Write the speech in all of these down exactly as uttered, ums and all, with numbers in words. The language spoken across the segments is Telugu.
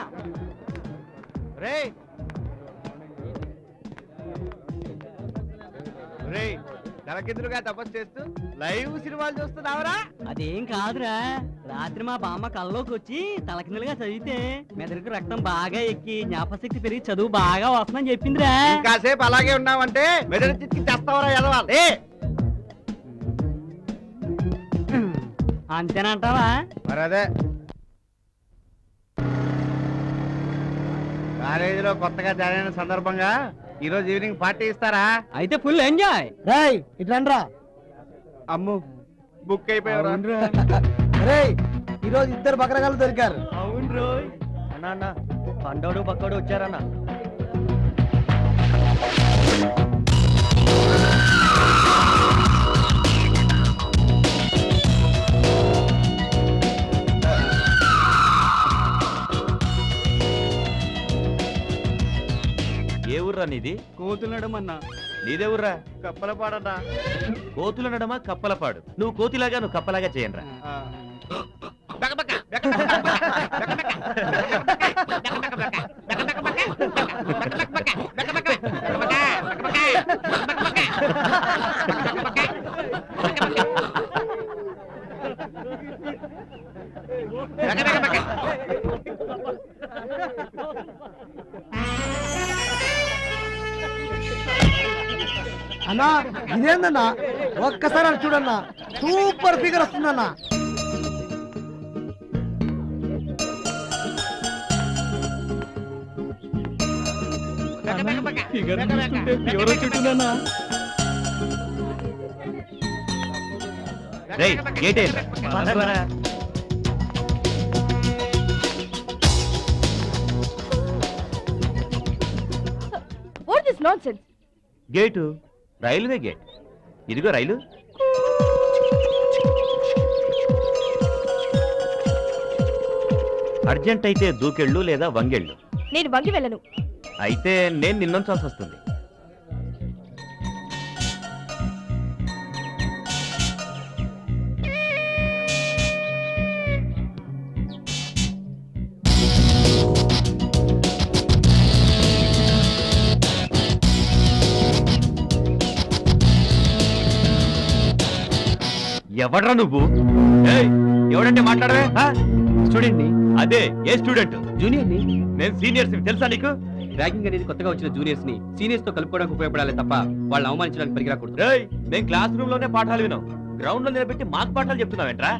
రే రే తలకిందులుగా తపస్సు చేస్తూ లైవ్ సినిమాలు చూస్తున్నావురా? అదేం కాదురా, రాత్రి మా బామ్మ కల్లోకి వచ్చి తలకిందులుగా చదివితే మెదడుకు రక్తం బాగా ఎక్కి జ్ఞాపశక్తి పెరిగి చదువు బాగా వస్తుందని చెప్పిందిరా. కాసేపు అలాగే ఉన్నావంటే మెదడు చిక్కి చేస్తావరా ఎదవాలి. అంతేనంటావా? మరి అదే కాలేజీలో కొత్తగా జాయిన్ అయిన సందర్భంగా ఈ రోజు ఈవినింగ్ పార్టీ ఇస్తారా? అయితే ఫుల్ ఎంజాయ్. రేయ్ ఇట్లా అమ్ము బుక్ అయిపోయారు. రేయ్ ఈరోజు ఇద్దరు బకరగాళ్ళు దొరికారు. అవును రోయ్. అన్నా అన్న పండోడు పక్కోడు వచ్చారన్న. ఏ ఊర్రా నీది? కోతులడమన్నా. నీదే ఊర్రా? కప్పలపాడన్నా. కోతుల నడమా కప్పలపాడు. నువ్వు కోతిలాగా నువ్వు కప్పలాగా చేయండిరా. అన్నా ఇదేందన్నా, ఒక్కసారి అని చూడన్నా, సూపర్ ఫిగర్ వస్తుందన్నా. రేయ్ గేట్ ఏంట్రా? What is nonsense? Gate railway gate. ఇదిగో రైలు. అర్జెంట్ అయితే దూకెళ్ళు లేదా వంగెళ్ళు. నేను వంగి వెళ్ళను. అయితే నేను నిన్నుంచాల్సి వస్తుంది. ఎవడ్రా నువ్వు? ఎవడంటే మాట్లాడవే? స్టూడెంట్ ని. అదే ఏ స్టూడెంట్? జూనియర్ ని. నేను సీనియర్స్ తెలుసా నీకు? ర్యాగింగ్ అనేది కొత్తగా వచ్చిన జూనియర్స్ ని సీనియర్స్ తో కలుపుకోవడానికి ఉపయోగపడాలి తప్ప వాళ్ళని అవమానించడానికి పనికిరాకూడదు. రేయ్ నేను క్లాస్ రూమ్ లోనే పాఠాలు విన్నాం, గ్రౌండ్ లో నిలబెట్టి మాకు పాఠాలు చెప్తున్నావేంట్రా?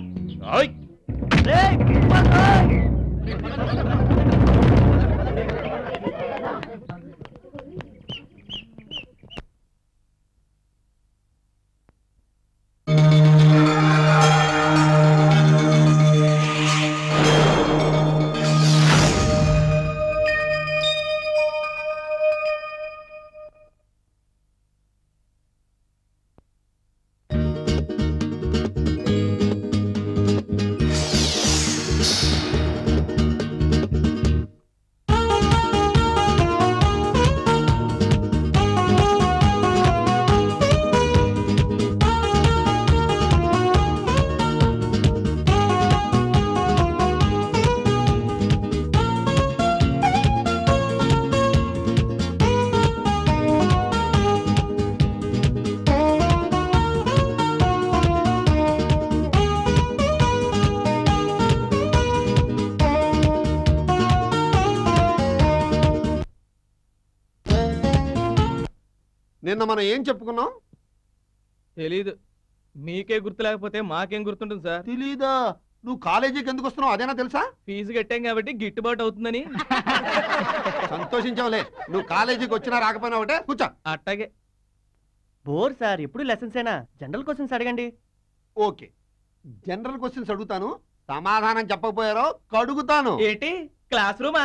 నిన్న మనం ఏం చెప్పుకున్నాం? తెలీదు. మీకే గుర్తు లేకపోతే మాకేం గుర్తుంటుంది సార్? తెలీదా? నువ్వు కాలేజీకి ఎందుకు వస్తున్నావు అదేనా తెలుసా? ఫీజు కట్టాం కాబట్టి గిట్టుబాటు అవుతుందని. సంతోషించవలే. నువ్వు కాలేజీకి వచ్చినా రాకపోయినా ఒకటే. కూర్చో. అట్టాగే. బోర్ సార్, ఎప్పుడు లెసన్స్ ఏనా? జనరల్ క్వశ్చన్స్ అడగండి. ఓకే, జనరల్ క్వశ్చన్స్ అడుగుతాను, సమాధానం చెప్పకపోయారో కడుగుతాను. ఏంటి క్లాస్ రూమా?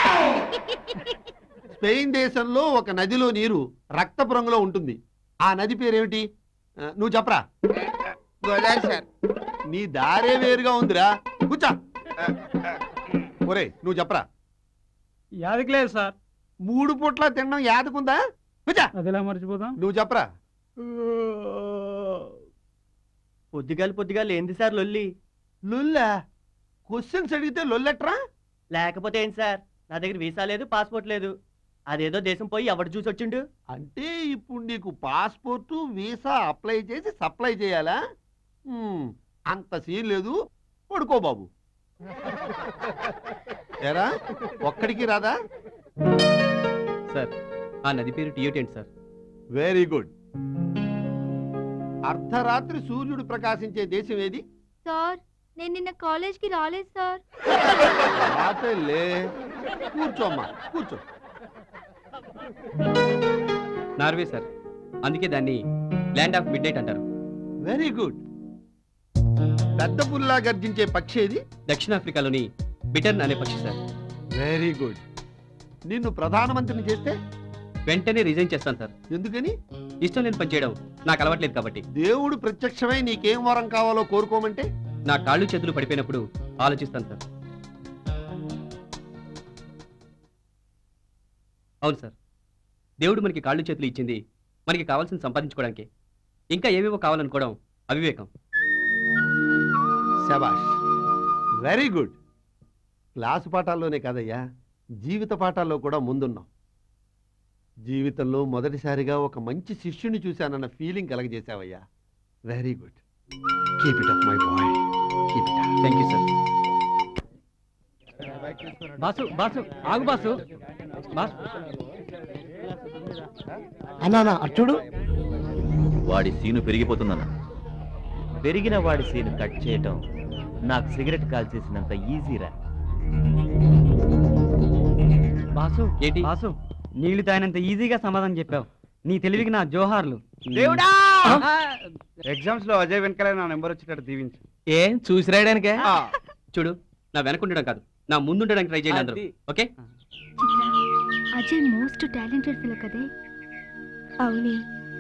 స్పెయిన్ దేశంలో ఒక నదిలో నీరు రక్తపు రంగులో ఉంటుంది. ఆ నది పేరేమిటి? నువ్వు చెప్పరా. గోదావరి సార్. నీ దారే వేరుగా ఉందిరా. కూర్చో. ఒరే నువ్వు చెప్పరా. యాదకిలేదు సార్. మూడు పూట్ల తినడం యాదకుందా? కూర్చో. అదిలా మర్చిపోతాం. నువ్వు చెప్పరా. పొద్దుగాలి పొద్దుగాలి ఏంది సార్ లొల్లి? లొల్లా? క్వశ్చన్స్ అడిగితే లొల్లెట్రా? లేకపోతే ఏంటి సార్, నా దగ్గర వీసా లేదు, పాస్పోర్ట్ లేదు. అదేదో దేశం పోయి ఎవడు చూసి వచ్చిండు. అంటే ఇప్పుడు నీకు పాస్పోర్టు వీసా అప్లై చేసి సప్లై చేయాలా? హ్మ్, అంత సీన్ లేదు, పడుకో బాబు. ఎరా ఒక్కడికి రాదా? సార్ ఆ నది పేరు టియోటెంట్ సార్. Very good. అర్ధరాత్రి సూర్యుడు ప్రకాశించే దేశం ఏది? సార్ నేను నిన్న కాలేజ్ కి రాలేదు సార్. రాతేలే. కూర్చోమ్మా, కూర్చో. నార్వే సార్, అందుకే దాన్ని ల్యాండ్ ఆఫ్ మిడ్ నైట్ అంటారు. Very good. పెద్ద పుల్లా గర్జించే పక్షి ఏది? దక్షిణాఫ్రికాలోని బిటర్న్ అనే పక్షి సార్. Very good. నిన్ను ప్రధానమంత్రిని చేస్తే వెంటనే రిజైన్ చేస్తాను సార్. ఎందుకని? ఇష్టం లేని పని చేయడం నాకు అలవాట్లేదు కాబట్టి. దేవుడు ప్రత్యక్షమై నీకేం వరం కావాలో కోరుకోమంటే? నా కాళ్ళు చేతులు పడిపోయినప్పుడు ఆలోచిస్తాను సార్. అవును సార్, దేవుడు మనకి కాళ్ళు చేతులు ఇచ్చింది మనకి కావాల్సింది సంపాదించుకోవడానికి. ఇంకా ఏవేవో కావాలనుకోవడం అవివేకం. శబాష్, వెరీ గుడ్. క్లాసు పాఠాల్లోనే కాదయ్యా, జీవిత పాఠాల్లో కూడా ముందున్నాం. జీవితంలో మొదటిసారిగా ఒక మంచి శిష్యుని చూశానన్న ఫీలింగ్ కలగజేశావయ్యా. Very good. Keep it up my boy, keep it up. Thank you sir. Boss boss ఆగు బాసు. బాసు అన్నా అచ్చుడు వాడి సీను పెరిగిపోతుందన్న. పెరిగిన వాడి సీను కట్ చేయటం నాకు సిగరెట్ కాల్చేసినంత ఈజీరా. బాసు ఏంటి? బాసు, నీళ్లు తాగినంత ఈజీగా సమాధానం చెప్పావు. నీ తెలివికి నా జోహార్లు. దేవుడా! ఎగ్జామ్స్ లో అజయ్ వెనకాల నా నెంబర్ వచ్చేటట్టు దీవించు. ఏం చూసి రాయడానికే? చూడు, నా వెనకుండడం కాదు, నా ముందుండడానికి ట్రై చేయండి అందరూ. ఓకే? అజయ్ మోస్ట్ టాలెంటెడ్ ఫిల్ కదే. అవునే.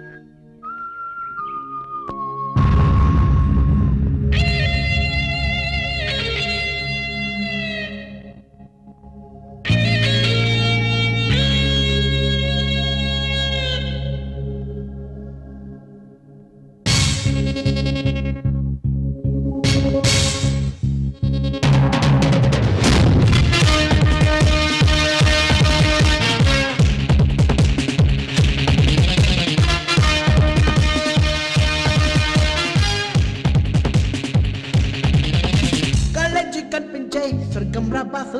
స్వర్గం రా బాసు,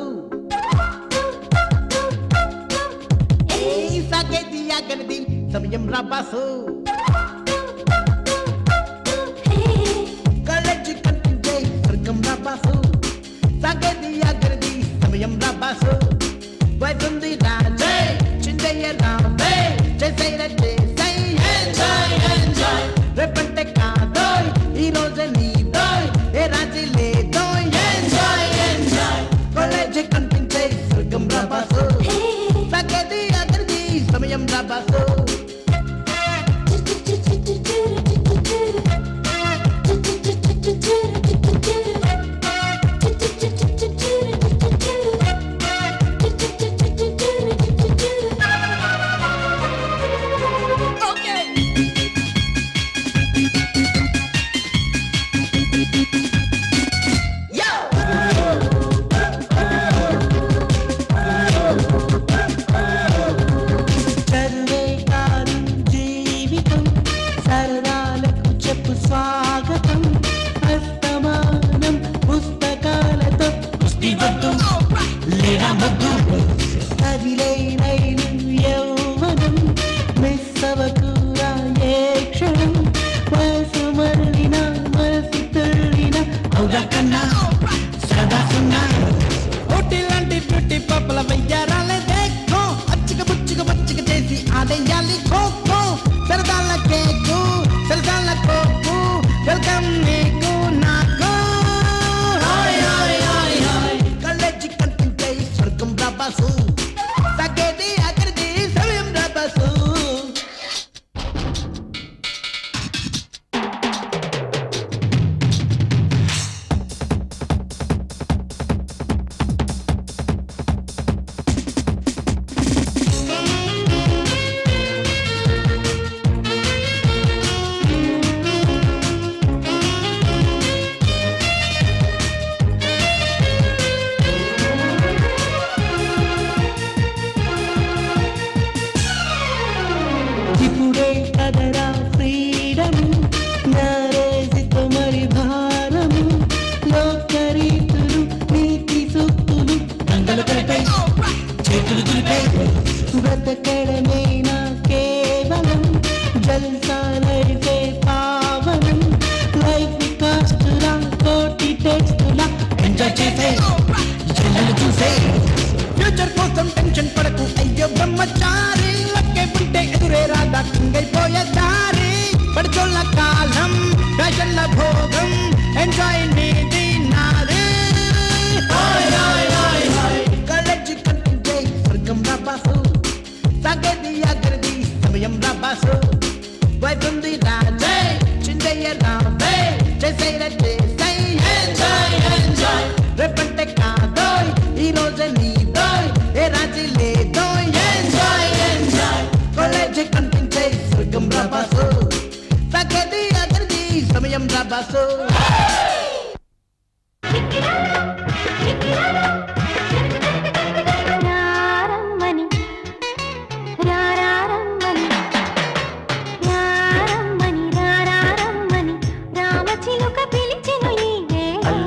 సాగేది ఆగనిది సమయం రా బాసు, కాలేజీ కనిపించే స్వర్గం రా బాసు, సాగేది ఆగనిది సమయం రా బాసు, వయసుంది రాజే చిందయ్య రామే చేసేరా చేసై ఎంజాయ్ ఎంజాయ్, రేపంటే కాదోయ్ ఈ రోజే నీదోయ్ ఏ రాజీ లేదోయ్ ఎంజాయ్ ఎంజాయ్, కాలేజీ కనిపించే స్వర్గం రా బాసు, సాగేది ఆగనిది సమయం రా బాసు.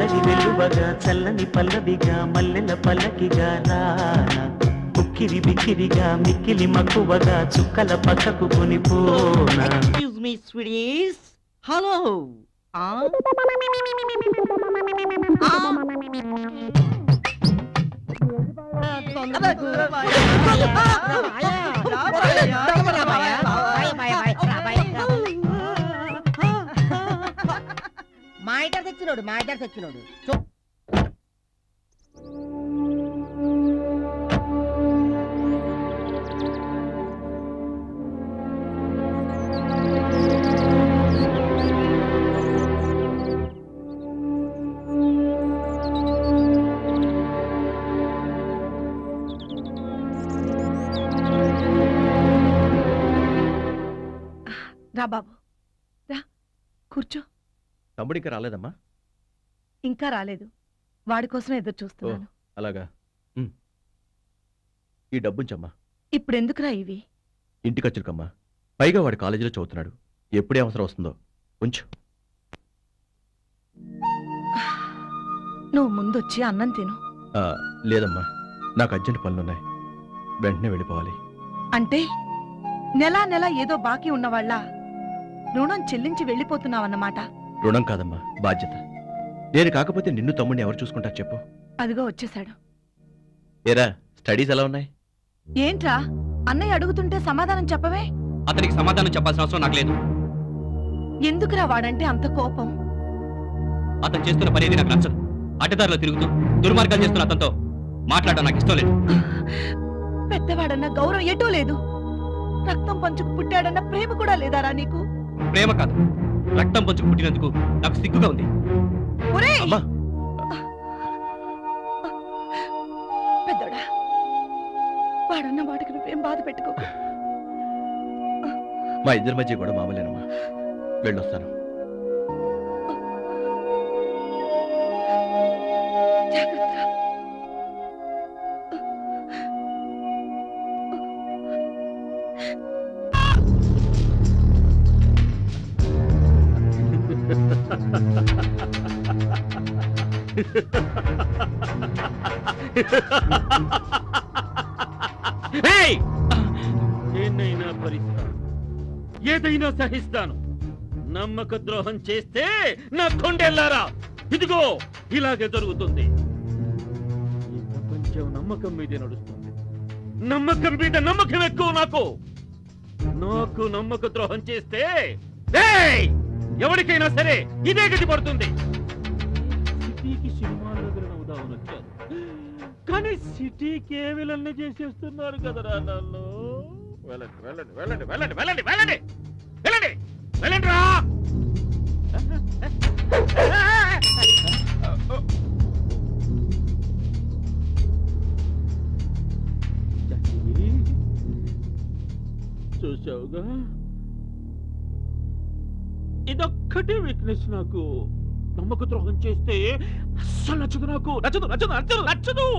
చల్లటి వెలువగా చల్లని పల్లవిగా మల్లెల పల్లకిగా రానా ఉక్కిరి బిక్కిరిగా మిక్కిలి మక్కువగా చుక్కల పక్కకు కొనిపోనా. Excuse me sweeties. హలో. మా ఇద్దరు తెచ్చినోడు మా ఇద్దరు తెచ్చినోడు రా బాబు రా కూర్చో. తమ్ముడు ఇంకా రాలేదమ్మా? ఇంకా రాలేదు. వాడి కోసం ఎదురు చూస్తున్నాను. అలాగా. ఈ డబ్బుంచమ్మా. ఇప్పుడు ఎందుకురా ఇవి? ఇంటి ఖర్చులకమ్మా. పైగా వాడు కాలేజీలో చదువుతున్నాడు. ఎప్పుడే అవసరం వస్తుందో ఉంచు. నువ్వు ముందొచ్చి అన్నం తిను. లేదమ్మా, నాకు అర్జెంట్ పనులున్నాయి. వెంటనే వెళ్ళిపోవాలి. అంటే నెలా నెల ఏదో బాకీ ఉన్నవాళ్ళ రుణం చెల్లించి వెళ్ళిపోతున్నావన్నమాట. రుణం కాదమ్మా, బాధ్యత. నేను కాకపోతే నిన్ను తమ్ముడిని ఎవరు చూసుకుంటారు చెప్పు? అదిగో వచ్చేశాడు. ఏరా, స్టడీస్ ఎలా ఉన్నాయి? ఏంట్రా అన్నయ్య అడుగుతుంటే సమాధానం చెప్పవే? అతనికి సమాధానం చెప్పాల్సిన అవసరం నాకు లేదు. ఎందుకురా వాడంటే అంత కోపం? అతను చేస్తున్న పని ఏది నాకు నచ్చదు. అడ్డదారిలో తిరుగుతూ దుర్మార్గాలు చేస్తున్న అతనితో మాట్లాడడం నాకు ఇష్టం లేదు. పెద్దవాడన్న గౌరవం ఎటూ లేదు. రక్తం పంచుకు పుట్టాడన్న ప్రేమ కూడా లేదారా నీకు? ప్రేమ కాదు, రక్తం పంచుకు పుట్టినందుకు నాకు సిగ్గుగా ఉంది. పెద్దోడా, వాడన్న వాటికి నువ్వేం బాధ పెట్టుకో. మా ఇద్దరి మధ్య కూడా మామూలేనమ్మా. వెళ్ళొస్తాను. ఏనైనా భరిస్తాను, ఏదైనా సహిస్తాను. నమ్మక ద్రోహం చేస్తే నా కొండెల్లారా, ఇదిగో ఇలాగే జరుగుతుంది. ఈ ప్రపంచం నమ్మకం మీదే నడుస్తుంది. నమ్మకం మీద నమ్మకం ఎక్కువ నాకు. నాకు నమ్మక ద్రోహం చేస్తే ఎవరికైనా సరే ఇదే గతి పడుతుంది. సిటీకి సినిమాల్లో విలనవుదామని వచ్చాను, కానీ సిటీకి ఏ విలన్ని చేసేస్తున్నారు కదరా నన్ను. వెళ్ళండి వెళ్ళండి వెళ్ళండి వెళ్ళండి వెళ్ళండి వెళ్ళండి వెళ్ళండి వెళ్ళండి రా. చూసావుగా, ఇదొక్కటే వీక్నెస్ నాకు. నమ్మక ద్రోహం చేస్తే అస్సలు నచ్చదు నాకు. నచ్చదు నచ్చదు నచ్చదు నచ్చదు.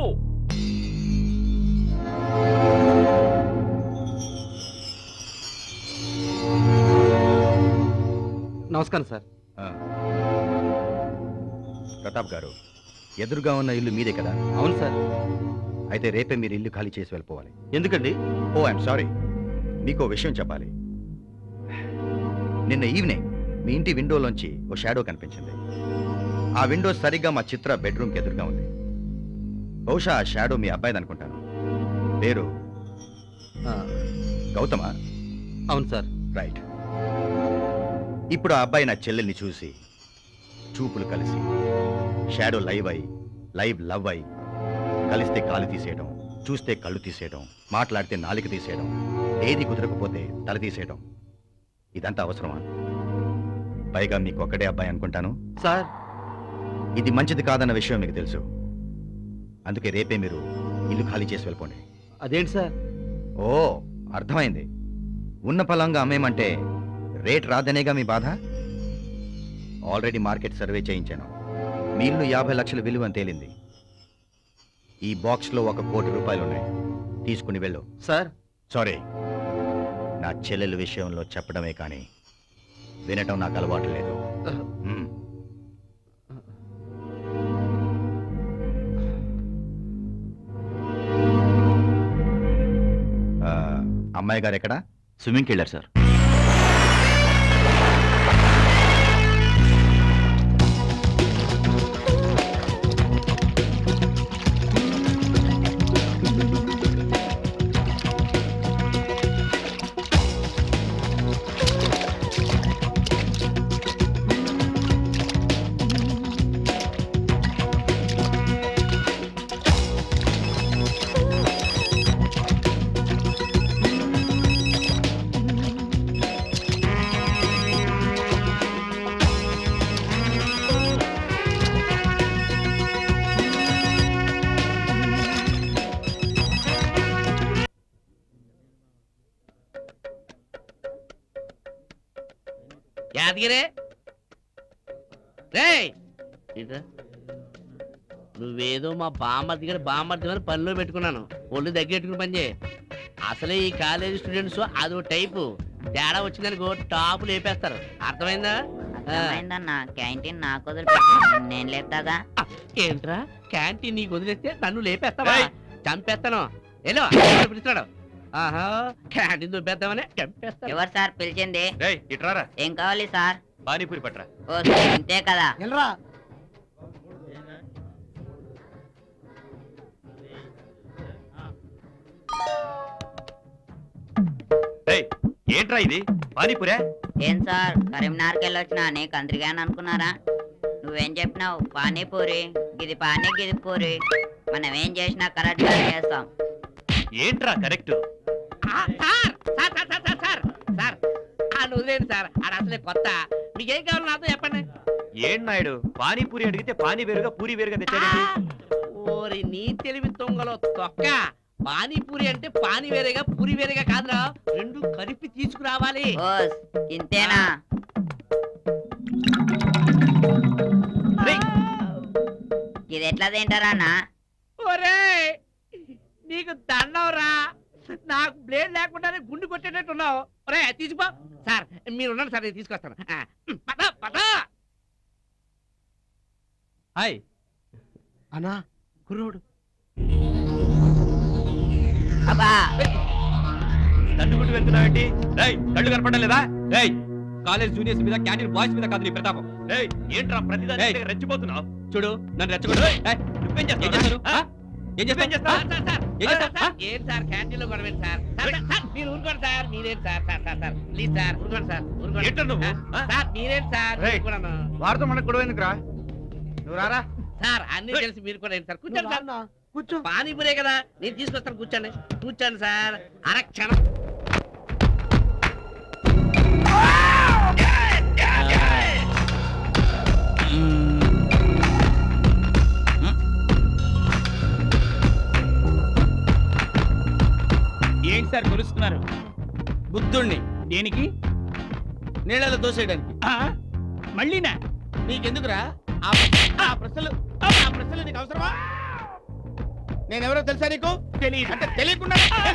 నమస్కారం సార్. ప్రతాప్ గారు, ఎదురుగా ఉన్న ఇల్లు మీదే కదా? అవును సార్. అయితే రేపే మీరు ఇల్లు ఖాళీ చేసి వెళ్ళిపోవాలి. ఎందుకండి? ఓ ఐఎమ్ సారీ, మీకో విషయం చెప్పాలి. నిన్న ఈవినింగ్ మీ ఇంటి విండోలోంచి ఓ షాడో కనిపించింది. ఆ విండో సరిగ్గా మా చిత్ర బెడ్రూమ్కి ఎదురుగా ఉంది. బహుశా ఆ షాడో మీ అబ్బాయిది అనుకుంటాను. పేరు గౌతమా? అవును సార్. రైట్. ఇప్పుడు ఆ అబ్బాయి నా చెల్లెల్ని చూసి చూపులు కలిసి షాడో లైవ్ అయి లైవ్ లవ్ అయి కలిస్తే కాలు తీసేయడం, చూస్తే కళ్ళు తీసేయడం, మాట్లాడితే నాలిక తీసేయడం, ఏది కుదరకపోతే తల తీసేయడం, ఇదంతా అవసరమా? పైగా మీకు ఒక్కడే అబ్బాయి అనుకుంటాను సార్. ఇది మంచిది కాదన్న విషయం మీకు తెలుసు. అందుకే రేపే మీరు ఇల్లు ఖాళీ చేసి వెళ్ళిపోండి. అదేంటి సార్? ఓ అర్థమైంది. ఉన్న పలంగా అమ్మేమంటే రేట్ రాదనేగా మీ బాధ. ఆల్రెడీ మార్కెట్ సర్వే చేయించాను. మీ ఇల్లు యాభై లక్షల విలువ అని తేలింది. ఈ బాక్స్లో ఒక కోటి రూపాయలు ఉన్నాయి, తీసుకుని వెళ్ళు. సార్ సారీ, నా చెల్లెల విషయంలో చెప్పడమే కానీ వినటం నాకు అలవాటు లేదు. అమ్మాయి గారు ఎక్కడ? స్విమ్మింగ్కి వెళ్ళారు సార్. యాదగిరే రే నువ్వేదో మా బామ్మర్ది గారి బామ్మర్ది గారి పనిలో పెట్టుకున్నాను. ఒళ్ళు దగ్గెట్టుకుని పని చేయి. అసలే ఈ కాలేజీ స్టూడెంట్స్ అదో టైపు. తేడా వచ్చిందనుకో టాపు లేపేస్తారు. అర్థమైందా? అర్థమైందన్నా. క్యాంటీన్ నాకు వదిలిపెట్టు, నేను లేపుతాగా. ఏంట్రా క్యాంటీన్ నీకు వదిలేస్తే నన్ను లేపేస్తావా? చంపేస్తాను. ఏలో పిలుస్తున్నాడు. ఆహా క్యాంటీన్ దుబ్బేద్దామని చంపేస్తాను. ఎవరు సార్ పిలిచింది? ఇట్రారా. ఏం కావాలి సార్? పానీపూరి పట్రా. ఓ ఇంతే కదా. ఏంట్రా ఇది పానీపూరే? ఏం సార్ కరీంనగర్కి వెళ్ళొచ్చినా నీకు అందరిగాని అనుకున్నారా? నువ్వేం చెప్పినావు? పానీపూరి గిది పానీ గిది పూరి. మనం ఏం చేసినా కరెక్ట్ గా చేస్తాం. ఏంట్రా కరెక్ట్? సార్ వదిలేండి సార్. అది అసలే కొత్త. మీకేం కావాలి నాతో చెప్పండి. ఏం నాయుడు పానీపూరి అడిగితే పానీ వేరుగా పూరి వేరుగా తెచ్చాడు. ఓరి నీ తెలివి తొంగలో తొక్క. పానీపూరి అంటే పానీ వేరేగా పూరి వేరేగా కాదురా, రెండు కలిపి తీసుకురావాలి. ఇంతేనా? ఇది ఎట్లా తింటారా అన్న? ఒరే నీకు దండవరా, నాకు బ్లేడ్ లేకుండానే గుండు కొట్టేటట్టున్నావు. ఒరే తీసుకో సార్. మీరు ఉన్నాడు సార్, నేను తీసుకొస్తాను. పద పద. హాయ్ అన్నా కుర్రోడు. దండుకుంటూ వెళ్తున్నావేంటి? కళ్ళు కనపడడం లేదా? కాలేజ్ జూనియర్స్ మీద క్యాంటీన్ బాయ్స్ మీద కాదు నీ ప్రతాపం. ఏంట్రా ప్రతిదాని రెచ్చిపోతున్నావు? చూడు నన్ను రెచ్చగొడు. నువ్వేం చేస్తావు? ఏం చేస్తావు? ఏం సార్ క్యాంటీన్ లో గొడవ సార్? మీరు ఊరుకోండి సార్. మీరేం sir? Sir sir sir please sir ఊరుకోండి సార్. ఊరుకోండి సార్. మీరేం సార్? వారితో మనకు గొడవ ఎందుకురా? నువ్వు రారా సార్. అన్ని తెలిసి మీరు కూడా ఏంటి సార్? కూర్చోండి సార్. కూర్చో. పానీపూరే కదా నేను తీసుకొస్తాను. కూర్చోండి కూర్చోండి సార్. అరక్షణం. ఏంటి సార్ కొలుస్తున్నారు? బుద్ధుణ్ణి దేనికి? నీళ్ళలో దోసేయడానికి. మళ్ళీనా? నీకెందుకురా ఆ ప్రశ్నలు? ఆ ప్రశ్నలు నీకు అవసరమా? నేనెవరో తెలుసా నీకు? తెలియదు. అంటే తెలియకుండా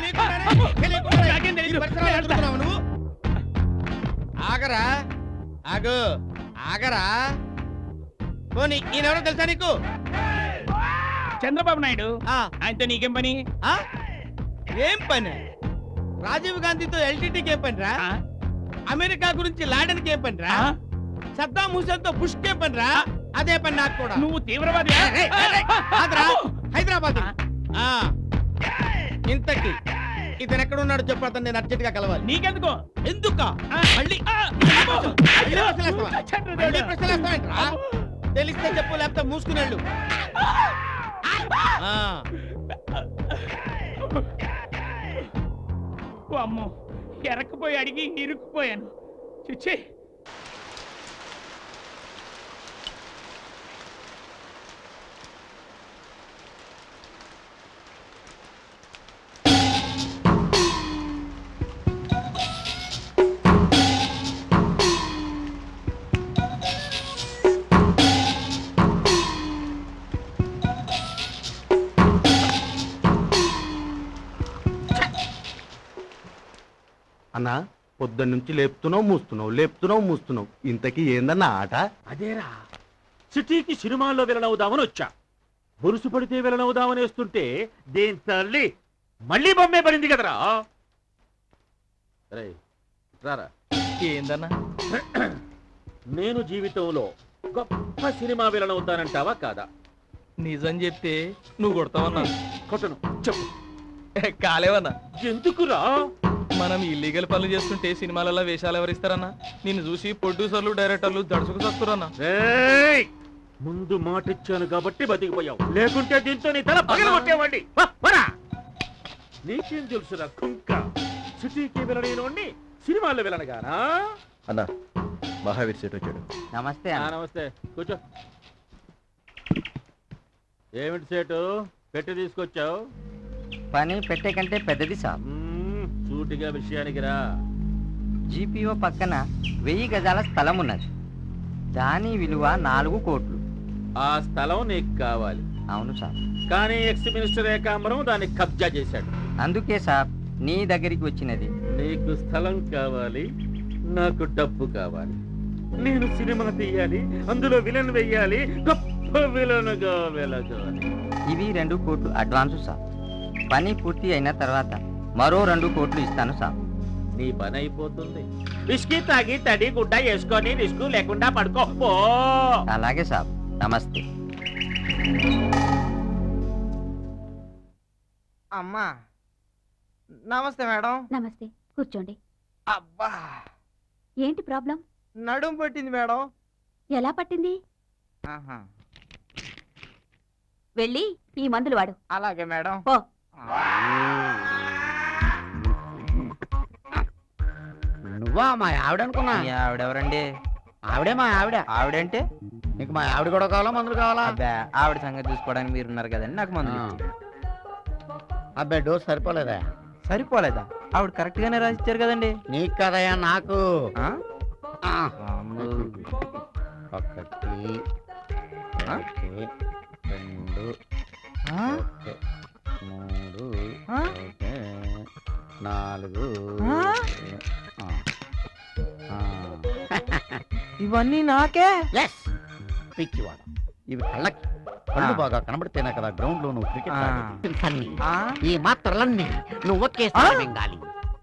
నువ్వు ఆగరా. ఆగు ఆగరా. పోనీ ఈయనెవరో తెలుసా నీకు? చంద్రబాబు నాయుడు. ఆయనతో నీకేం పని? ఏం పని? రాజీవ్ గాంధీతో ఎల్టీటీకి ఏం పని రా? అమెరికా గురించి లాడన్కి ఏం పని రా? సద్దాం హుసేన్ తో బుష్ కే పని రా? అదే పని నాకు కూడా. నువ్వు తీవ్రవాది. హైదరాబాద్. ఇంతకి ఇతను ఎక్కడ ఉన్నాడో చెప్పు. అతను నేను అర్జెంట్ గా కలవాలి. నీకెందుకో? ఎందుకా? మళ్ళీ ప్రశ్నలేస్తావేంట్రా? తెలిస్తే చెప్పు, లేకపోతే మూసుకునేళ్ళు. అమ్మో ఎరక్కపోయి అడిగి ఇరుక్కుపోయాను. చిచ్చి. అన్నా పొద్దున్న నుంచి లేపుతున్నావు మూస్తున్నావు, లేపుతున్నావు మూస్తున్నావు. ఇంతకీ ఏందన్నా ఆట? అదేరా సిటీకి సినిమాల్లో వెళ్ళనవుదామని వచ్చా. బొరుసు పడితే వెళ్ళనవుదామని వేస్తుంటే దేని తల్లి మళ్ళీ బొమ్మే పడింది కదరా. రారా. ఏందన్నా? నేను జీవితంలో గొప్ప సినిమా విలన్ అవుతానంటావా కాదా? నిజం చెప్తే నువ్వు కొడతావన్నా? కొట్టను, చెప్పు. కాలేవన్నా. ఎందుకురా? మనం ఇల్లీగల్ పనులు చేస్తుంటే సినిమాలలో వేషాలు ఎవరిస్తారన్నా? నిన్ను చూసి ప్రొడ్యూసర్లు డైరెక్టర్లు దడుచుకు చస్తురన్నా. ముందు మాట ఇచ్చాను కాబట్టి బతికిపోయావు, లేకుంటే దీంతో నీ తల పగల కొట్టేవాడి. నీకేం తెలుసురా కుంక? సిటీకి వెళ్ళలేనోడిని సినిమాల్లో వెళ్ళనగానా? అన్న మహావీర్ సేటు వచ్చాడు. నమస్తే నమస్తే, కూర్చో. ఏమిటి సేటు పెట్టి తీసుకొచ్చావు? పని పెట్టే కంటే పెద్దది సార్. సూటిగా విషయానికి రా. జీపీఓ పక్కన వెయ్యి గజాల స్థలం ఉన్నది. దాని విలువ నాలుగు కోట్లు. ఆ స్థలం నీకు కావాలి? అవును సార్. కానీ ఎక్స్ మినిస్టర్ ఏకాంబరం దాన్ని కబ్జా చేశాడు. అందుకే సార్ నీ దగ్గరికి వచ్చినది. నీకు స్థలం కావాలి, నాకు డబ్బు కావాలి. నేను సినిమా తీయాలి, అందులో విలన్ వెయ్యాలి, గొప్ప విలన్గా వెలగాలి. ఇవి రెండు కోట్లు అడ్వాన్సు సార్. పని పూర్తి అయిన తర్వాత మరో రెండు కోట్లు ఇస్తాను సార్. నీ పని అయిపోతుంది. విస్కీ తాగి తడి గుడ్డ వేసుకొని రిస్క్ లేకుండా పడుకో. అలాగే సార్. నమస్తే. అమ్మా నమస్తే మేడం. నమస్తే, కూర్చోండి. అబ్బా ఏంటి ప్రాబ్లం? నడుం పట్టింది మేడం. ఎలా పట్టింది? ఆహా. వెళ్ళి ఈ మందులు వాడు. అలాగే మేడం. ఓ నువ్వా మా ఆవిడ అనుకున్నా? ఆవిడెవరండి? ఆవిడే మా ఆవిడ. ఆవిడంటే నీకు మా ఆవిడ కూడా కావాలా, మందులు కావాలా? అబ్బా ఆవిడ సంగతి చూసుకోవడానికి మీరు ఉన్నారు కదండి, నాకు మందులు ఇచ్చేయండి. అబ్బాయి డోస్ సరిపోలేదా? సరిపోలేదా? ఆవిడ కరెక్ట్ గానే రాసిచ్చారు కదండి. నీకు కదయ్యా, నాకు. ఒకటి రెండు మూడు నాలుగు. ఇవన్నీ నాకే? పిచ్చివాడ. ఇవి కళ్ళకి కళ్ళు బాగా కనబడితేనే కదా గ్రౌండ్ లో నువ్వు క్రికెట్ ఆడి. ఈ మాత్రలన్నీ నువ్వు ఒకేసారి మింగాలి.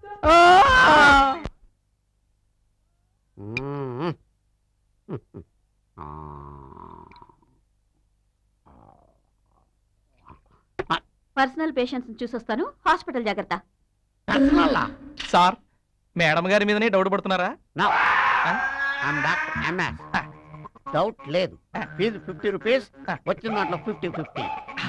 పర్సనల్ పేషెంట్స్ చూసొస్తాను. హాస్పిటల్ జాగ్రత్త. సార్ మేడం గారి మీదనే డౌట్ పడుతున్నారా? డౌట్ లేదు. ఫీజు ఫిఫ్టీ రూపీస్, వచ్చిన దాంట్లో ఫిఫ్టీ ఫిఫ్టీ.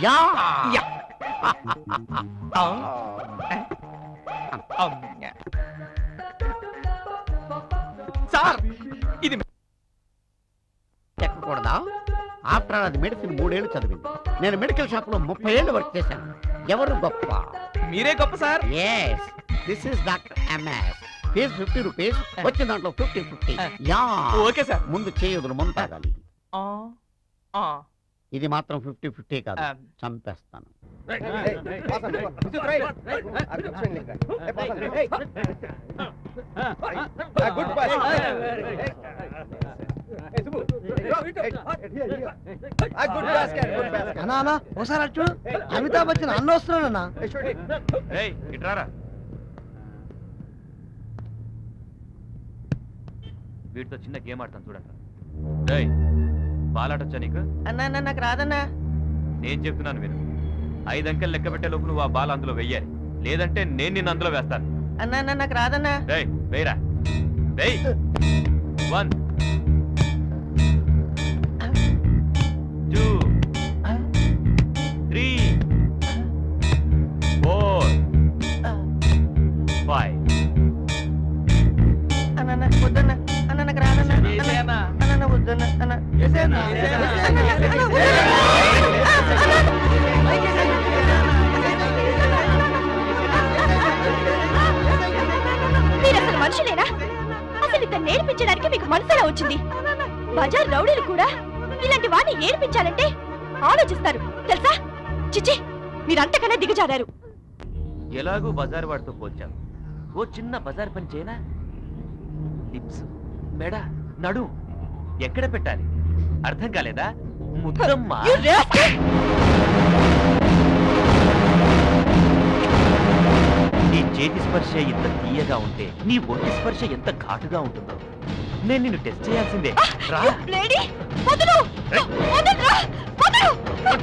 సార్ ఇది ఎక్కకూడదా? ఆఫ్టర్ ఆల్ అది మెడిసిన్ మూడేళ్లు చదివింది. నేను మెడికల్ షాప్ లో ముప్పై ఏళ్ళు వర్క్ చేశాను. ఎవరు గొప్ప? మీరే గొప్ప sir. Yes, this is doctor MS. Fee fifty rupees, వచ్చిన దాంట్లో fifty fifty. Yeah okay sir. ముందు చేయదులు ముందు తాగాలి. ఇది మాత్రం ఫిఫ్టీ ఫిఫ్టీ కాదు, చంపేస్తాను. ఒకసారి చూడు, అమితాబ్ బచ్చన్ అన్న వస్తున్నానన్నా. ఇట్రారా. వీటితో చిన్న గేమ్ ఆడతాను చూడండి. బాలాటొచ్చా నీకు? అన్నా నాకు రాదన్నా. నేను చెప్తున్నాను మీరు. ఐదు అంకెలు లెక్క పెట్టే లోపు నువ్వు ఆ బాల్ అందులో వెయ్యాలి, లేదంటే నేను నిన్ను అందులో వేస్తాను. అన్నా నాకు రాదన్నా. వెయ్యరా. వెయ్యి. One two three four five. అన్న వద్దన్నా. అన్న నాకు రాదన్నా. అన్న వద్దన్నా. అన్న మీరు అసలు మనుషులేనా? అసలు ఇతను నేర్పించడానికి మీకు మనసులా వచ్చింది. బజార్ రౌడీలు కూడా ఇలాంటి వాడిని ఏడిపించాలంటే ఆలోచిస్తారు తెలుసా? చిచి, మీరంతకన్నా దిగజారారు. ఎలాగూ బజార్ వాడితో పోల్చావు. ఓ చిన్న బజార్ పని చేయనా? లిప్స్, మెడ, నడు ఎక్కడ పెట్టాలి అర్థం కాలేదా? ముద్దమ్మా. నీ చేతి స్పర్శ ఎంత తీయగా ఉంటే నీ ఒంటి స్పర్శ ఎంత ఘాటుగా ఉంటుందో నేను నిన్ను టెస్ట్ చేయాల్సిందే. రా. లేడీ వదలు వదలురా వదలు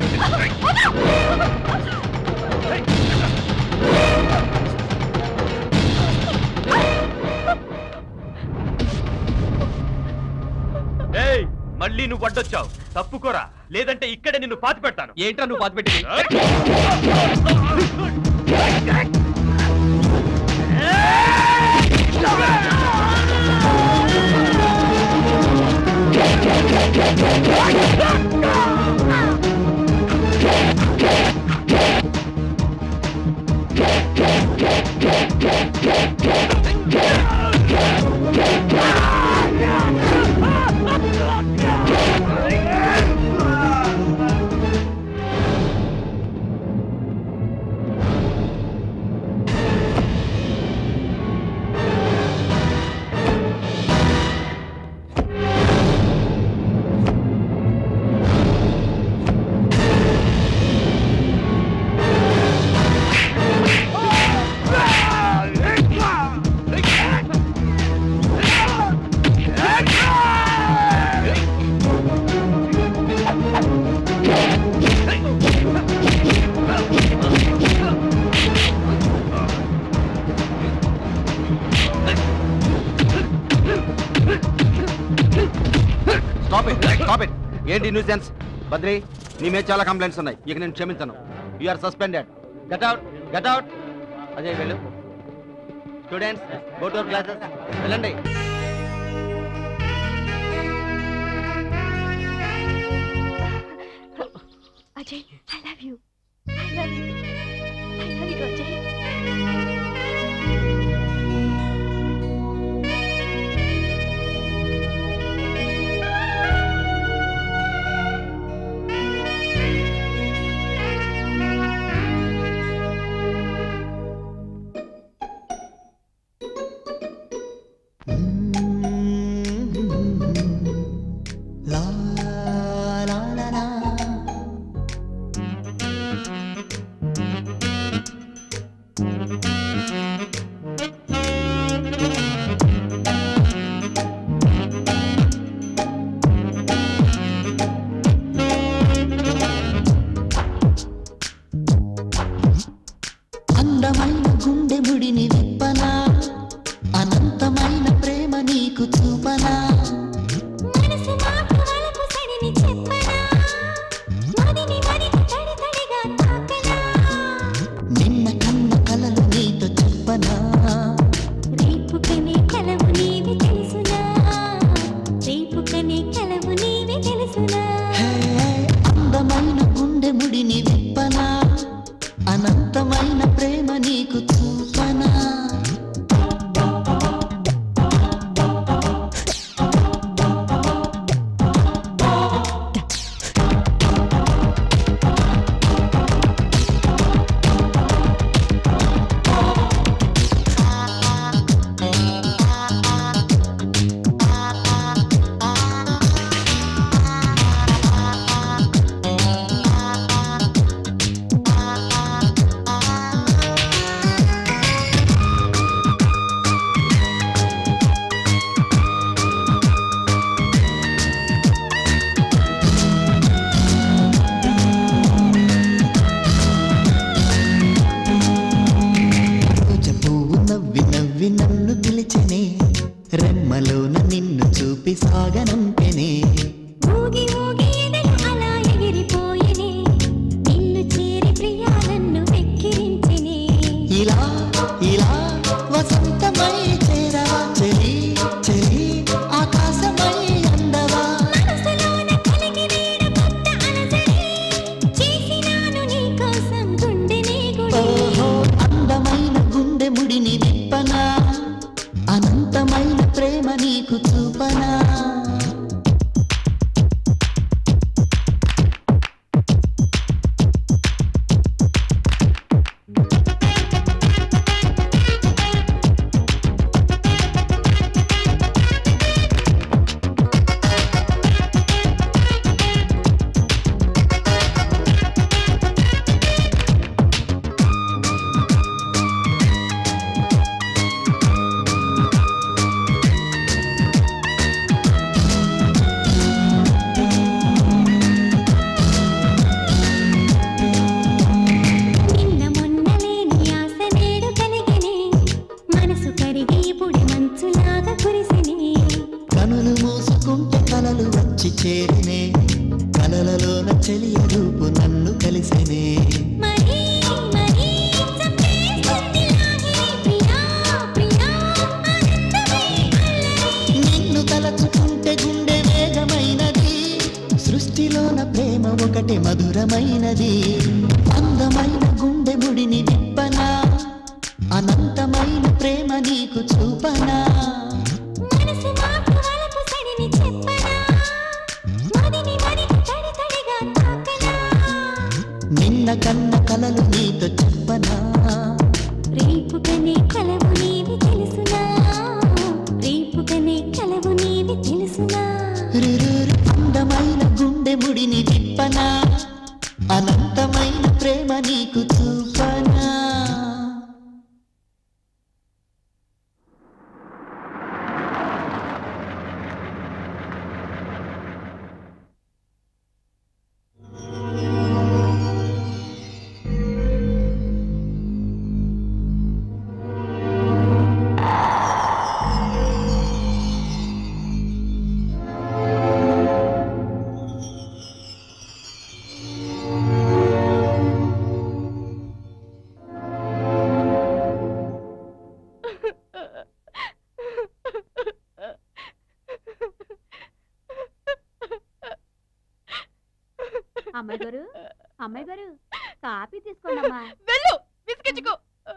ఏయ్, మళ్ళీ నువ్వు అడ్డొచ్చావు. తప్పుకోరా, లేదంటే ఇక్కడే నిన్ను పాతి పెడతాను. ఏంట్రా నువ్వు పాతి పెట్టింది? ఏంటి న్యూసెన్స్? బద్రి, నీ మీద చాలా కంప్లైంట్స్ ఉన్నాయి. ఇక నేను క్షమించను. You are suspended. Get out, get out. Ajay వెళ్ళు. Students, go to your classes. వెళ్ళండి. Ajay, I love you. I love you. I love you Ajay. చూపు నన్ను కలిసెనే నిన్ను తలచుకుంటే గుండె వేగమైనది సృష్టిలోన ప్రేమ ఒకటి మధురమైనది అందమైన గుండె ముడిని విప్పనా అనంతమైన ప్రేమ నీకు చూపనా నిన్న కన్న కలలు నీతో చెప్పనా రేపుకనే కలవు నీవి తెలుసునా రేపుకనే కలవు నీవి తెలుసునా రురురు అందమైన గుండె ముడిని విప్పనా అనంతమైన ప్రేమ నీకు చూపనా అమ్మాయి గారు అమ్మాయి గారు కాఫీ తీసుకోండమ్మా. వెళ్ళు విసిగించుకో.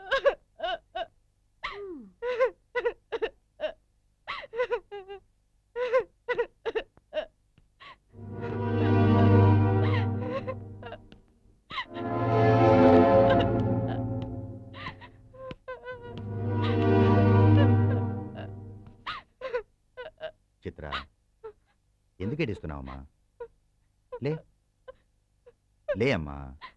చిత్ర ఎందుకు ఏడుస్తున్నావమ్మా? లే లే అమ్మా.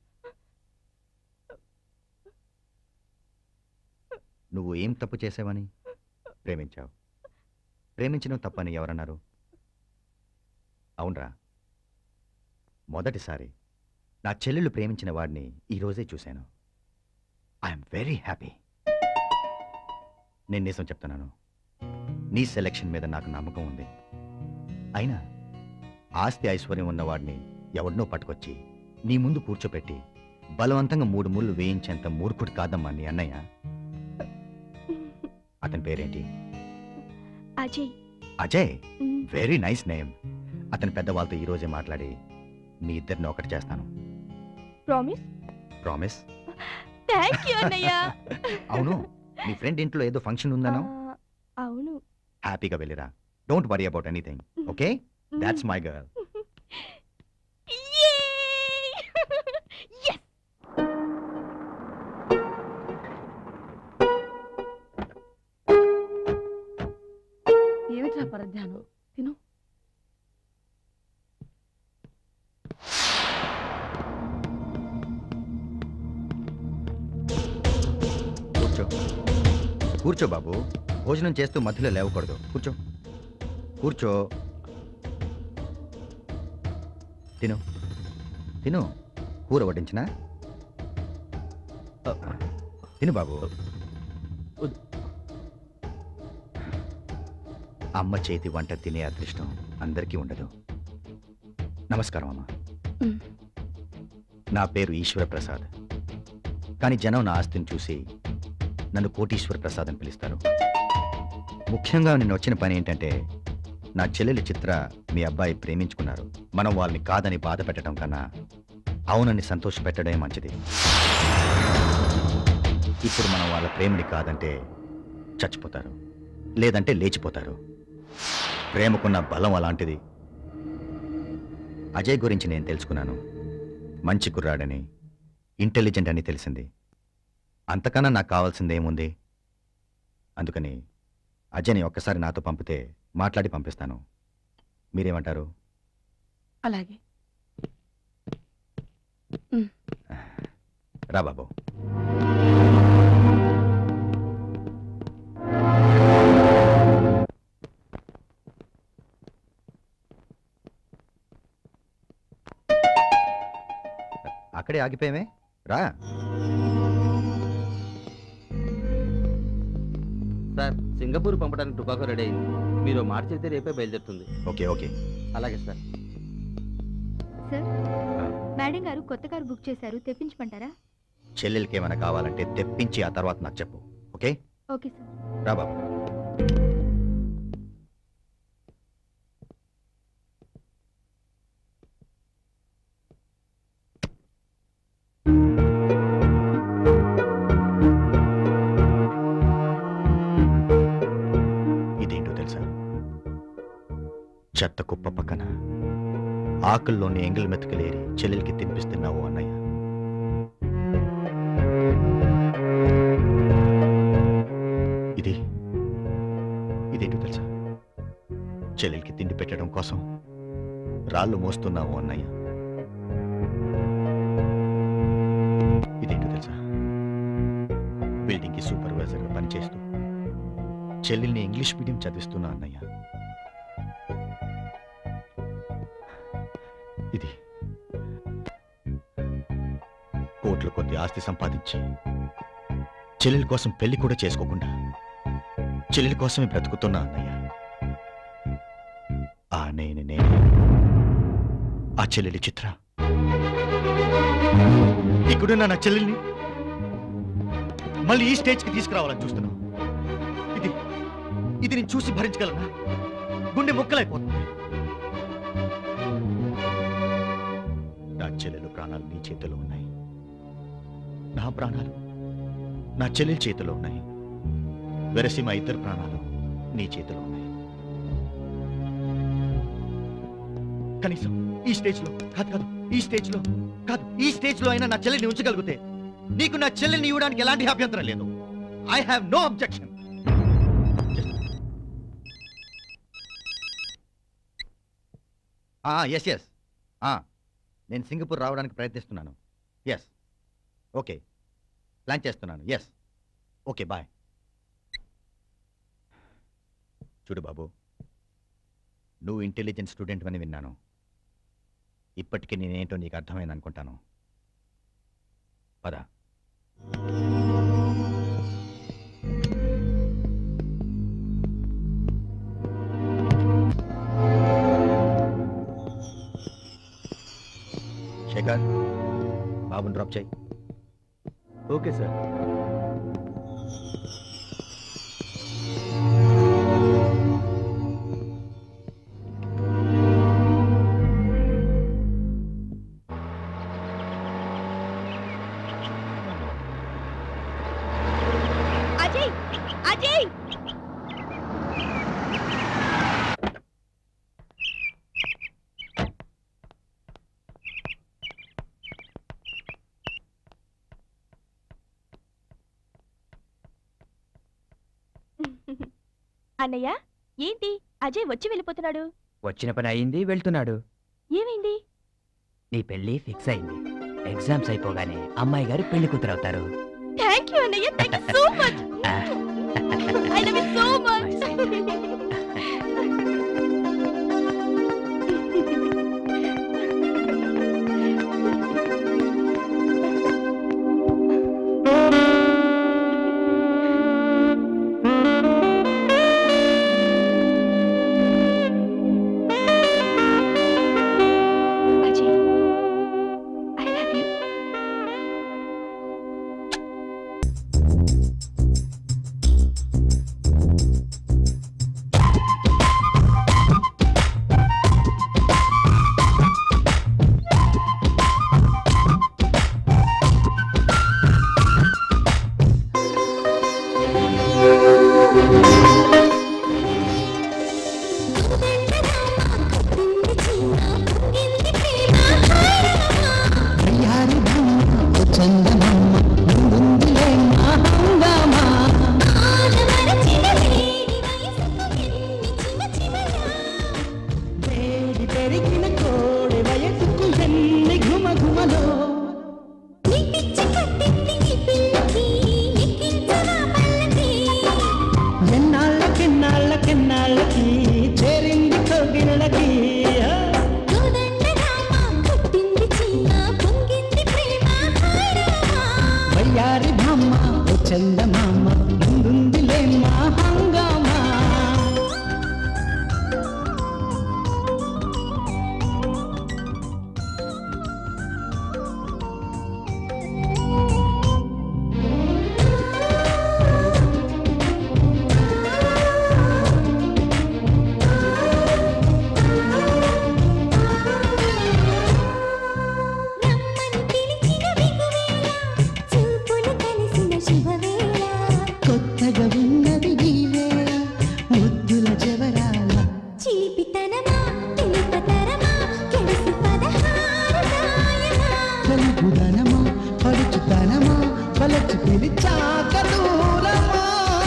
నువ్వు ఏం తప్పు చేసావని ప్రేమించావు? ప్రేమించడం తప్పని ఎవరన్నారు? అవునరా, మొదటిసారి నా చెల్లెళ్ళు ప్రేమించిన వాడిని ఈరోజే చూశాను. I'm very happy. నేను నిజం చెప్తున్నాను, నీ సెలెక్షన్ మీద నాకు నమ్మకం ఉంది. అయినా ఆస్తి ఐశ్వర్యం ఉన్నవాడిని ఎవడినో పట్టుకొచ్చి నీ ముందు కూర్చోపెట్టి బలవంతంగా మూడు ముళ్ళు వేయించేంత మూర్ఖుడు కాదమ్మా నీ అన్నయ్య. అతని పేరేంటి? Ajay. Ajay, very nice name. అతని పెద్దవాళ్ళతో ఈ రోజే మాట్లాడి మీ ఇద్దరిని ఒకటి చేస్తాను. ప్రామిస్? ప్రామిస్. థ్యాంక్ యూ అన్నయ్య. అవును, మీ ఫ్రెండ్ ఇంట్లో ఏదో ఫంక్షన్ ఉందనో? అవును. హ్యాపీగా వెళ్ళిరా. Don't worry about anything. Okay, that's my girl. ఏమిట్రా పరధ్యానం? తిను. కూర్చో కూర్చో బాబు. భోజనం చేస్తూ మధ్యలో లేవకూడదు. కూర్చో కూర్చో. తిను తిను. కూర వడ్డించినా? తిను బాబు. అమ్మ చేతి వంట తినే అదృష్టం అందరికీ ఉండదు. నమస్కారం అమ్మా. నా పేరు ఈశ్వర ప్రసాద్, కానీ జనం నా ఆస్తిని చూసి నన్ను కోటీశ్వర ప్రసాద్ అని పిలుస్తారు. ముఖ్యంగా నేను వచ్చిన పని ఏంటంటే, నా చెల్లెలి చిత్ర మీ అబ్బాయి ప్రేమించుకున్నారు. మనం వాళ్ళని కాదని బాధ పెట్టడం కన్నా అవునని సంతోష పెట్టడమే మంచిది. ఇప్పుడు మనం వాళ్ళ ప్రేమని కాదంటే చచ్చిపోతారు, లేదంటే లేచిపోతారు. ప్రేమకున్న బలం అలాంటిది. అజయ్ గురించి నేను తెలుసుకున్నాను. మంచి కుర్రాడని, ఇంటెలిజెంట్ అని తెలిసింది. అంతకన్నా నాకు కావాల్సిందేముంది? అందుకని అజయ్ని ఒక్కసారి నాతో పంపితే మాట్లాడి పంపిస్తాను. మీరేమంటారు? అలాగే. రా బాబు. అక్కడే ఆగిపోయామే, రా. సార్, సింగపూర్ పంపడానికి టుబాకో రెడీ అయింది. మీరు మాట చెప్తే రేపే బయలుదేరుతుంది. Okay okay. అలాగే సార్. సార్ మేడం గారు కొత్త కారు బుక్ చేశారు, తెప్పించమంటారా? చెల్లెలకి ఏమైనా కావాలంటే తెప్పించి ఆ తర్వాత నాకు చెప్పు. ఓకే? Okay sir. రా బాబు. ఇదేంటో తెలుసా? చెత్త కుప్ప పక్కన ఆకుల్లోని ఎంగిల్ మెతుకలేరి చెల్లెలకి తినిపిస్తున్నావు అన్నయ్య. ఇది ఇదేంటో తెలుసా? చెల్లెలకి తిండి పెట్టడం కోసం రాళ్ళు మోస్తున్నావు అన్నయ్య. ఇదేంటో తెలుసా? బిల్డింగ్కి సూపర్వైజర్గా పనిచేస్తూ చెల్లెల్ని ఇంగ్లీష్ మీడియం చదివిస్తున్నా అన్నయ్య. ఇది కోట్ల కొద్ది ఆస్తి సంపాదించి చెల్లెల కోసం పెళ్లి కూడా చేసుకోకుండా చెల్లెల కోసమే బ్రతుకుతున్నా అన్నయ్య. ఆ నేను నేనే ఆ చెల్లెలి చిత్ర. ఇక్కడున్న నా చెల్లెల్ని మళ్ళీ ఈ స్టేజ్కి తీసుకురావాలని చూస్తున్నావు. ఇది ఇది నేను చూసి భరించగలనా? గుండె ముక్కలైపోతుంది. నా చెల్లెలు ప్రాణాలు నీ చేతిలో ఉన్నాయి. నా ప్రాణాలు నా చెల్లెల చేతిలో ఉన్నాయి. వెరసి మా ఇద్దరు ప్రాణాలు నీ చేతిలో ఉన్నాయి. కనీసం ఈ స్టేజ్ లో కాదు కాదు ఈ స్టేజ్ లో కాదు ఈ స్టేజ్ లో అయినా నా చెల్లెల్ని ఉంచగలిగితే నీకు నా చెల్లెల్ని ఇవ్వడానికి ఎలాంటి అభ్యంతరం లేదు. I have no objection. Yes yes నేను సింగపూర్ రావడానికి ప్రయత్నిస్తున్నాను. ఎస్ ఓకే ప్లాన్ చేస్తున్నాను. Yes okay bye. చూడు బాబు, నువ్వు ఇంటెలిజెంట్ స్టూడెంట్ అని విన్నాను. ఇప్పటికీ నేనేంటో నీకు అర్థమైంది అనుకుంటాను. పద. శేఖర్, బాబుని డ్రాప్ చేయి. Okay sir. అజయ్ అజయ్ అన్నయ్య, ఏంటి అజయ్ వచ్చి వెళ్ళిపోతున్నాడు? వచ్చిన పని అయింది, వెళ్తున్నాడు. ఏమైంది? నీ పెళ్లి ఫిక్స్ అయింది. ఎగ్జామ్స్ అయిపోగానే అమ్మాయి గారు పెళ్లి కూతురు అవుతారు. థ్యాంక్ యూ అన్నయ్య, thank you so much. I love you so much. వెలుగుదనమా పడుచుతనమా పలచి పిలిచాక దూరమా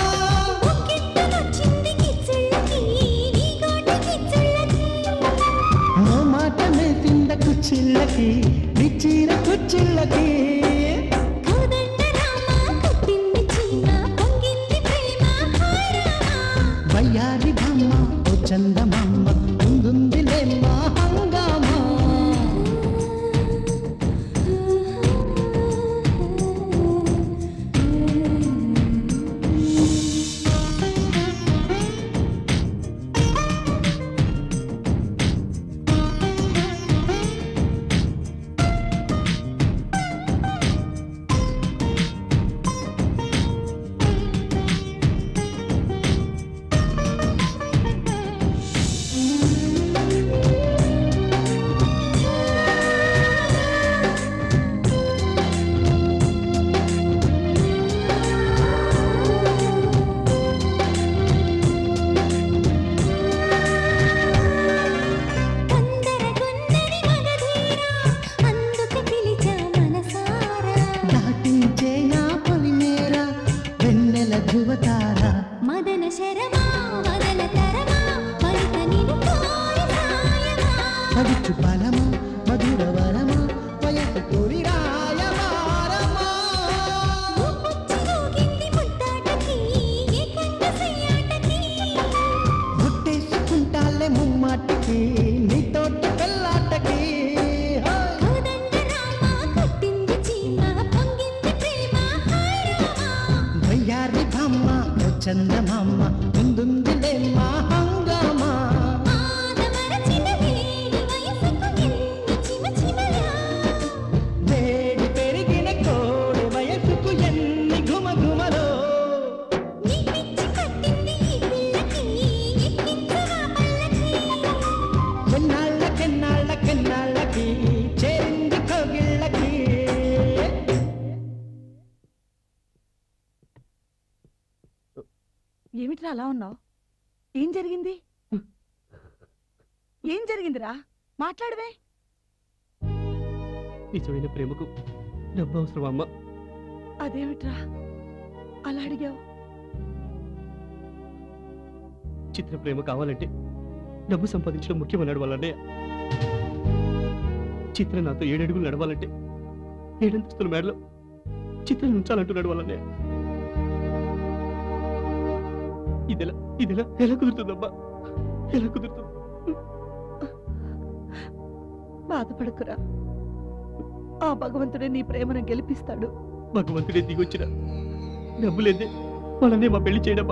ఓ మాట మెల్తింద కుచ్చిళ్ళకి విచ్చిన కుచ్చిళ్ళకి వయ్యారి బొమ్మ ఓ చందమామ ముందుందిలే మా హంగామా పడుచు బలమా మధుర వరమా వయసు తొలి రాయమారమా ముట్టేసుకుంటాలే ముమ్మాటికి నీ తోట పెళ్ళాటకి వయ్యారి బొమ్మ ఓ చందమామ ముందుందిలే మా హంగామా వేడి పెరిగిన కోడి వయసుకు ఎన్ని ఘుమఘుమలో ఎన్నాళ్ళకెన్నాళ్ళకెన్నాళ్ళకి చేరింది కోగిళ్ళకి ఏమిట్రా అలా ఉన్నావు? ఏం జరిగింది? ఏం జరిగిందిరా? మాట్లాడవే. నిజమైన ప్రేమకు డబ్బు అవసరం అమ్మా. అదేమిట్రా అలా అడిగావు? చిత్ర ప్రేమ కావాలంటే డబ్బు సంపాదించడం ముఖ్యమన్నాడు వాళ్ళనే. చిత్ర నాతో ఏడడుగులు నడవాలంటే ఏడంతస్తుల మేడలో చిత్రం ఉంచాలంటున్నాడు వాళ్ళనే. ఇదెలా ఇదెలా ఎలా కుదురుతుందమ్మా? ఎలా కుదురుతుంది? బాధపడకురా, ఆ భగవంతుడే నీ ప్రేమను గెలిపిస్తాడు. భగవంతుడే దిగొచ్చిన డబ్బు లేదే వాళ్ళనే మా పెళ్లి చేయడమ్మా.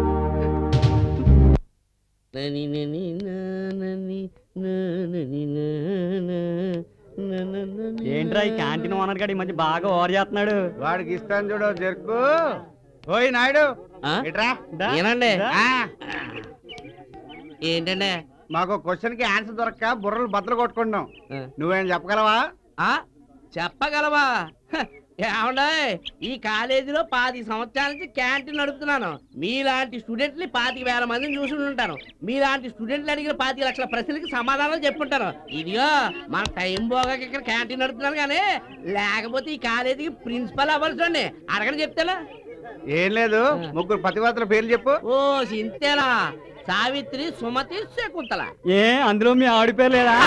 ఏంట్రా ఈ క్యాంటీన్ ఓనర్ గారు ఈ మధ్య బాగా ఓవర్ చేస్తున్నాడు. వాడికి ఇస్తాను చూడు జరుకు. ఓయ్ నాయుడు ఏనండి ఏంటండి? మాకు క్వశ్చన్ కి ఆన్సర్ దొరక్క బుర్రలు బద్దలు కొట్టుకుంటాం. నువ్వేం చెప్పగలవా? చెప్పగలవా? ఏమండే, ఈ కాలేజీలో పాతి సంవత్సరాల నుంచి క్యాంటీన్ నడుపుతున్నాను. మీలాంటి స్టూడెంట్ని పాతిక వేల మందిని చూసి ఉంటాను. మీలాంటి స్టూడెంట్లు అడిగిన పాతిక లక్షల ప్రశ్నలకి సమాధానం చెప్పుంటాను. ఇదిగో మన టైం పోగాక ఇక్కడ క్యాంటీన్ నడుపుతున్నాను, కానీ లేకపోతే ఈ కాలేజీకి ప్రిన్సిపల్ అవ్వాల్సి అడగని చెప్తానా? ఏం లేదు, ముగ్గురు పతివ్రతల పేర్లు చెప్పు. ఓ సింతేనా? సావిత్రి, సుమతి, శకుంతల. ఏ అందులో మీ ఆవిడ పేరు లేదా?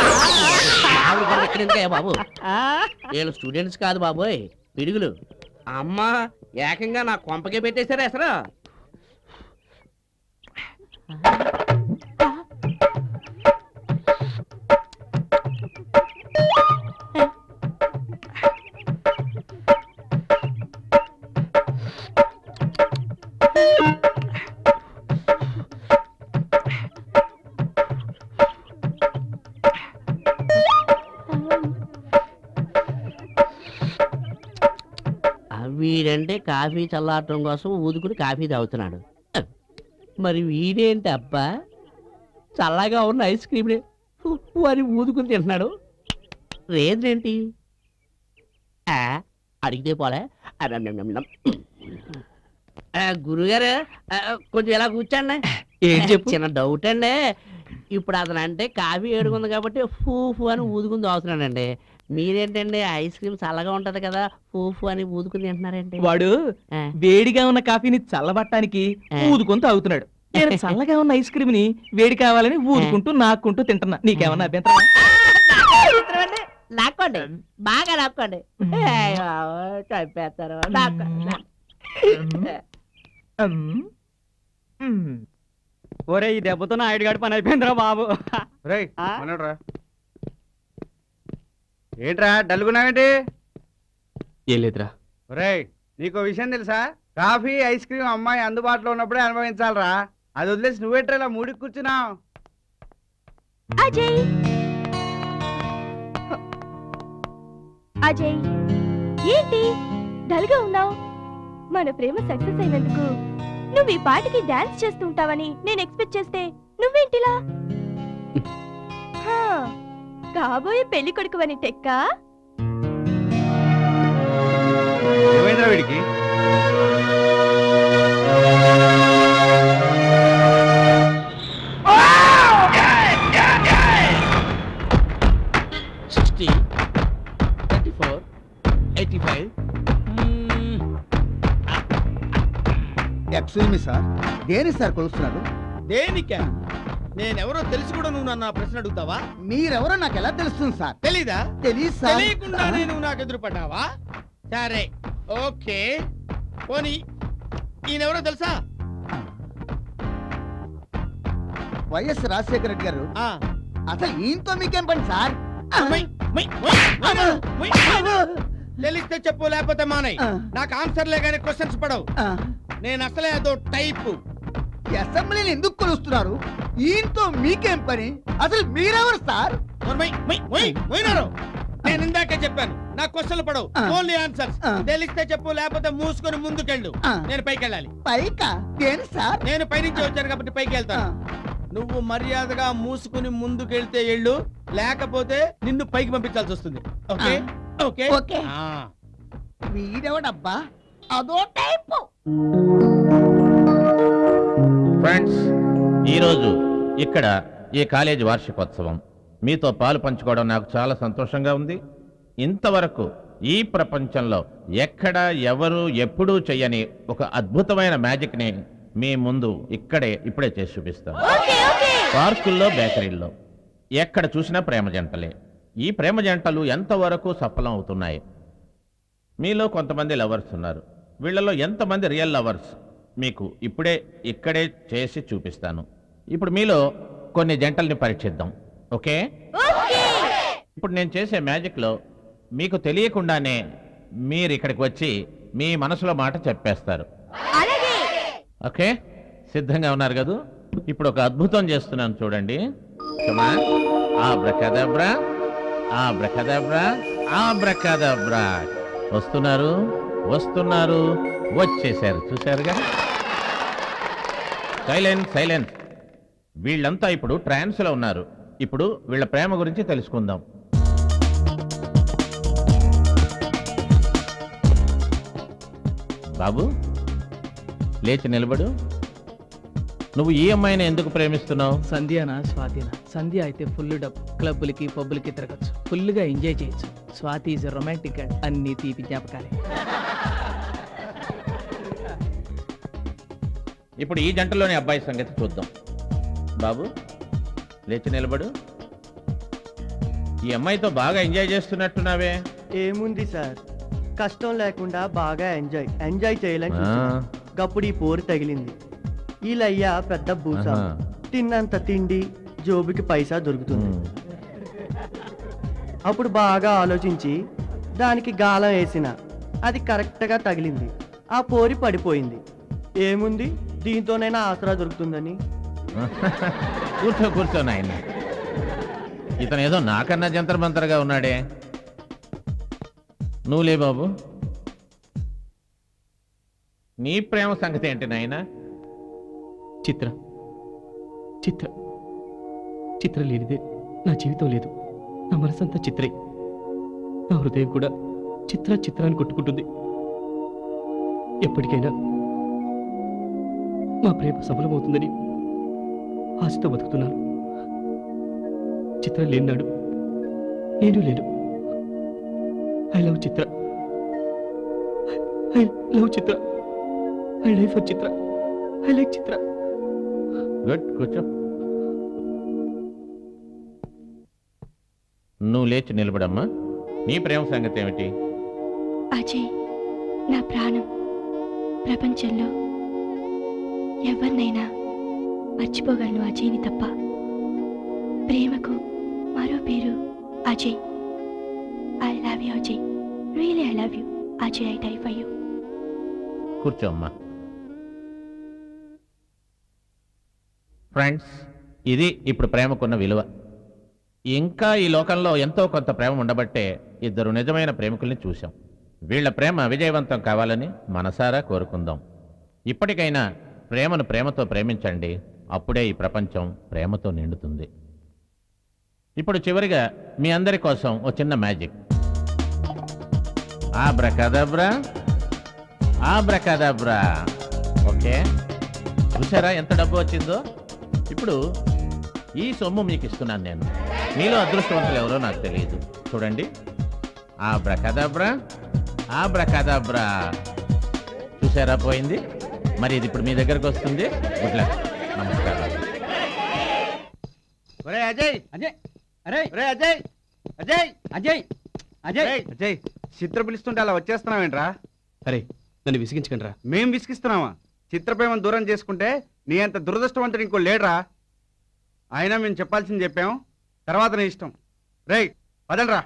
బాబు వీళ్ళు స్టూడెంట్స్ కాదు బాబోయ్, పిడుగులు. అమ్మ ఏకంగా నా కొంపకే పెట్టేశారా అసలు. వీడంటే కాఫీ చల్లారటం కోసం ఊదుకుని కాఫీ తాగుతున్నాడు. మరి వీడేంటి అబ్బా చల్లగా ఉన్న ఐస్ క్రీమ్ వారి ఊదుకుని తింటున్నాడు. రేంటి అడిగితే పోలే. గురుగారు కొంచెం ఎలా కూర్చోండి. చిన్న డౌట్ అండి. ఇప్పుడు అతను అంటే కాఫీ ఏడుకుంది కాబట్టి ఫూ ఫూ అని ఊదుకుని తాగుతున్నాడండి. మీరేంటండి ఐస్ క్రీమ్ చల్లగా ఉంటది కదా ఫూఫు అని ఊదుకుని తింటున్నారేంటి? వాడు వేడిగా ఉన్న కాఫీని చల్లబట్టానికి ఊదుకొని తాగుతున్నాడు. నేను చల్లగా ఉన్న ఐస్ క్రీమ్ ని వేడి కావాలని ఊదుకుంటూ నాకుంటూ తింటున్నా. నీకేమన్నా అభ్యంతరం? నాకోండి, బాగా నాకోండి. చంపేస్తారు. ఒరే ఈ దెబ్బతో నా ఐడిగాడి పని అయిపోయిందిరా బాబు. ఏంట్రా డల్గున్నావేంటి? ఏం లేదురా. రేయ్ నీకు విషయం తెలుసా? కాఫీ ఐస్ క్రీమ్ అమ్మాయి అందుబాటులో ఉన్నప్పుడే అనుభవించాలరా. అది వదిలేసి నువ్వేట్రా ఇలా మూడికి కూర్చున్నావు? అజయ్ అజయ్ ఏంటి డల్గా ఉన్నావు? మన ప్రేమ సక్సెస్ అయినందుకు నువ్వు ఈ పాటికి డాన్స్ చేస్తూ ఉంటావని నేను ఎక్స్పెక్ట్ చేస్తే నువ్వేంటిలా? హా, కాబోయే పెళ్లి కొడుకువని టెక్కా? ఏమైందిరా వీడికి? Sixty thirty four eighty five excuse me sir, దేని సార్ కొలుస్తున్నారు? దేనికా? నేనెవరో తెలిసి కూడా నువ్వు నన్ను ఆ ప్రశ్న అడుగుతావా? మీరెవరో నాకు ఎలా తెలుస్తుంది సార్? తెలీదా? తెలీదు సార్. తెలియకుండా నేను నాకు ఎదురుపడ్డావా? సరే ఓకే, పోనీ ఈయనెవరో తెలుసా? వైఎస్ రాజశేఖర రెడ్డి గారు. అసలు ఈయనతో మీకేం పని సార్? తెలిస్తే చెప్పు, లేకపోతే మానయ్. నాకు ఆన్సర్లే కానీ క్వశ్చన్స్ పడవు. నేను అసలే అదో టైపు. అసెంబ్లీని ఎందుకు కొలుస్తున్నారు? ఈయనతో మీకేం పని? అసలు మీరెవరు సార్? నేను ఇందాకే చెప్పాను, నా క్వశ్చన్లు పడవు, ఓన్లీ ఆన్సర్స్. తెలిస్తే చెప్పు, లేకపోతే మూసుకొని ముందుకెళ్ళు. నేను పైకి వెళ్ళాలి. పైకా? దేని సార్? నేను పైనుంచి వచ్చాను కాబట్టి పైకి వెళ్తాను. నువ్వు మర్యాదగా మూసుకుని ముందుకెళ్తే ఎళ్ళు, లేకపోతే నిన్ను పైకి పంపించాల్సి వస్తుంది. Okay okay okay. వీడెవడబ్బా అదో టైపు. ఫ్రెండ్స్, ఈరోజు ఇక్కడ ఈ కాలేజీ వార్షికోత్సవం. మీతో పాలు పంచుకోవడం నాకు చాలా సంతోషంగా ఉంది. ఇంతవరకు ఈ ప్రపంచంలో ఎక్కడ ఎవరు ఎప్పుడూ చెయ్యని ఒక అద్భుతమైన మ్యాజిక్ని మీ ముందు ఇక్కడే ఇప్పుడే చేసి చూపిస్తాను. పార్కుల్లో, బేకరీల్లో ఎక్కడ చూసినా ప్రేమ జంటలే. ఈ ప్రేమ జంటలు ఎంతవరకు సఫలం అవుతున్నాయి? మీలో కొంతమంది లవర్స్ ఉన్నారు. వీళ్ళలో ఎంతమంది రియల్ లవర్స్ మీకు ఇప్పుడే ఇక్కడే చేసి చూపిస్తాను. ఇప్పుడు మీలో కొన్ని జంటల్ని పరీక్షిద్దాం. ఓకే? ఇప్పుడు నేను చేసే మ్యాజిక్లో మీకు తెలియకుండానే మీరు ఇక్కడికి వచ్చి మీ మనసులో మాట చెప్పేస్తారు. ఓకే, సిద్ధంగా ఉన్నారు కదా? ఇప్పుడు ఒక అద్భుతం చేస్తున్నాను, చూడండి. ఆబ్రకదబ్రా, ఆబ్రకదబ్రా, ఆబ్రకదబ్రా. వస్తున్నారు వస్తున్నారు వచ్చేసారు, చూశారుగా? Silence silence. వీళ్ళంతా ఇప్పుడు ట్రాన్స్లో ఉన్నారు. ఇప్పుడు వీళ్ళ ప్రేమ గురించి తెలుసుకుందాం. బాబు, లేచి నిలబడు. నువ్వు ఈ అమ్మాయిని ఎందుకు ప్రేమిస్తున్నావు? సంధ్యానా స్వాతినా? సంధ్య అయితే ఫుల్ డబ్బు, క్లబ్బులకి పబ్బులకి తిరగచ్చు, ఫుల్గా ఎంజాయ్ చేయొచ్చు. స్వాతి ఈజ్ రొమాంటిక్ అండ్ అన్ని తీపి జ్ఞాపకాలే. ఇప్పుడు ఈ జంటలోని అబ్బాయి సంగతి చూద్దాం. బాబు, లేచి నిలబడు. ఈ అమ్మాయితో బాగా ఎంజాయ్ చేస్తున్నట్టున్నావే? ఏముంది సార్, కష్టం లేకుండా బాగా ఎంజాయ్ ఎంజాయ్ చేయాలని గప్పుడు ఈ పోరు తగిలింది. ఈలయ్యా పెద్ద బూసా, తిన్నంత తిండి, జోబుకి పైసా దొరుకుతుంది. అప్పుడు బాగా ఆలోచించి దానికి గాలం వేసిన, అది కరెక్ట్గా తగిలింది. ఆ పోరి పడిపోయింది. ఏముంది, దీంతోనైనా ఆసరా దొరుకుతుందని. కూర్చో కూర్చో నాయన. ఇతను ఏదో నాకన్నా జంతర్ మంతర్గా ఉన్నాడే. నువ్వులే బాబు, నీ ప్రేమ సంగతి ఏంటి నాయన? చిత్ర చిత్ర చిత్ర లేనిదే నా జీవితం లేదు. నా మనసంతా చిత్రే. నా హృదయం కూడా చిత్ర చిత్రాన్ని కొట్టుకుంటుంది. ఎప్పటికైనా మా ప్రేమ సఫలమవుతుందని ఆశతో బతుకుతున్నాను. చిత్ర లేనాడు నేను లేను. I love Chitra. I love Chitra. I life for Chitra. I like Chitra. Good, కూర్చో. నువ్వు లేచి నిలబడమ్మా. నీ ప్రేమ సంగతి ఏమిటి? అజయ్ నా ప్రాణం. ప్రపంచంలో ఎవరినైనా మర్చిపోగలను అజయ్ని తప్ప. ప్రేమకు మరో పేరు Ajay. I love you Ajay. Really I love you Ajay. I die for you. కూర్చో అమ్మా. ఫ్రెండ్స్, ఇది ఇప్పుడు ప్రేమకున్న విలువ. ఇంకా ఈ లోకంలో ఎంతో కొంత ప్రేమ ఉండబట్టే ఇద్దరు నిజమైన ప్రేమికుల్ని చూశాం. వీళ్ల ప్రేమ విజయవంతం కావాలని మనసారా కోరుకుందాం. ఇప్పటికైనా ప్రేమను ప్రేమతో ప్రేమించండి. అప్పుడే ఈ ప్రపంచం ప్రేమతో నిండుతుంది. ఇప్పుడు చివరిగా మీ అందరి కోసం ఓ చిన్న మ్యాజిక్. ఆబ్రకదబ్రా, ఆబ్రకదబ్రా. ఓకే, చూసారా ఎంత డబ్బు వచ్చిందో? ఇప్పుడు ఈ సొమ్ము మీకు ఇస్తున్నాను నేను. మీలో అదృష్టవంతులు ఎవరో నాకు తెలియదు. చూడండి, ఆబ్రకదబ్రా, ఆబ్రకదబ్రా. చూసారా, పోయింది. మరి ఇది ఇప్పుడు మీ దగ్గరకు వస్తుంది. Good luck. నమస్కారం. ఒరే అజయ్, అజయ్, అరే ఒరే అజయ్, అజయ్, అజయ్, అజయ్, అజయ్, చిత్ర పిలుస్తుంటే అలా వచ్చేస్తున్నావేంట్రా? అరే నన్ను విసిగించకండి రా. మేం విసిగిస్తున్నావా? చిత్రప్రేమను దూరం చేసుకుంటే నీ అంత దురదృష్టవంతుడు ఇంకో లేడురా. అయినా మేము చెప్పాల్సింది చెప్పాం, తర్వాత నీ ఇష్టం. రేయ్ పదండ్రా.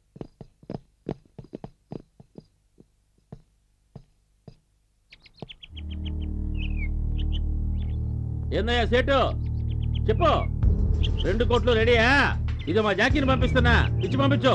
ఏందయ్యా సేటు, చెప్పు. రెండు కోట్లు రెడీయా? ఇది మా జాకీని పంపిస్తున్నా, ఇచ్చి పంపించు.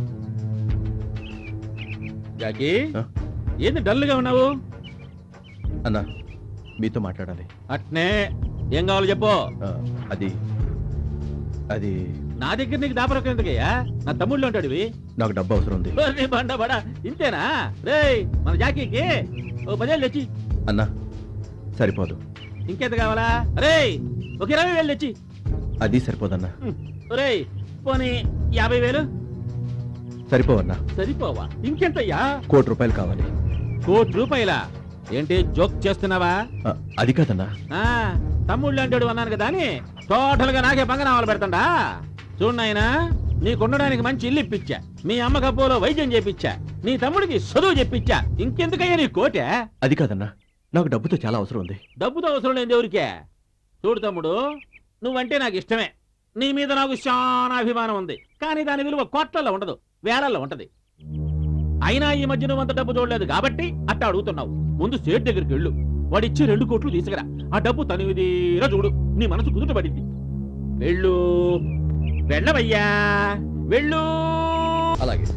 జాకీ, ఏంది డల్గా ఉన్నావు? అన్నా, మీతో మాట్లాడాలి. అట్నే, ఏం కావాలో చెప్పు. అది అది నా దగ్గర నీకు దాపరకం ఎందుకయ్యా? నా తమ్ముళ్ళు ఉంటాడు. నాకు డబ్బు అవసరం ఉంది. బండబడా ఇంతేనా? రేయ్, మన జాకీకి ఓ పదేళ్ళు తెచ్చి. అన్నా సరిపోదు. ఇంకెంత కావాలా? రేయ్, ఒక ఇరవై వేలు తెచ్చి. అది సరిపోదన్నా. రేయ్, పోనీ యాభై వేలు సరిపోవన్నా. సరిపోవా? ఇంకెంతయ్యా? కోటి రూపాయలు కావాలి. కోటి రూపాయలా? ఏంటి జోక్ చేస్తున్నావా? ఆ, అది కాదన్నా. ఆ, తమ్ముళ్ళు అంటాడు అన్నాను కదా అని టోటల్ గా నాకే పంగనామాలు పెడతాడా? చూడు నాయనా, నీకుండడానికి మంచి ఇల్లు ఇప్పించా, మీ అమ్మ కబ్బోలో వైద్యం చేపించా, నీ తమ్ముడికి చదువు చెప్పించా. ఇంకెందుకయ్యా నీ కోటే? అది కాదన్నా, నాకు డబ్బుతో చాలా అవసరం ఉంది. డబ్బుతో అవసరం లేదు ఎవరికే? చూడు తమ్ముడు, నువ్వంటే నాకు ఇష్టమే. నీ మీద నాకు చాలా అభిమానం ఉంది. కానీ దాని విలువ కోట్లలో ఉండదు, వేలల్లో ఉంటది. అయినా ఈ మధ్య నువ్వు అంత డబ్బు చూడలేదు కాబట్టి అట్ట అడుగుతున్నావు. ముందు సేట్ దగ్గరికి వెళ్ళు, వాడిచ్చి రెండు కోట్లు తీసుకురా. ఆ డబ్బు తనివిదీరా చూడు, నీ మనసు కుదుట పడింది. వెళ్ళు, వెళ్ళవయ్యా, వెళ్ళు. అలాగే.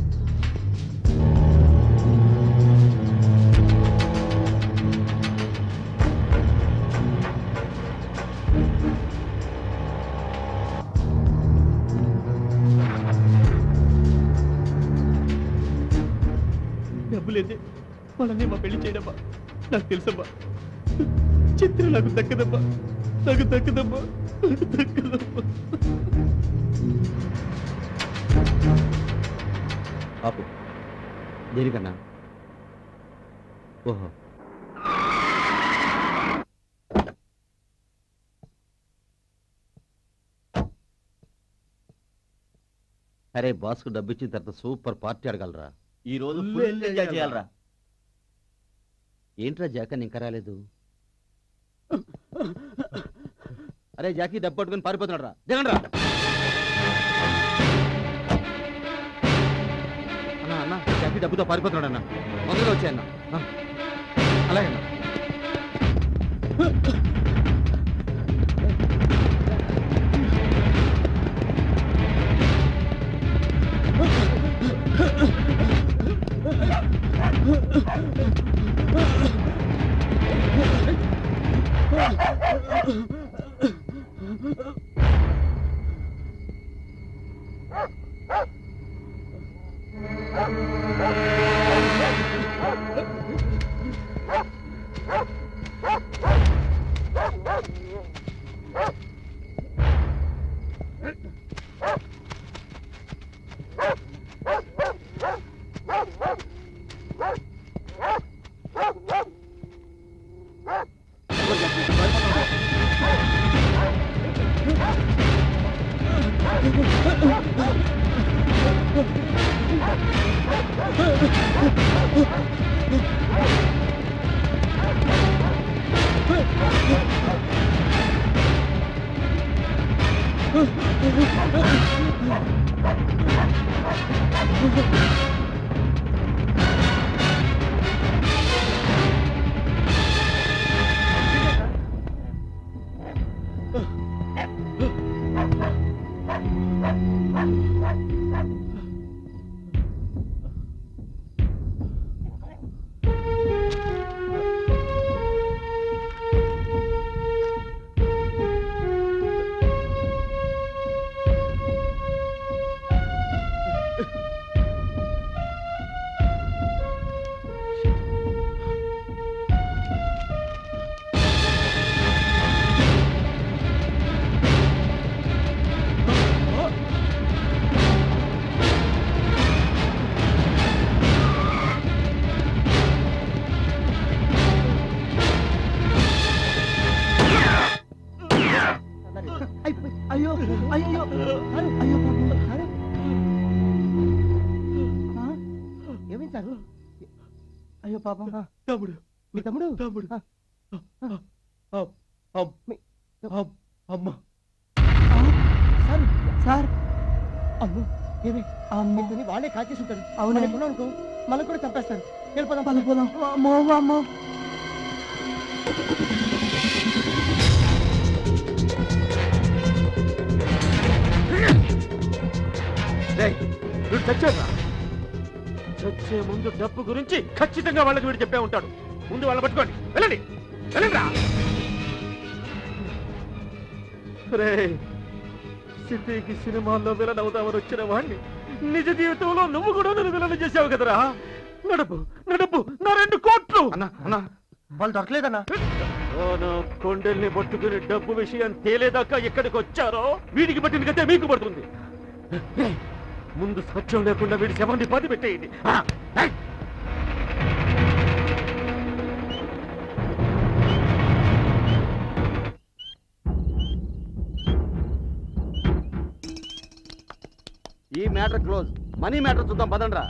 డబ్బు లేదే వాళ్ళని మా పెళ్లి చేయడమ్మా. నాకు తెలుసమ్మా, చిత్ర నాకు దక్కదమ్మా, నాకు దక్కదమ్మా, నాకు దక్కదమ్మా. ఆపు. దేనికన్నా? ఓహో, అరే బాస్కు డబ్బు ఇచ్చిన తర్వాత సూపర్ పార్టీ అడగలరా. ఈ రోజు ఫుల్ ఎంజాయ్ చేయాలరా. ఏంట్రా జాకీ ఇంకా రాలేదు? అరే జాకీ డబ్బు పట్టుకుని పారిపోతున్నాడు రా. దిగండి రా. అన్న అన్న జాకీ డబ్బుతో పారిపోతున్నాడు అన్న. తొందరగా వచ్చాయన్న. అలాగే అన్న. ఏమైంది సార్? అయ్యో పాపం. తమ్ముడు, మీ తమ్ముడు తమ్ముడు అమ్మ సార్ సార్ అమ్మ ఏమి అమ్మని వాళ్ళే కాల్చేసి ఉంటారు. అవును అనుకో మనకు కూడా చంపేస్తారు. వెళ్ళిపోదాం పద పోదాం. అమ్మో అమ్మో వీడు చచ్చారా? చచ్చే ముందు డబ్బు గురించి ఖచ్చితంగా వాళ్ళకి వీడు చెప్పే ఉంటాడు. ముందు వాళ్ళ పట్టుకోండి, వెళ్ళండి వెళ్ళండి. రే సిటీకి సినిమాల్లో విలన్ అవుతామని వచ్చిన వాడిని నిజ జీవితంలో నువ్వు కూడా నన్ను విలన్ చేసావు కదరా. నడపు నడపు నా రెండు కోట్లు. వాళ్ళు దొరకలేదన్నా. నా కొండల్ని పట్టుకుని డబ్బు విషయం తేలేదాకా ఎక్కడికి వచ్చారో వీడికి పట్టిన గతే మీకు పడుతుంది. ముందు సాక్ష్యం లేకుండా వీడి శవాన్ని పాతి పెట్టేయండి. ఈ మ్యాటర్ క్లోజ్. మనీ మ్యాటర్ చూద్దాం పదండ్రా.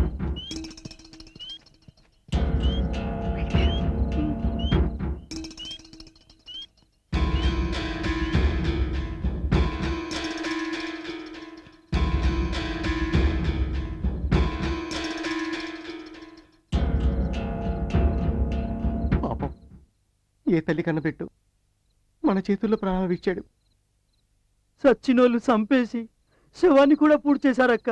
పాపం ఏ తల్లి కన్నపెట్టు మన చేతుల్లో ప్రాణాలు ఇచ్చాడు. సచ్చినోళ్ళు చంపేసి శవాన్ని కూడా పూర్తి చేశారక్క.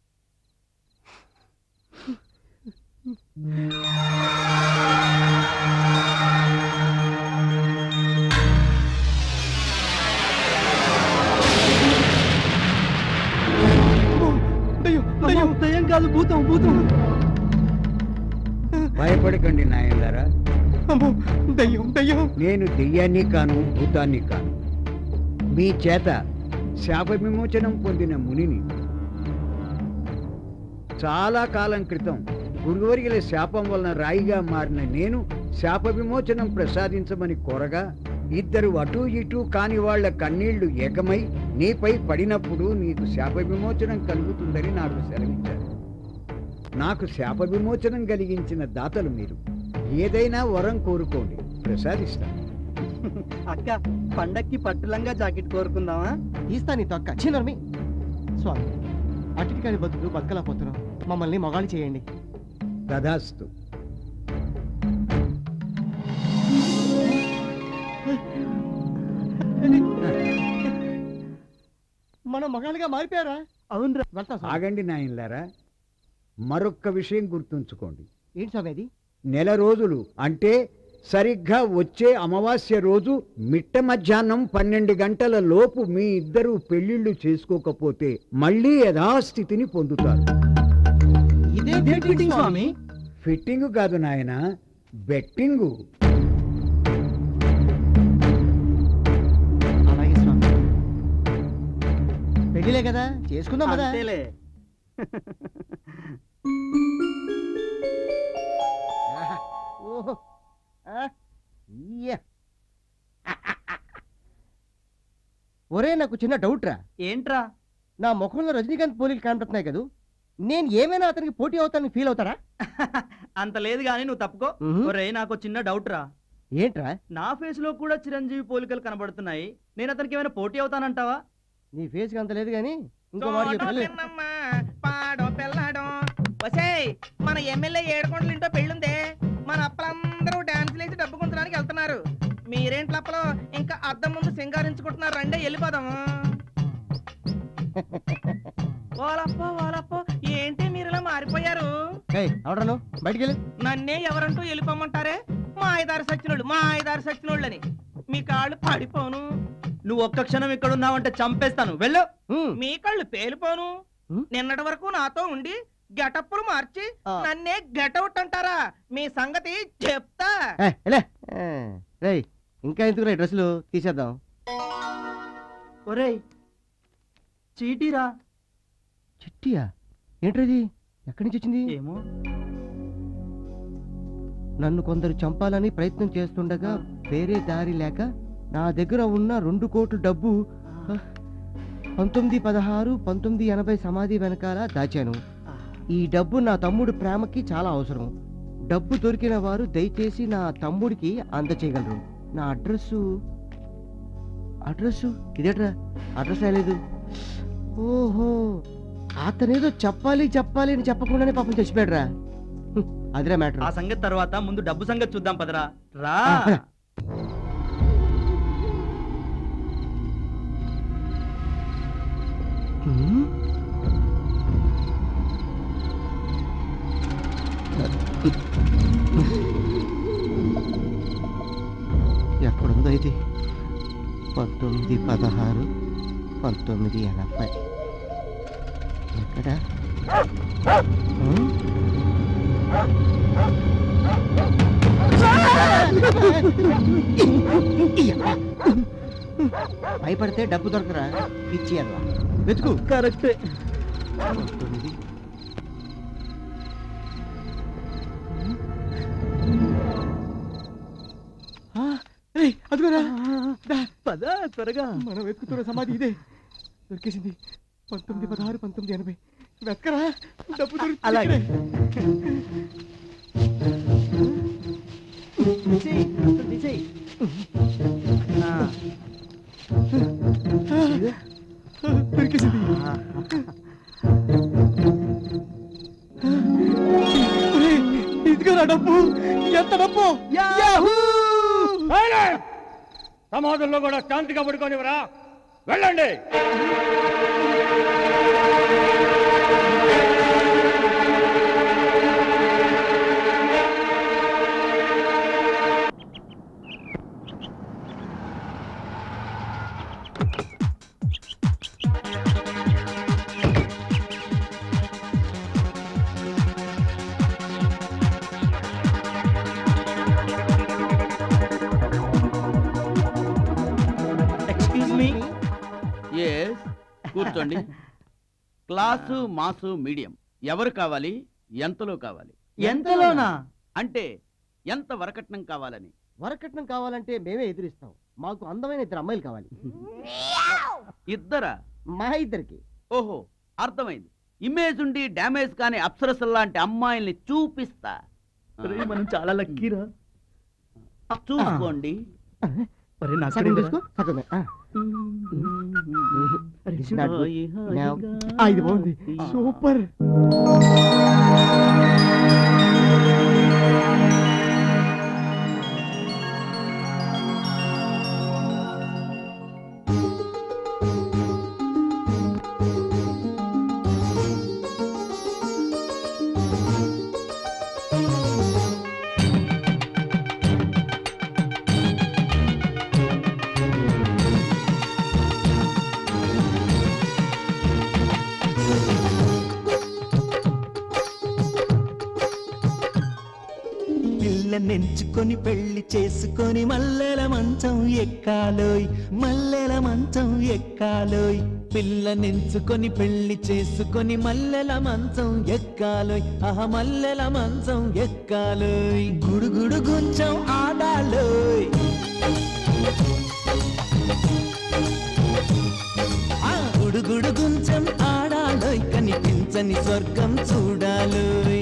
దయ్యం కాదు, భూతం భూతం. భయపడకండి నాయనలారా. దయ్యం దయ్యం. నేను దెయ్యాన్ని కాను, భూతాన్ని కాను. మీ చేత శాప విమోచనం పొందిన మునిని. చాలా కాలం క్రితం గురువర్యుల శాపం వలన రాయిగా మారిన నేను శాప విమోచనం ప్రసాదించమని కోరగా ఇద్దరు అటూ ఇటూ కాని వాళ్ల కన్నీళ్లు ఏకమై నీపై పడినప్పుడు నీకు శాప విమోచనం కలుగుతుందని నాకు సెలవిచ్చారు. నాకు శాప విమోచనం కలిగించిన దాతలు మీరు. ఏదైనా వరం కోరుకోండి, ప్రసాదిస్తాను. అక్క పండక్కి పట్టులంగా జాకెట్ కోరుకుందామా? తీస్తా నీ తొక్క చిన్నర్మి. స్వామి అటుకాని బతుకులు బతకలేకపోతున్నాం, మమ్మల్ని మొగాళ్ళు చేయండి. తదాస్తు. మనం మగాళ్ళుగా మారిపోయారా? అవునరా. ఆగండి నాయనలారా, మరొక్క విషయం గుర్తుంచుకోండి. ఏంటి స్వామి అది? నెల రోజులు అంటే సరిగ్గా వచ్చే అమావాస్య రోజు మిట్ట మధ్యాహ్నం పన్నెండు గంటల లోపు మీ ఇద్దరు పెళ్లిళ్ళు చేసుకోకపోతే మళ్ళీ యథాస్థితిని పొందుతారు. ఇదే ఫిట్టింగ్ స్వామి. ఫిట్టింగ్ కాదు నాయన, బెట్టింగు. అలాగే స్వామి. పెళ్లిలే కదా, చేసుకుందాం కదా. ఓహో ఒరే నాకు చిన్న డౌట్ రా. ఏంట్రా? నా ముఖంలో రజనీకాంత్ పోలీలు కనపడుతున్నాయి కదా, నేను ఏమైనా అతనికి పోటీ అవుతానని ఫీల్ అవుతారా? అంత లేదు గానీ నువ్వు తప్పుకో. ఒరే నాకు చిన్న డౌట్ రా. ఏంట్రా? నా ఫేస్ లో కూడా చిరంజీవి పోలికలు కనబడుతున్నాయి. నేను అతనికి ఏమైనా పోటీ అవుతానంటావా? నీ ఫేస్ కి అంత లేదు గానీ ఇంకో మాట చెప్పలే. పాడో పెళ్ళాడో వసేయ్, మన ఎమ్మెల్యే ఏడుకొండలు ఇంటో పెళ్ళుందే. మన అప్పలందరూ డాన్స్ లేసి డబ్బు గుంచడానికి వెళ్తున్నారు. మీరేంటి అప్పలో ఇంకా అద్దం ముందు సింగారించుకుంటున్నారు. రండే వెళ్ళిపోదాము. ఓలప్పో ఓలప్పో, ఏంటి మీరు ఇలా మారిపోయారు? ఎవడను బయటికి వెళ్ళి. నన్నే ఎవరంటూ వెళ్ళిపోమంటారే? మా ఐదారు సచ్చినోళ్ళు మా ఐదారు సచ్చినోళ్ళని. మీ కాళ్ళు పడిపోను. నువ్వు ఒక్క క్షణం ఇక్కడ ఉన్నావంటే చంపేస్తాను. వెళ్ళు. మీ కళ్ళు పేలిపోను. నిన్నటి వరకు నాతో ఉండి గెటప్పులు మార్చి నన్నే గెటౌట్ అంటారా? మీ సంగతి చెప్తా. రేయ్ ఇంకా ఎందుకు రే డ్రెస్సులు తీసేద్దాం. ఒరేయ్ చీటీరా. చిట్టియా? ఏంట్రది? ఎక్కడి నుంచి వచ్చింది? ఏమో. నన్ను కొందరు చంపాలని ప్రయత్నం చేస్తుండగా వేరే దారి లేక నా దగ్గర ఉన్న రెండు కోట్ల డబ్బు పంతొమ్మిది పదహారు పంతొమ్మిది ఎనభై సమాధి వెనకాల దాచాను. ఈ డబ్బు నా తమ్ముడు ప్రేమకి చాలా అవసరం. డబ్బు దొరికిన వారు దయచేసి నా తమ్ముడికి అందచేయగలరు. నా అడ్రస్సు అడ్రస్సు ఇదేట్రా, అడ్రస్ రాలేదు. ఓహో, అతనేదో చెప్పాలి చెప్పాలి అని చెప్పకుండానే పాపం చచ్చిపోయాడురా. హ్మ్, అదిరా మ్యాటర్. ఆ సంగతి తర్వాత ముందు డబ్బు సంగతి చూద్దాం పదరా. రా ఎక్కడుందో ఇది? పంతొమ్మిది పదహారు పంతొమ్మిది ఎనభై ఎక్కడ? భయపడితే డబ్బు దొరకరా, పిచ్చి అల్వా. వెతుకు. కరెక్టే. పంతొమ్మిది అదిగోరా, పద త్వరగా. మనం వెతుకుతున్న సమాధి ఇదే. దొరికేసింది. పంతొమ్మిది పదహారు పంతొమ్మిది ఎనభై. వెతకరా, డబ్బు దొరికి. అలాగే. దొరికేసింది. ఇదిగోరా డబ్బు. ఎంత డబ్బు! సమాధుల్లో కూడా శాంతిగా పడుకోనివరా, వెళ్ళండి. కూర్చోండి. క్లాసు మాసు మీడియం ఎవరు కావాలి, ఎంతలో కావాలి? ఎంతలోనా? అంటే ఎంత వరకట్నం కావాలని. వరకట్నం కావాలంటే మేమే ఎదురిస్తాం. మాకు అందమైన ఇద్దరు అమ్మాయిలు కావాలి. ఇద్దరా? మా ఇద్దరికి. ఓహో, అర్థమైంది. ఇమేజ్ ఉండి డ్యామేజ్ కాని అప్సరసల్ లాంటి అమ్మాయిల్ని చూపిస్తా. మనం చాలా లక్కీరా. చూసుకోండి. ఇది బాగుంది, సూపర్. నెంచుకొని పెళ్లి చేసుకొని మల్లెల మంచం ఎక్కాలోయ్, మల్లెల మంచం ఎక్కాలోయ్. పిల్ల నెంచుకొని పెళ్లి చేసుకొని మల్లెల మంచం ఎక్కాలోయ్, ఆహ మల్లెల మంచం ఎక్కాలోయ్. గుడుగుడు గుంచం ఆడాలోయ్, ఆ గుడుగుడు గుంచం ఆడాలోయ్. కనిపించని స్వర్గం చూడాలోయ్.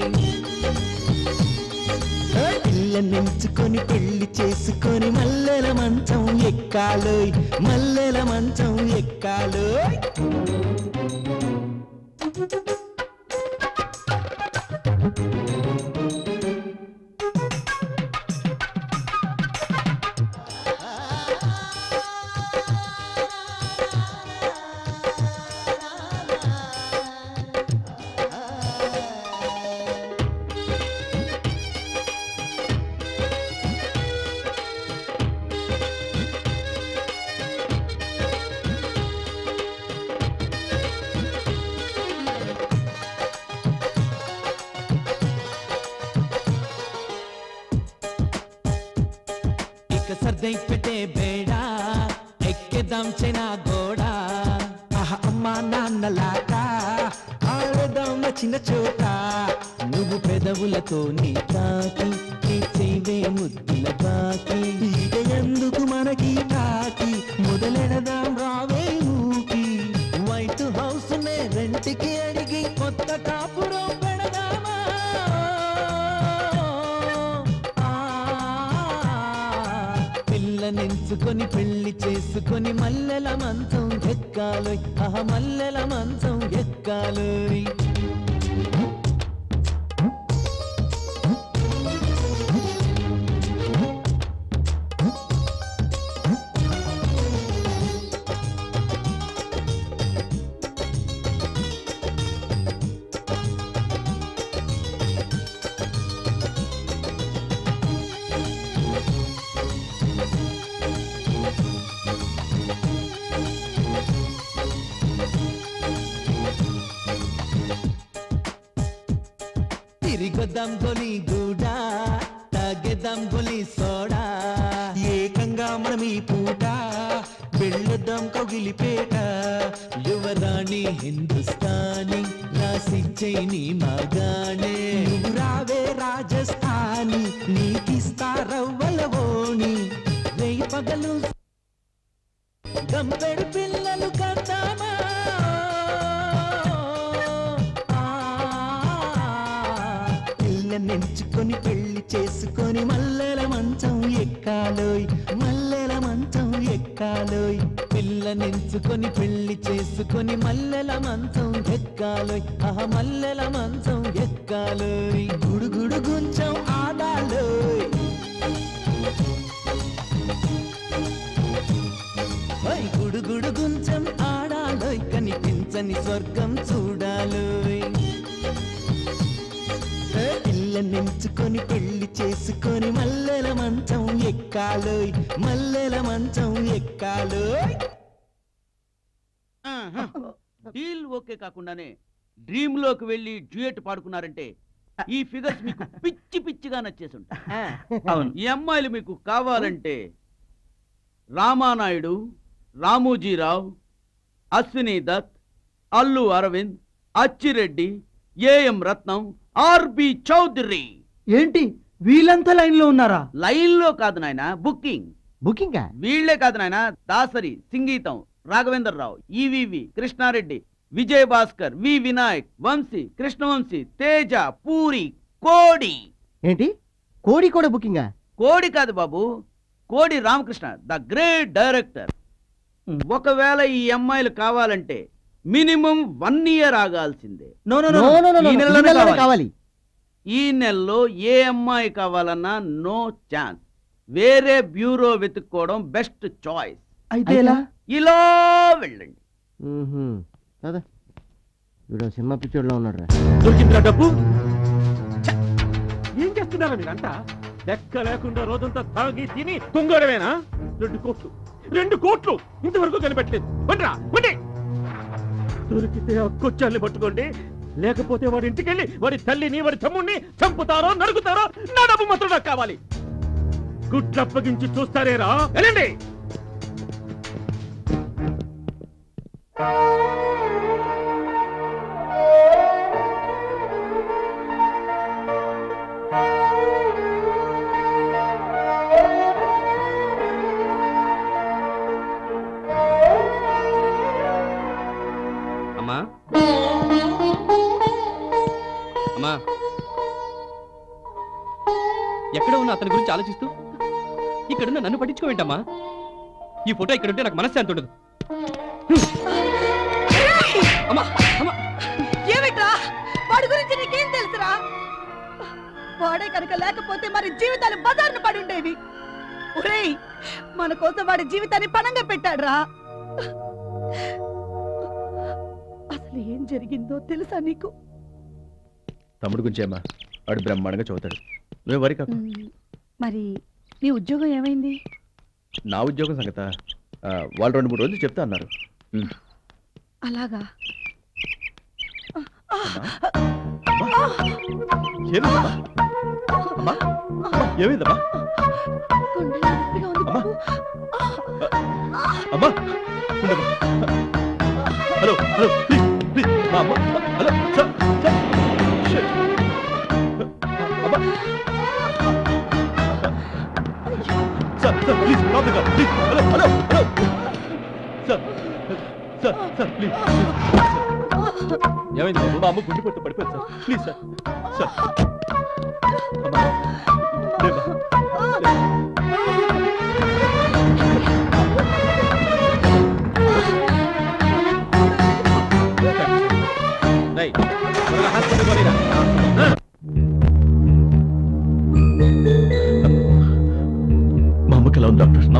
పిల్ల నెంచుకొని పెళ్లి చేసుకొని మల్లెల మంచం ఎక్కాలోయ్, మల్లెల మంచం ఎక్కాలోయ్. సర్దై పెట్టే బేడా ఎక్కేదాం చెనా గోడా. ఆహ అమ్మా నాన్నలాగా ఆడదాం చిన్న చోట. నువ్వు పెదవులతో నీ తాకి తీసేవే ముద్దుల బాకి. ఇక ఎందుకు మనకి తాకి మొదలెడదాం రావే ఊకి. వైట్ హౌస్ నే రెంట్కి అడిగి కొత్త కాపురం పెడ నెంచుకొని పెళ్లి చేసుకొని మల్లెల మంచం ఎక్కాలోయ్ ఆహ మల్లెల మంచం ఎక్కాలోయ్ తిరిగొద్దాం గొలి గూడా తాగేద్దాం గొలి సోడా ఏకంగా మనం ఈ పూట వెళ్ళొద్దాం కౌగిలిపేట యువరాణి హిందుస్థానీ రాసి చైని మగానే నువ్వు రావే రాజస్థానీ నీకిస్తా రవ్వలవోణి రేయి పగలు గంపెడు పిల్లలు కందామా నెంచుకొని పెళ్లి చేసుకొని మల్లెల మంచం ఎక్కాలోయ్ మల్లెల మంచం ఎక్కాలోయ్ పిల్ల నెంచుకొని పెళ్లి చేసుకొని మల్లెల మంచం ఎక్కాలోయ్ ఆహ మల్లెల మంచం ఎక్కాలోయ్ గుడుగుడు గుంచం ఆడాలోయ్ గుడుగుడు గుంచం ఆడాలోయ్ కనిపించని స్వర్గం చూడాలోయ్ పిల్ల నెంచుకొని పెళ్లి చేసుకొని మల్లెల మంచం ఎక్కాలోయ్ మల్లెల మంచం ఎక్కాలోయ్ డీల్ ఓకే కాకుండానే డ్రీమ్ లోకి వెళ్ళి డ్యూయట్ పాడుకున్నారంటే ఈ ఫిగర్స్ మీకు పిచ్చి పిచ్చిగా నచ్చేసి ఉంటాయి అవును ఈ అమ్మాయిలు మీకు కావాలంటే రామానాయుడు రామోజీరావు అశ్విని దత్ అల్లు అరవింద్ అచ్చిరెడ్డి ఏఎం రత్నం ఆర్బి చౌదరి ఏంటి వీళ్ళంతా లైన్ లో ఉన్నారా? లైన్ లో కాదు నాయన బుకింగ్ బుకింగ్ వీళ్లే కాదు నాయన దాసరి సింగీతం రాఘవేంద్ర రావు ఈవివి కృష్ణారెడ్డి విజయ్ భాస్కర్ వి వినాయక్ వంశీ కృష్ణవంశీ తేజ పూరి కోడి ఏంటి కోడి కూడా బుకింగా? కోడి కాదు బాబు కోడి రామకృష్ణ ద గ్రేట్ డైరెక్టర్. ఒకవేళ ఈ అమ్మాయిలు కావాలంటే మినిమం వన్ ఇయర్ ఆగాల్సిందే. ఈ నెలలోనే కావాలి. ఈ నెలలో ఏ అమ్మాయి కావాలన్నా నో ఛాన్స్. వేరే బ్యూరో వెతుక్కోవడం బెస్ట్ చాయిస్. అయితే ఎలా? ఇలా వెళ్ళండి. వీడు సినిమా పిక్చర్లో ఉన్నాడు. దొరికిందిరా డబ్బు. ఏం చేస్తున్నారా మీరంతా? లెక్క లేకుండా రోజంతా తాగి తిని తుంగడమేనా? రెండు కోట్లు రెండు కోట్లు ఇంతవరకు కనిపెట్టలేదు. పండ్రా పండి. దొరికితే ఆ కొచ్చాన్ని పట్టుకోండి, లేకపోతే వాడి ఇంటికెళ్ళి వాడి తల్లిని వాడి తమ్ముడిని చంపుతారో నరుకుతారో నా డబ్బు మాత్రం నాకు కావాలి. గుడ్లప్పగించి చూస్తారేరా? వెళ్ళండి. అమ్మా అమ్మా, ఎక్కడ ఉన్న అతని గురించి ఆలోచిస్తూ ఇక్కడున్న నన్ను పట్టించుకోవేంటమ్మా? ఈ ఫోటో ఇక్కడ ఉంటే నాకు మనశ్శాంతి ఉండదు. ఏమిట్రా వాడి గురించి నీకేం తెలుసురా? వాడే కనుక లేకపోతే మరి జీవితాలు బజార్ను పడి ఉండేవి. ఒరేయ్, మన కోసం వాడి జీవితాన్ని పణంగా పెట్టాడురా. అసలు ఏం జరిగిందో తెలుసా నీకు? తమ్ముడు గురించి అమ్మా, వాడు బ్రహ్మాండంగా చదువుతాడు. నువ్వు వరి కాకు. మరి నీ ఉద్యోగం ఏమైంది? నా ఉద్యోగం సంగత వాళ్ళు రెండు మూడు రోజులు చెప్తా అన్నారు. అలాగా? ఏమైందమ్మా? అమ్మా ఉండమ్మా. హలో హలో ప్లీజ్ ప్లీజ్ మా అమ్మ. హలో సార్ సార్ అమ్మా సార్ సార్ ప్లీజ్ లోపలికి రా please. Hello hello hello sir sir sir please. ఏమైంది బాబు? మా అమ్మ గుండె పట్టు పడిపోయింది సార్. ప్లీజ్ సార్ సార్ అమ్మా లేమ్మా.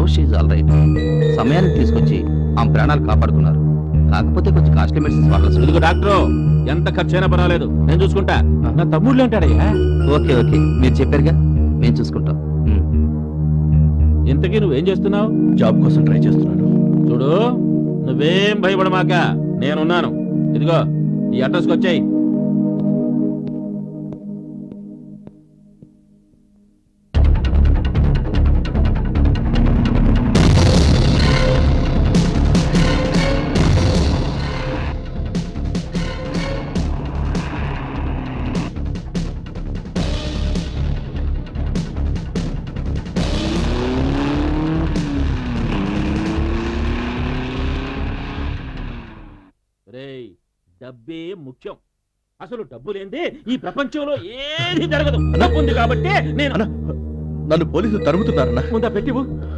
Now she's all right. సమయానికి తీసుకొచ్చి ఆమె ప్రాణాలు కాపాడుకున్నారు. కాకపోతే కొంచెం కాస్ట్లీ మెడిసిన్స్ వాడాల్సి. ఇదిగో డాక్టర్, ఎంత ఖర్చు అయినా పర్వాలేదు, నేను చూసుకుంటా. నా తమ్ముళ్ళు ఉంటాడయ్యా. ఓకే ఓకే, మీరు చెప్పారుగా, మేము చూసుకుంటాం. ఇంతకీ నువ్వేం చేస్తున్నావు? జాబ్ కోసం ట్రై చేస్తున్నాను. చూడు, నువ్వేం భయపడమాక, నేనున్నాను. ఇదిగో ఈ అడ్రస్కి వచ్చాయి. డబ్బే ముఖ్యం. అసలు డబ్బు లేదే ఈ ప్రపంచంలో ఏది జరగదు. డబ్బు ఉంది కాబట్టి నేను. నన్ను పోలీసులు తరుముతున్నారన్నా. ముందా పెట్టివు.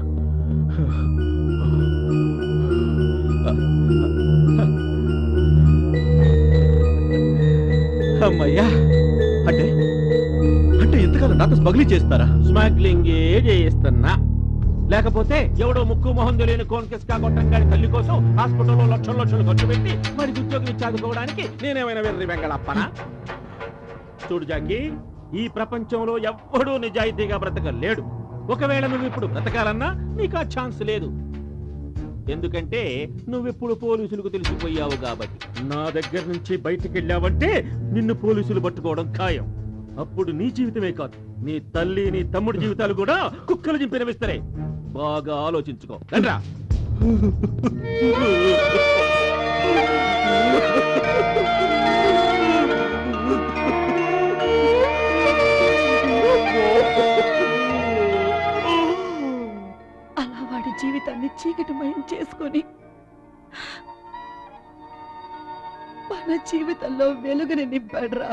అమ్మయ్యా. అంటే అంటే ఎంతకాలం నాతో స్మగ్లింగ్ చేస్తారా? స్మగ్లింగే చేయిస్తున్నా. లేకపోతే ఎవడో ముక్కు మొహం తెలియని కోన్కిస్కా కొట్టంగాడి తల్లి కోసం హాస్పిటల్లో లక్షల లక్షలు ఖర్చు పెట్టి మరి ఉద్యోగం ఇచ్చాదుకోవడానికి నేనేమైనా వెర్రి వెంగళప్పనా? చూడు జాకి, ఈ ప్రపంచంలో ఎవ్వడూ నిజాయితీగా బ్రతకలేడు. ఒకవేళ నువ్వు ఇప్పుడు బ్రతకాలన్నా నీకు ఆ ఛాన్స్ లేదు. ఎందుకంటే నువ్వెప్పుడు పోలీసులకు తెలిసిపోయావు కాబట్టి. నా దగ్గర నుంచి బయటికి వెళ్ళావంటే నిన్ను పోలీసులు పట్టుకోవడం ఖాయం. అప్పుడు నీ జీవితమే కాదు, నీ తల్లి నీ తమ్ముడి జీవితాలు కూడా కుక్కలు చింపినవిస్తారే. బాగా ఆలోచించుకో. రండ్రా. అలా వాడి జీవితాన్ని చీకటిమయం చేసుకొని మన జీవితంలో వెలుగుని నింపాడ్రా.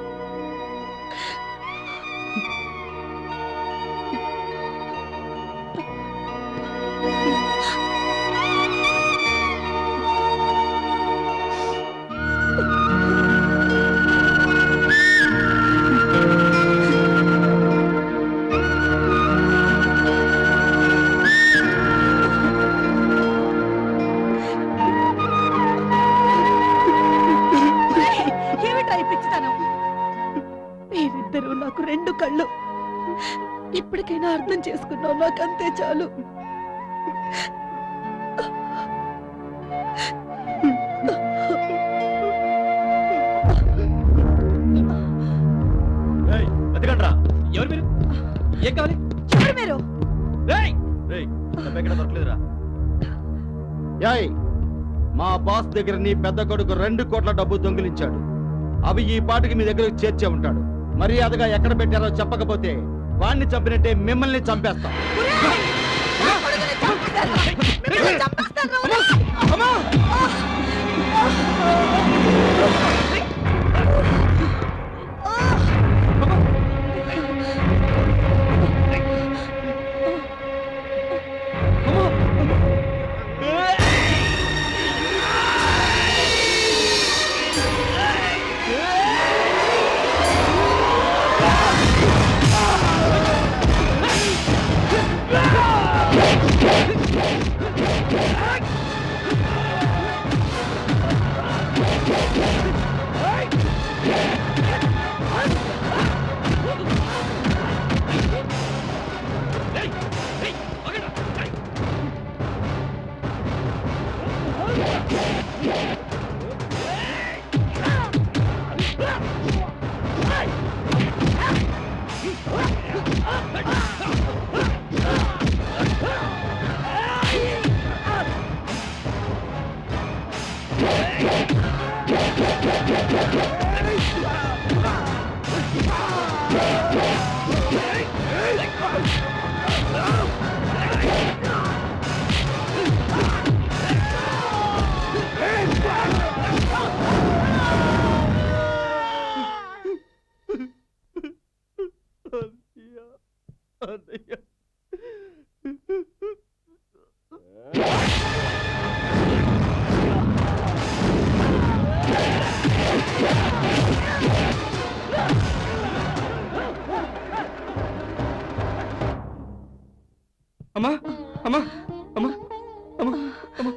మీరిద్దరూ నాకు రెండు కళ్ళు. ఇప్పటికైనా అర్థం చేసుకున్నావు, నాకంతే చాలు. ఎవరు మీరు? ఏం కావాలి? ఎవరు మీరు? ఎక్కడ దొరకలేదురా. యాయ్, మా బాస్ దగ్గర నీ పెద్ద కొడుకు రెండు కోట్ల డబ్బు దొంగిలించాడు. అవి ఈ పాటికి మీ దగ్గరకు చేర్చే ఉంటాడు. మర్యాదగా ఎక్కడ పెట్టారో చెప్పకపోతే వాణ్ణి చంపినట్టే మిమ్మల్ని చంపేస్తాం. అమ్మా అమ్మా అమ్మా అమ్మా అమ్మా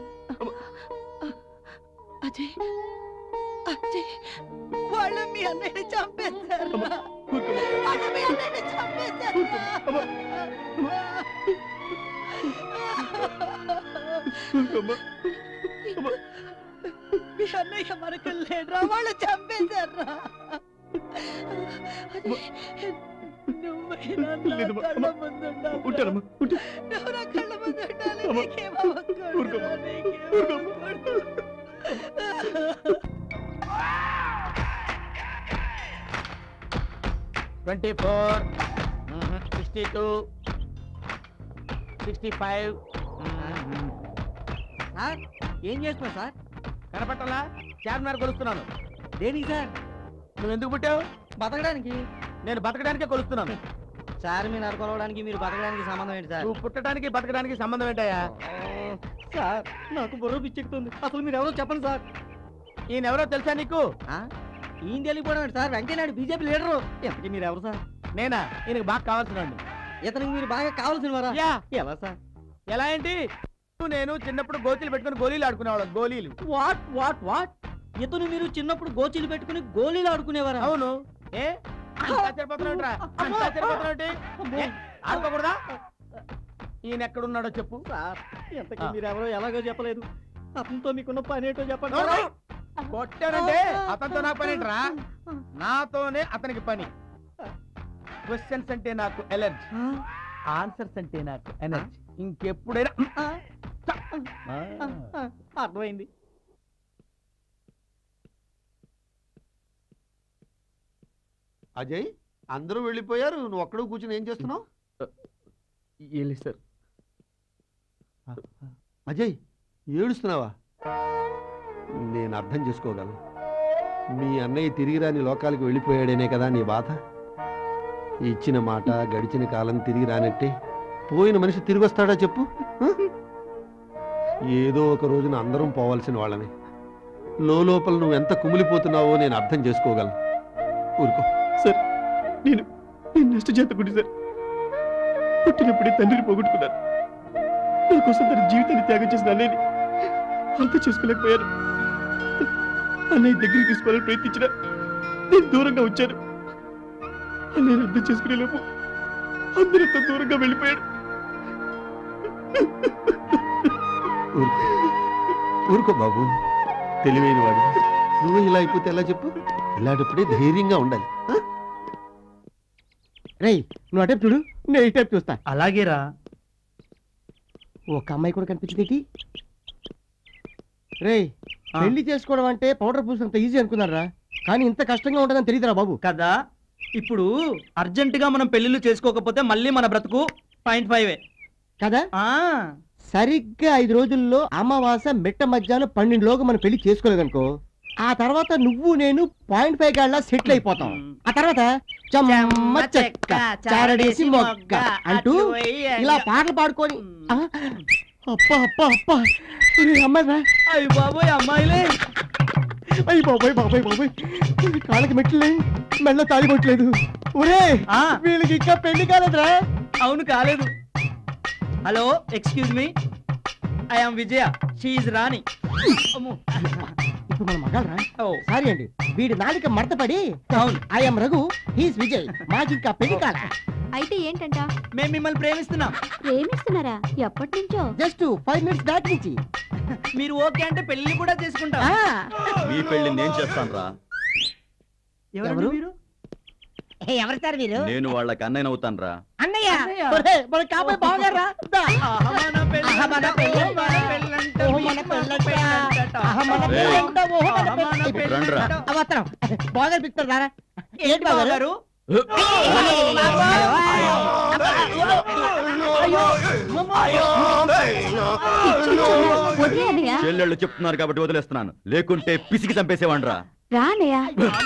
అజయ్ అజయ్ వాళ్ళు మీ అన్నయ్యని చంపేశారు వాళ్ళు మీ అన్నయ్యని చంపేశారు మీ అన్నయ్య మనకు లేడురా వాళ్ళు చంపేశారు నువ్వైనా నా కళ్ళ ముందు ఉండాలి నువ్వు నా కళ్ళ ముందు ఉండాలి నీకేమో twenty four sixty two sixty five sir ఏం చేస్తున్నా సార్ కనపట్టాలా చార్మినార్ కొలుస్తున్నాను. దేనికి సార్? నువ్వు ఎందుకు పుట్టావు? బతకడానికి. నేను బతకడానికే కొలుస్తున్నాను. చార్మినార్ కొలవడానికి మీరు బతకడానికి సంబంధం ఏంటి సార్? నువ్వు పుట్టడానికి బతకడానికి సంబంధం ఏంటయ్యా? సార్ నాకు బుర్ర పిచ్చెక్కుతుంది. అసలు మీరు ఎవరో చెప్పండి సార్. ఈయన ఎవరో తెలుసా నీకు? ఈయన తెలియకపోవడం ఏంటి సార్? Venkaiah Naidu BJP leader. ఎంతకీ మీరు ఎవరు సార్? నేనా? ఈయనకు బాగా కావాల్సిన ఇతనికి మీరు బాగా కావాల్సిన వారా? ఎలా సార్? ఎలా ఏంటి? నేను చిన్నప్పుడు గోచీలు పెట్టుకుని గోళీలు ఆడుకునేవాళ్ళం. గోళీలు. వాట్ వాట్ వాట్ ఇతను మీరు చిన్నప్పుడు గోచీలు పెట్టుకుని గోళీలు ఆడుకునేవారా? అవును. ఏ ఆడుకోకూడదా? ఈయన ఎక్కడున్నాడో చెప్పు సార్. ఎంతకీ మీరు ఎవరో ఎలాగో చెప్పలేదు. అతనితో మీకున్న పని ఏంటో చెప్పండి. కొట్టానంటే అతనితో నాకు పని ఏంట్రా? నాతోనే అతనికి పని. క్వశ్చన్స్ అంటే నాకు ఎలర్జీ, ఆన్సర్స్ అంటే నాకు ఎనర్జీ. ఇంకెప్పుడైనా అర్థమైంది. అజయ్, అందరూ వెళ్ళిపోయారు, నువ్వు ఒక్కడు కూర్చుని ఏం చేస్తున్నావు? ఏం లేదు సార్. అజయ్, ఏడుస్తున్నావా? నేను అర్థం చేసుకోగలను. మీ అన్నయ్య తిరిగి రాని లోకాలకు వెళ్ళిపోయాడేనే కదా నీ బాధ. ఇచ్చిన మాట గడిచిన కాలం తిరిగి రానట్టే పోయిన మనిషి తిరిగి వస్తాడా చెప్పు? ఏదో ఒక రోజున అందరం పోవాల్సిన వాళ్ళని. లోపల నువ్వు ఎంత కుమిలిపోతున్నావో నేను అర్థం చేసుకోగలను. ఊరుకో సార్. నేను నేను నష్ట చేతకుండి సార్. పుట్టినప్పుడే తండ్రిని పోగొట్టుకున్నాను. నా కోసం తన జీవితాన్ని త్యాగం చేసిన అన్నయ్యని అర్థం చేసుకోలేకపోయాను. అన్నయ్య దగ్గరికి తీసుకోవాలని ప్రయత్నించిన నేను దూరంగా వచ్చాను. అన్నయ్యని అర్థం చేసుకునే లోపు అందరితో దూరంగా వెళ్ళిపోయాడు. ఊరుకో బాబు, తెలివైన వాడు. నువ్వు ఇలా అయిపోతే ఎలా చెప్పు? ఇలాంటప్పుడే ధైర్యంగా ఉండాలి. రేయ్, నువ్వు అటేపు చూడు, నేను ఈ టైప్ చూస్తా. అలాగేరా. ఒక అమ్మాయి కూడా కనిపించింది. రేయ్, పెళ్లి చేసుకోవడం అంటే పౌడర్ పూసినంత ఈజీ అనుకున్నారా, కానీ ఇంత కష్టంగా ఉంటుందని తెలియదురా బాబు. కదా ఇప్పుడు అర్జెంటుగా మనం పెళ్లిళ్ళు చేసుకోకపోతే మళ్ళీ మన బ్రతుకు పాయింట్ ఫైవ్ కదా. సరిగ్గా ఐదు రోజుల్లో అమావాస మిట్ట మధ్యాహ్నం పన్నెండులోగా మనం పెళ్లి చేసుకోలేదనుకో, ఆ తర్వాత నువ్వు నేను పాయింట్ ఫైవ్ గాళ్ళ సెటిల్ అయిపోతాం. ఆ తర్వాత చెమ్మ చెక్క చారడేసి మొక్క అంటూ ఇలా పాటలు పాడుకొని అప్పా అప్పా అప్పా అమ్మాయి అయ్యి బాబోయ్ అమ్మాయిలే. అయ్యి బాబోయ్ బాబోయ్ బాబోయ్ కాళ్ళకి మెట్లే, మెల్ల తాళి కొట్టలేదు. ఒరే వీళ్ళకి ఇంకా పెళ్లి కాలేదురా. అవును కాలేదు. Hello, excuse me, I am Vijaya, she is Rani. ఇప్పుడు మన మగాళ్ళరా? సారీ అండి, వీడి నాలిక మడతపడి ఐఎమ్ రఘు, హీస్ విజయ్, మాకు ఇంకా పెళ్లి కాల. అయితే ఏంటంట? మేము మిమ్మల్ని ప్రేమిస్తున్నాం. ప్రేమిస్తున్నారా? ఎప్పటి నుంచో? జస్ట్ ఫైవ్ మినిట్స్ బ్యాక్ నుంచి. మీరు ఓకే అంటే పెళ్లి కూడా చేసుకుంటాం. మీ పెళ్లి నేను చేస్తాను రా. ఎవరు? ఎవరు సార్ మీరు? నేను వాళ్ళకి అన్నయ్య అవుతాను రా. అన్నయ్య మన కాబోయే బావగారా? బాగా పిలుస్తారా? ఏంటి బాగారు? చెల్లెళ్ళు చెప్తున్నారు కాబట్టి వదిలేస్తున్నాను, లేకుంటే పిసికి చంపేసేవాడ్రా. రానయ్యా.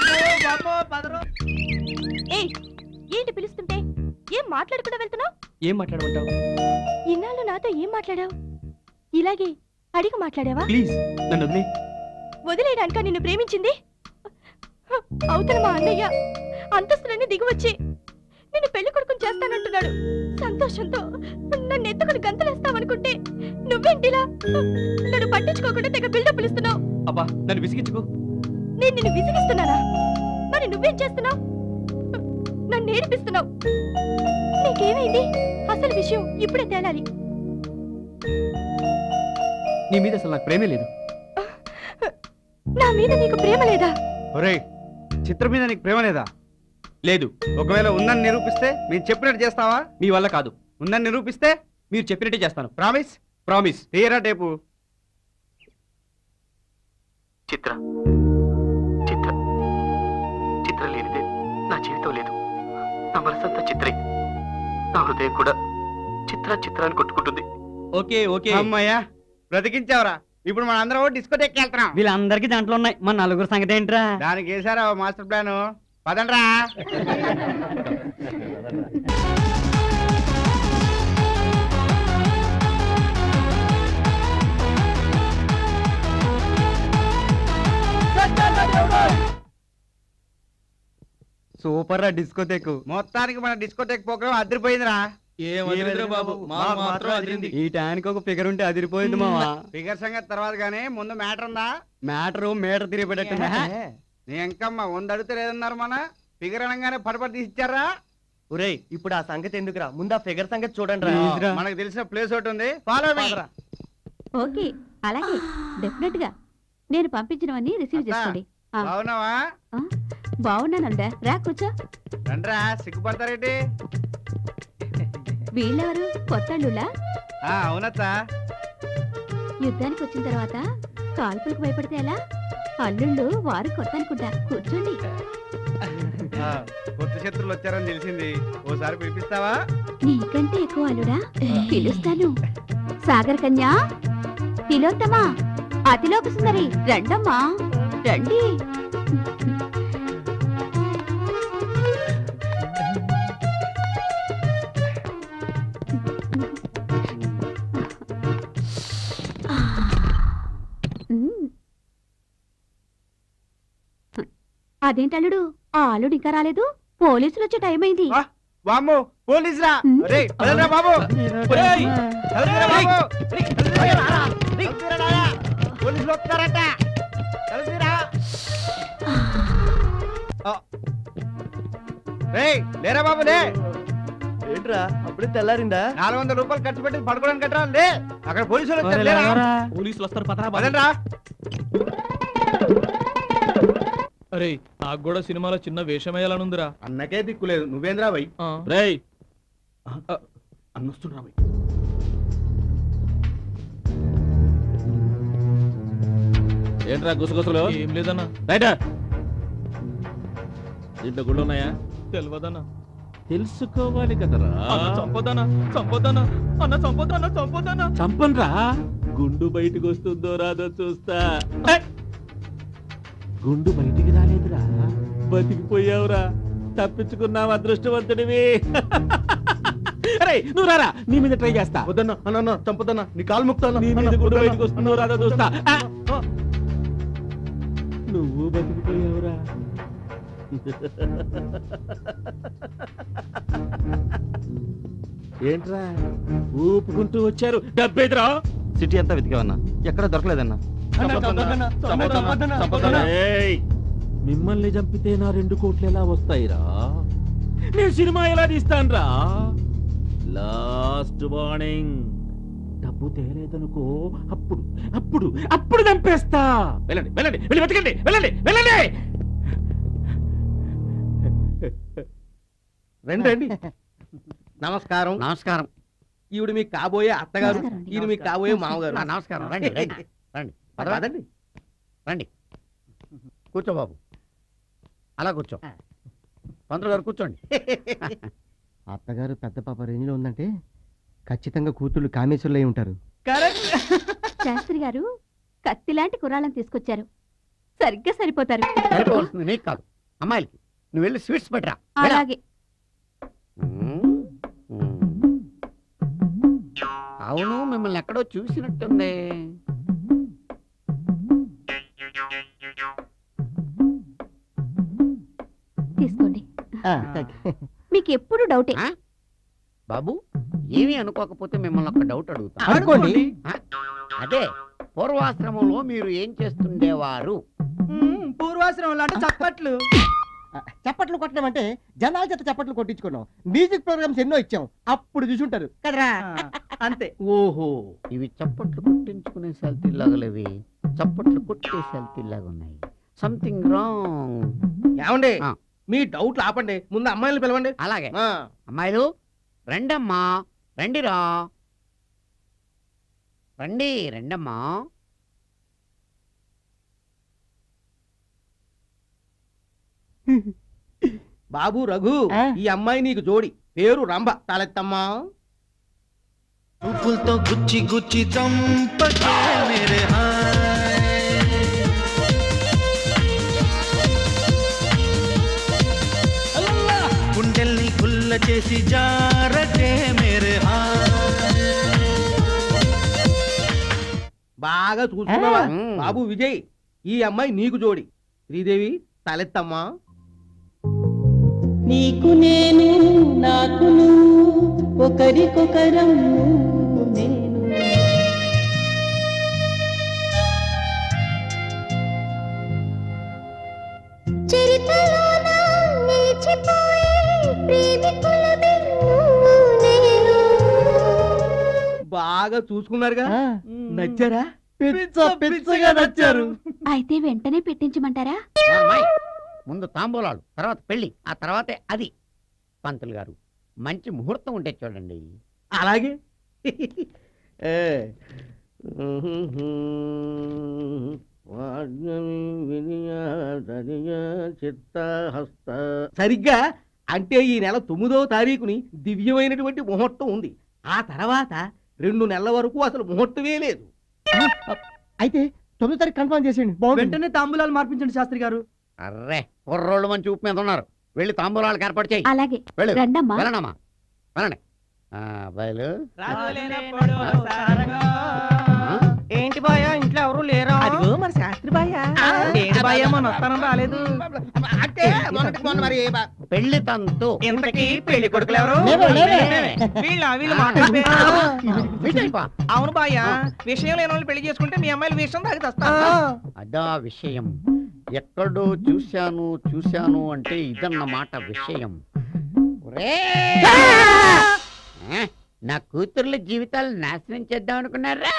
ఏంటి పిలుస్తుంటే ఏం మాట్లాడకుండా వెళ్తున్నావు? ఏం మాట్లాడమంటావు? ఇన్నాళ్ళు నాతో ఏం మాట్లాడావు? ఇలాగే అడిగి మాట్లాడావా? ప్లీజ్ నన్ను వదిలే. వదిలేయడానిక నిన్ను ప్రేమించింది? అవుతున్న మా అన్నయ్య అంతస్తులన్నీ దిగివచ్చి నిన్ను పెళ్లి కొడుకుని చేస్తానంటున్నాడు. సంతోషంతో నన్ను నన్ను ఎత్తుకుని గంతలేస్తావనుకుంటే నువ్వేంటిలా నన్ను పట్టించుకోకుండా తెగ బిల్డప్లు ఇస్తున్నావు. అబ్బా నన్ను విసిగించుకో. నేను నిన్ను విసిగిస్తున్నానా? మరి నువ్వేం చేస్తున్నావు? నన్ను నేర్పిస్తున్నావు. నీకేమైంది? అసలు విషయం ఇప్పుడే తేలాలి. నీ మీద అసలు నాకు ప్రేమే లేదు. నా మీద నీకు ప్రేమ లేదా? ఒరేయ్, చిత్ర మీద నీకు ప్రేమ లేదా? లేదు. ఒకవేళ ఉందని నిరూపిస్తే మీరు చెప్పినట్టు చేస్తావా? మీ వల్ల కాదు. ఉందని నిరూపిస్తే మీరు చెప్పినట్టే చేస్తాను. ప్రామిస్? ప్రామిస్. తీయరా టేపు. చిత్ర చిత్ర చిత్ర లేనిదే నా జీవితం లేదు. నా మనసంతా చిత్రే. నా హృదయం కూడా చిత్ర చిత్రాన్ని కొట్టుకుంటుంది. ఓకే ఓకే అమ్మయ్యా, బ్రతికించావరా. ఇప్పుడు మన అందరం డిస్కోటెక్కి వెళ్తున్నాం. వీళ్ళందరికీ దాంట్లో ఉన్నాయి. మన నలుగురు సంగతి ఏంట్రా? దానికి వేసారా మాస్టర్ ప్లాన్? పదండ్రా. సూపర్ రా డిస్కోటెక్. మొత్తానికి మన డిస్కోటెక్ ప్రోగ్రామ్ అదిరిపోయిందిరా. ఈ టానికి ఒక ఫిగర్ ఉంటే అదిరిపోయింది మావా. ఫిగర్ సంగతి తర్వాత గానీ ముందు మ్యాటర్ ఉందా? మ్యాటర్ మీటర్ తిరిగిపెట్టు. నీ ఎంకమ్మ వంద అడిగితే లేదన్నారు. మన ఫిగర్ అనగానే పడపడి తీసిచ్చారా? ఒరేయ్ ఇప్పుడు ఆ సంగతి ఎందుకురా, ముందు ఆ ఫిగర్ సంగతి చూడండి రా. మనకు తెలిసిన ప్లేస్ ఒకటి ఉంది, ఫాలో మీ. ఓకే అలాగే డెఫినెట్ గా నేను పంపించినవన్నీ రిసీవ్ చేసుకోండి. బాగున్నావా? బాగున్నానండా, రా కూర్చో. రండ్రా, సిగ్గుపడతారేంటి? వీళ్ళెవరు? కొత్తళ్ళులా? అవునత్తా. యుద్ధానికి వచ్చిన తర్వాత కాల్పులకు భయపడితే ఎలా? అల్లుళ్ళు వారు కొత్త అనుకుంటా. కూర్చోండి. కొత్త శత్రులు వచ్చారని తెలిసింది. ఓసారి పిలిపిస్తావా? నీకంటే ఎక్కువ అల్లుడా? పిలుస్తాను. సాగర్ కన్యా, తిలోత్తమా, అతిలోక సుందరి, రండమ్మా రండి. అదేంటల్లుడు, ఆ అల్లుడు ఇంకా రాలేదు? పోలీసులు వచ్చే టైం అయింది. వామ్మో, పోలీసులా? రేయ్, పదండ్రా బాబు. రేయ్, కలుసురా బాబు. రేయ్, కలుసురా. రేయ్, కలుసురా నాయనా. పోలీసులు వస్తారట. కలుసురా. రేయ్, లేరా బాబు లే. ఏంట్రా అప్పుడే తెల్లారిందా? నాలుగు వందల రూపాయలు ఖర్చు పెట్టి పడుకోవడానికి కట్టరా లే. అక్కడ పోలీసులు వచ్చారు, లేరా? పోలీసులు వస్తారు, పదరా పదండ్రా. అరే నాకు కూడా సినిమాలో చిన్న వేషం వేయాలనుందిరా. అన్నకే దిక్కులేదు, నువ్వేంద్రా బై? రేయ్ అన్నొస్తున్నా బై. ఏంట్రా గుసగుసలు? ఏం లేదన్నా. రైట్ దీంట్లో గుళ్ళు ఉన్నాయా? తెలియదన్నా. తెలుసుకోవాలి కదరా. చంపొద్దనా చంపొద్దనా అన్న చంపొద్దన్నా చంపొద్దనా. చంపన్రా. గుండు బయటకు వస్తుందో రాదో చూస్తా. గుండు బయటికి రాలేదురా, బతికిపోయావురా. తప్పించుకున్నావు, అదృష్టవంతుడివి. అరే నువ్వు రారా, నీ మీద ట్రై చేస్తా. వద్దన్నా అన్న చంపదన్నా, నీ కాలు ముక్తాను. నీ మీద గుండు బయటకు వస్తుందో రాదో చూస్తా. నువ్వు బతికిపోయావురా. ఏంట్రా ఊపుకుంటూ వచ్చారు? డబ్బేదిరా. సిటీ అంతా వెతికావన్నా, ఎక్కడ దొరకలేదన్నా. మిమ్మల్ని చంపితే నా రెండు కోట్లు ఎలా వస్తాయిరా? నేను సినిమా ఎలా తీస్తానురా? లాస్ట్ వార్నింగ్, డబ్బు తేలేదనుకో అప్పుడు అప్పుడు అప్పుడు చంపేస్తా. వెళ్ళండి వెళ్ళండి, వెళ్ళి వెతకండి, వెళ్ళండి వెళ్ళండి. రండి రండి. నమస్కారం. నమస్కారం. ఈవిడ మీకు కాబోయే అత్తగారు, ఈయన మీకు కాబోయే మామగారు. నమస్కారం. రండి రండి రండి పదండి. రండి, కూర్చో బాబు. అలా కూర్చో. పంతులు గారు కూర్చోండి. అత్తగారు పెద్ద పాప రేంజ్ లో ఉందంటే ఖచ్చితంగా కూతుళ్ళు కామేశ్వరులు అయి ఉంటారు. శాస్త్రి గారు కత్తి లాంటి కుర్రాళ్ళని తీసుకొచ్చారు, సరిగ్గా సరిపోతారు. సరిపోతుంది నీకు కాదు, అమ్మాయిలకి. నువ్వు వెళ్ళి స్వీట్స్ పెట్టరా. అలాగే. అవును, మిమ్మల్ని ఎక్కడో చూసినట్టుంది. తీసుకోండి. మీకు ఎప్పుడు డౌటే. బాబు ఏమీ అనుకోకపోతే మిమ్మల్ని ఒక డౌట్ అడుగుతాను. అనుకోండి. ఆ, అదే పూర్వాశ్రమంలో మీరు ఏం చేస్తుండేవారు? పూర్వాశ్రమంలో అంటే చప్పట్లు చప్పట్లు కొట్టడం అంటే జనాల చేత చప్పట్లు కొట్టించుకున్నాం. మ్యూజిక్ ప్రోగ్రామ్స్ ఎన్నో ఇచ్చాం, అప్పుడు చూసుంటారు కదరా. అంతే. ఓహో, ఇవి చప్పట్లు కొట్టించుకునే సెల్తీలాగలేవి, చప్పట్లు కొట్టే సెల్తీలాగా ఉన్నాయి. Something wrong. ఏమండి మీ డౌట్లు ఆపండి, ముందు అమ్మాయిలు పిలవండి. అలాగే. అమ్మాయిలు రండమ్మా, రండిరా, రండి రండమ్మా. బాబు రఘు, ఈ అమ్మాయి నీకు జోడి, పేరు రంభ. తాలెత్తమ్మా. చూపులతో గుచ్చి గుచ్చి చంపకే మేరే గుండెల్ని గుల్ల చేసి జారకే మేరే బాగా చూసుకున్నావా బాబు విజయ్, ఈ అమ్మాయి నీకు జోడి. శ్రీదేవి తలెత్తమ్మా. నీకు నేను నాకు నువ్వు ఒకరికొకరం నేను. చరితలోన నిలిచిపోయే ప్రేమికులమే నువ్వు నేను. బాగా చూసుకున్నారుగా, నచ్చారా? పిచ్చ పిచ్చగా నచ్చారు. అయితే వెంటనే పెట్టించమంటారా? ముందు తాంబూలాలు, తర్వాత పెళ్లి, ఆ తర్వాతే అది. పంతులు గారు, మంచి ముహూర్తం ఉంటే చూడండి. అలాగే. సరిగ్గా అంటే ఈ నెల తొమ్మిదవ తారీఖుని దివ్యమైనటువంటి ముహూర్తం ఉంది. ఆ తర్వాత రెండు నెలల వరకు అసలు ముహూర్తమే లేదు. అయితే తొమ్మిది తారీఖు కన్ఫర్మ్ చేసేయండి. వెంటనే తాంబూలాలు మార్పించండి శాస్త్రి గారు. అర్రే, కుర్రోళ్ళు మంచి ఉప్పు మీద ఉన్నారు, వెళ్ళి తాంబూలాలకు ఏర్పాటు చేయి. అలాగే. వెళ్ళు. రండమ్మా. వెళ్ళండమ్మా, వెళ్ళండి. అబ్బాయిలు ఏంటి బాయా, ఇంట్లో ఎవరు లేరా? అదిగో మన శాస్త్రి బాయా. ఏంటి బాయా, మన వస్తానం రాలేదు. అంటే మరి పెళ్లి తంతు. ఇంతకీ పెళ్లి కొడుకులు ఎవరు? వీళ్ళ వీళ్ళు అవును బాయా, విషయం లేని వాళ్ళు పెళ్లి చేసుకుంటే మీ అమ్మాయిలు విషయం తాగి తెస్తా. అదా విషయం. ఎక్కడో చూశాను చూశాను అంటే ఇదన్నమాట విషయం. నా కూతుర్ల జీవితాలు నాశనం చేద్దాం అనుకున్నారా?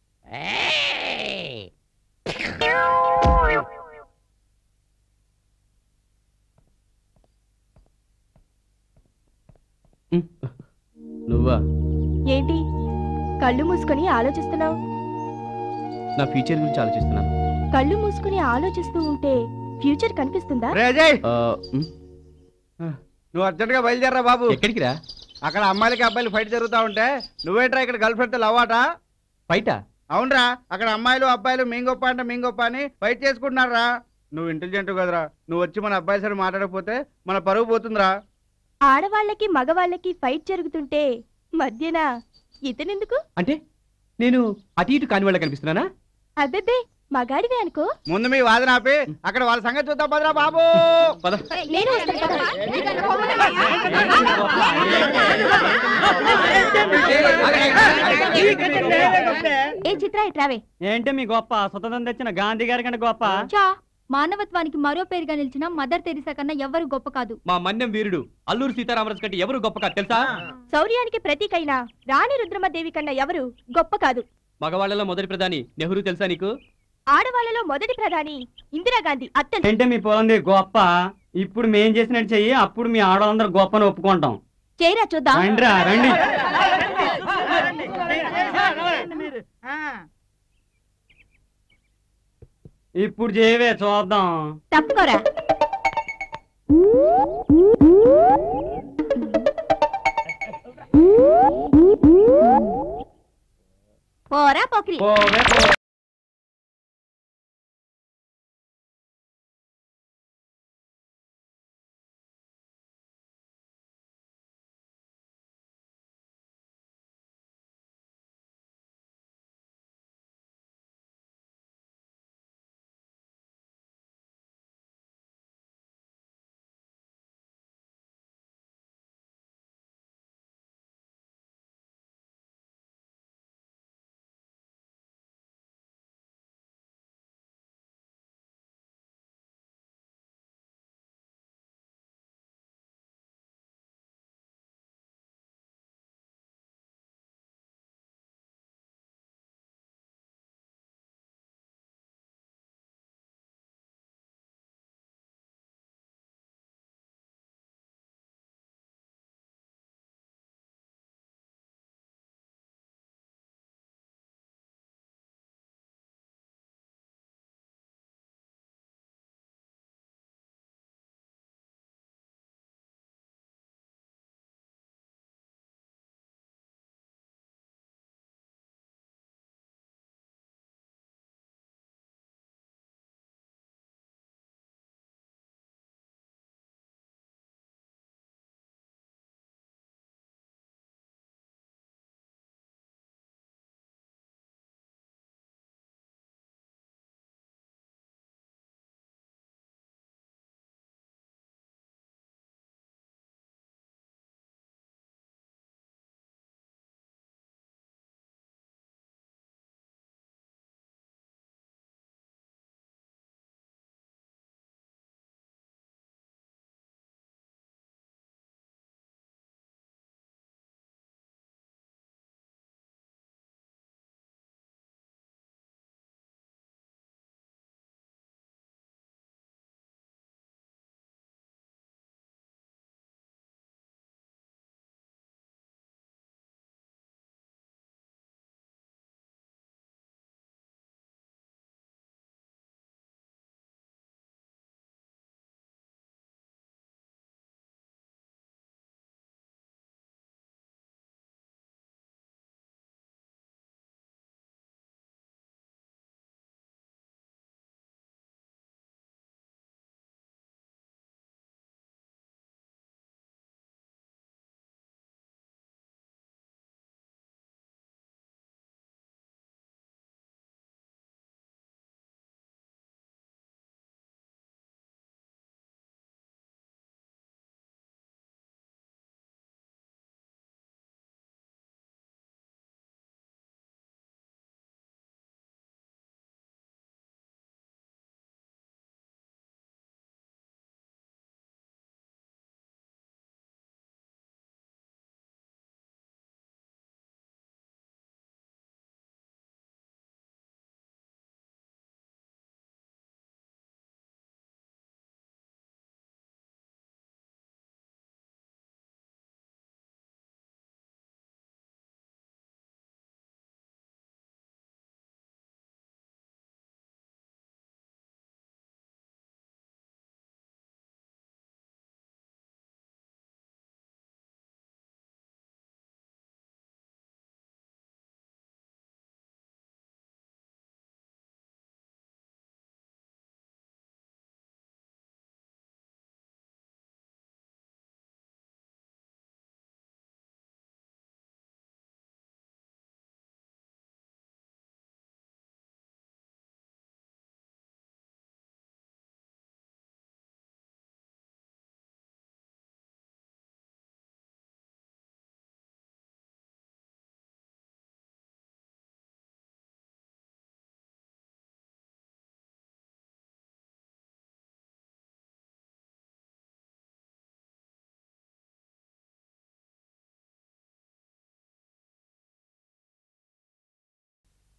నువ్వా? ఏంటి కళ్ళు మూసుకొని ఆలోచిస్తున్నావు? నా ఫ్యూచర్ గురించి ఆలోచిస్తున్నాను. కళ్ళు మూసుకొని ఆలోచిస్తూ ఉంటే ఫ్యూచర్ కనిపిస్తుందా? ఆ, ఉమ్, నువ్వు అర్జెంట్ గా బయలుదేరా బాబు. ఎక్కడికి రా? అక్కడ అమ్మాయిలకి అబ్బాయిలు ఫైట్ జరుగుతా ఉంటే నువ్వేంట్రా ఇక్కడ గర్ల్ ఫ్రెండ్ తో లవ్వాట? ఫైటా? అవునరా, అక్కడ అమ్మాయిలు అబ్బాయిలు మీ గొప్ప అంటే మీ గొప్ప అని ఫైట్ చేసుకుంటున్నారా. నువ్వు ఇంటెలిజెంట్ కదరా, నువ్వు వచ్చి మన అబ్బాయి సరే మాట్లాడకపోతే మన పరువు పోతుందిరా. ఆడవాళ్ళకి మగవాళ్ళకి ఫైట్ జరుగుతుంటే మధ్యన ఇతనెందుకు? అంటే నేను అటు ఇటు కాని వాళ్ళ కనిపిస్తున్నానా? అబ్బెబ్బే, మగాడివే అనుకో. ముందు మీ వాదన ఆపి అక్కడ వాళ్ళ సంగతి చూద్దాం పదరా బాబు. నేను వస్తాను. ఏ చిత్ర ఇట్రావే. ఏంటి మీ గొప్ప స్వతంత్రం తెచ్చిన గాంధీ గారి కంటే గొప్ప? చా, మానవత్వానికి మరో పేరుగా నిలిచిన మదర్ తెరిసా కన్నా ఎవరు గొప్ప కాదు. మా మన్యం వీరుడు అల్లూరు సీతారామరాజు కంటే ఎవరు గొప్ప కాదు తెలుసా? శౌర్యానికి ప్రతీకైన రాణి రుద్రమదేవి కన్నా ఎవరు గొప్ప కాదు. మగవాళ్లలో మొదటి ప్రధాని నెహ్రూ తెలుసా నీకు? ఆడవాళ్ళలో మొదటి ప్రధాని ఇందిరాగాంధీ అత్తలు. ఏంటి మీ పొలంది గొప్ప? ఇప్పుడు మేం చేసినట్టు చెయ్యి, అప్పుడు మీ ఆడవాళ్ళందరూ గొప్పని ఒప్పుకుంటాం. చేయరా చూద్దాం. రండిరా, రండి. ఇప్పుడు చేయవే చూద్దాం. తప్పుకోరా. పోరా పోకిరి. పోవే పో.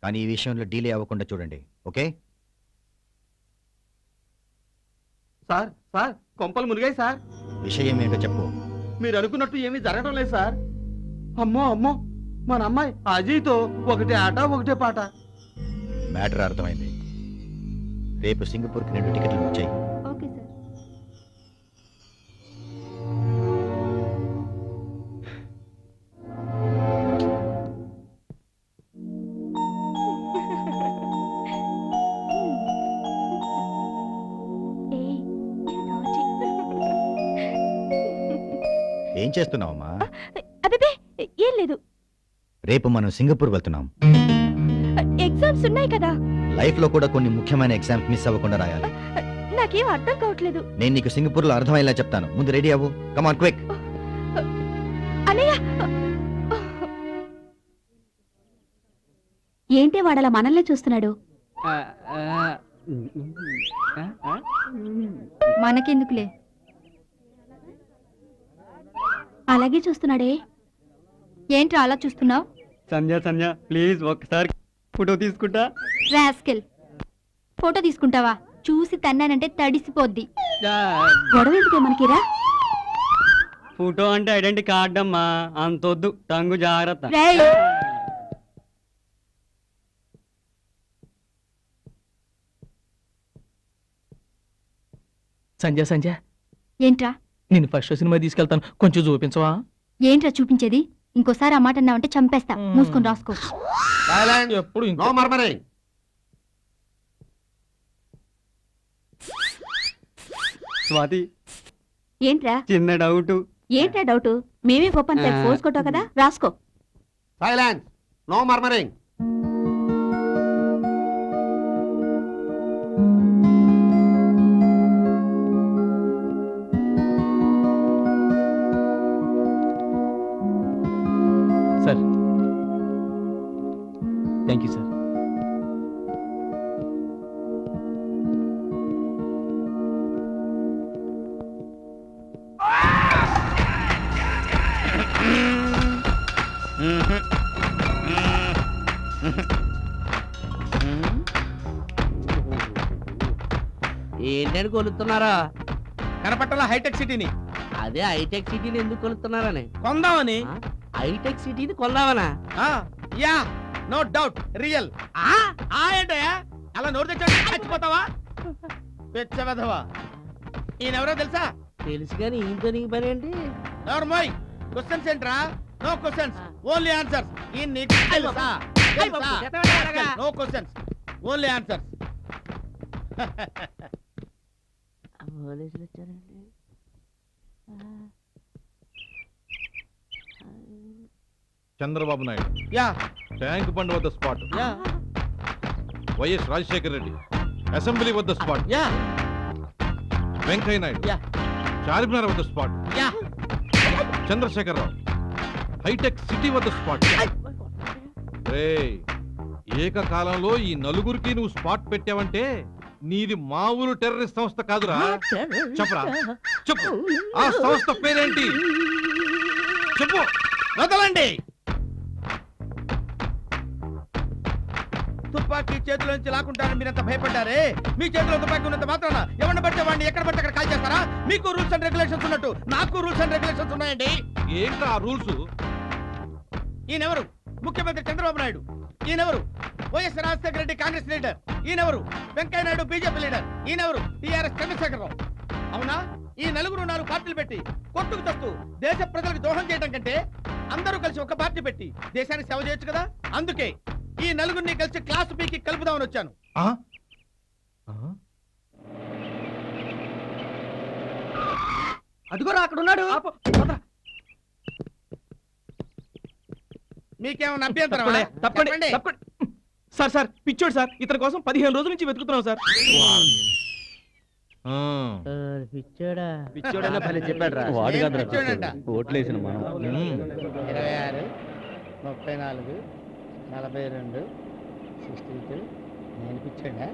కానీ ఈ విషయంలో డీలే అవ్వకుండా చూడండి, ఓకే? సార్ సార్ కొంపలు మునిగాయి సార్. విషయం ఏంటో చెప్పు. మీరు అనుకున్నట్టు ఏమీ జరగడం లేదు సార్. అమ్మో అమ్మో, మన అమ్మాయి అజయ్తో ఒకటే ఆట ఒకటే పాట. మ్యాటర్ అర్థమైంది. రేపు సింగపూర్కి రెండు టికెట్లు బుక్ చేయి. Okay sir. ఏం చేస్తున్నావమ్మా? అబ్బే ఏం లేదు. రేపు మనం సింగపూర్ వెళ్తున్నాం. ఎగ్జామ్స్ ఉన్నాయి కదా. లైఫ్ లో కూడా కొన్ని ముఖ్యమైన ఎగ్జామ్స్ మిస్ అవ్వకుండా రాయాలి. నాకేం అర్థం కావట్లేదు. నేను నీకు సింగపూర్ లో అర్థమయ్యేలా చెప్తాను. ముందు రెడీ అవ్వు. Come on quick. అన్నయ్య, ఏంటి వాడలా మనల్నే చూస్తున్నాడు? మనకెందుకులే, అలాగే చూస్తున్నాడే. ఏంట్రా అలా చూస్తున్నావు? సంధ్య సంధ్య ప్లీజ్ ఒక్కసారి ఫోటో తీసుకుంటా. రాస్కెల్, ఫోటో తీసుకుంటావా? చూసి తన్నానంటే తడిసిపోద్ది. గొడవ ఎందుకే మనకిరా? ఫోటో అంటే ఐడెంటిటీ కార్డ్ అమ్మా, అంతొద్దు. టంగు జాగ్రత్త. సంధ్య సంధ్య ఏంట్రా? నేను ఫస్ట్ సినిమా తీసుకెళ్తాను, కొంచెం చూపించవా? ఏంట్రా చూపించేది? ఇంకోసారి ఆ మాట అన్నావంటే చంపేస్తా. మూసుకొని రాసుకో. ఎప్పుడు నో మర్మరింగ్. స్వాతి, ఏంట్రా? చిన్న డౌట్. ఏంట్రా డౌట్? మేమే గొప్పంత ఫోర్స్ కొట్టావు కదా, రాసుకో. Silence. No murmuring. Sir thank you sir. ఏంటని కొలుస్తున్నారా? కనపట్టల హైటెక్ సిటీని. అదే హైటెక్ సిటీని ఎందుకు కొలుస్తున్నారని? కొందామని. హైటెక్ సిటీని కొందామనా? Yeah, no doubt, real. ఏంటయ్యా అలా నోరు తెచ్చాడు, చచ్చిపోతావా? పెచ్చవెధవా. ఈయనెవరో తెలుసా? తెలుసు కానీ ఈయనతో నీకు పని ఏంటి? ఎవరు మోయ్? క్వశ్చన్స్ ఏంట్రా? No questions, only answers. ఈ నీకు తెలుసా? No questions, only answers. పోలీసులు వచ్చారండి. Chandrababu Naidu. Yeah. Tank bund వద్ద spot. Yeah. YS Rajasekhara Reddy assembly వద్ద spot. Yeah. Venkaiah Naidu. Yeah. Charminar వద్ద spot. Yeah. Chandrasekhara Rao hitech city వద్ద స్పాట్. రేయ్, ఏకకాలంలో ఈ నలుగురికి నువ్వు స్పాట్ పెట్టావంటే నీది మామూలు టెర్రరిస్ట్ సంస్థ కాదురా. చెప్పరా, చెప్పు. ఆ సంస్థ పేరేంటి? చెప్పు. వదలండి. తుపాకీ చేతిలోంచి లాక్కుంటారని మీరంత భయపడ్డారే. మీ చేతిలో తుపాకీ ఉన్నంత మాత్రాన ఎవరిని పడితే వాడిని ఎక్కడ పడితే అక్కడ కాల్ చేస్తారా? మీకు రూల్స్ అండ్ రెగ్యులేషన్స్ ఉన్నట్టు నాకు రూల్స్ అండ్ రెగ్యులేషన్స్ ఉన్నాయండి. ఏంట్రా ఆ రూల్స్? ఈయనెవరు? ముఖ్యమంత్రి చంద్రబాబు నాయుడు. ఈయనెవరు? YS Rajasekhara Reddy Congress leader. ఈయనెవరు? Venkaiah Naidu BJP leader. ఈయనెవరు? టీఆర్ఎస్ చంద్రశేఖరరావు. అవునా? ఈ నలుగురు నాలుగు పార్టీలు పెట్టి కొట్టుకు తస్తూ దేశ ప్రజలకు దోహం చేయడం కంటే అందరూ కలిసి ఒక పార్టీ పెట్టి దేశానికి సేవ చేయొచ్చు కదా. అందుకే ఈ నలుగురిని కలిసి క్లాస్ పీకి కలుపుదామని వచ్చాను. అదిగోరా అక్కడ ఉన్నాడు. మీకేమన్నా అభ్యంతరం? తప్పండి తప్పండి. సార్ సార్ పిచ్చోడు సార్, ఇతని కోసం పదిహేను రోజుల నుంచి వెతుకుతున్నాం సార్. పిచ్చోడా? పిచ్చోడైనా భలే చెప్పాడు రా. వాడు కాదురా, ఓట్లేసిన మనం. ఇరవై ఆరు, ముప్పై నాలుగు, నలభై రెండు, సిక్స్టీ టూ. నేను పిచ్చాడా?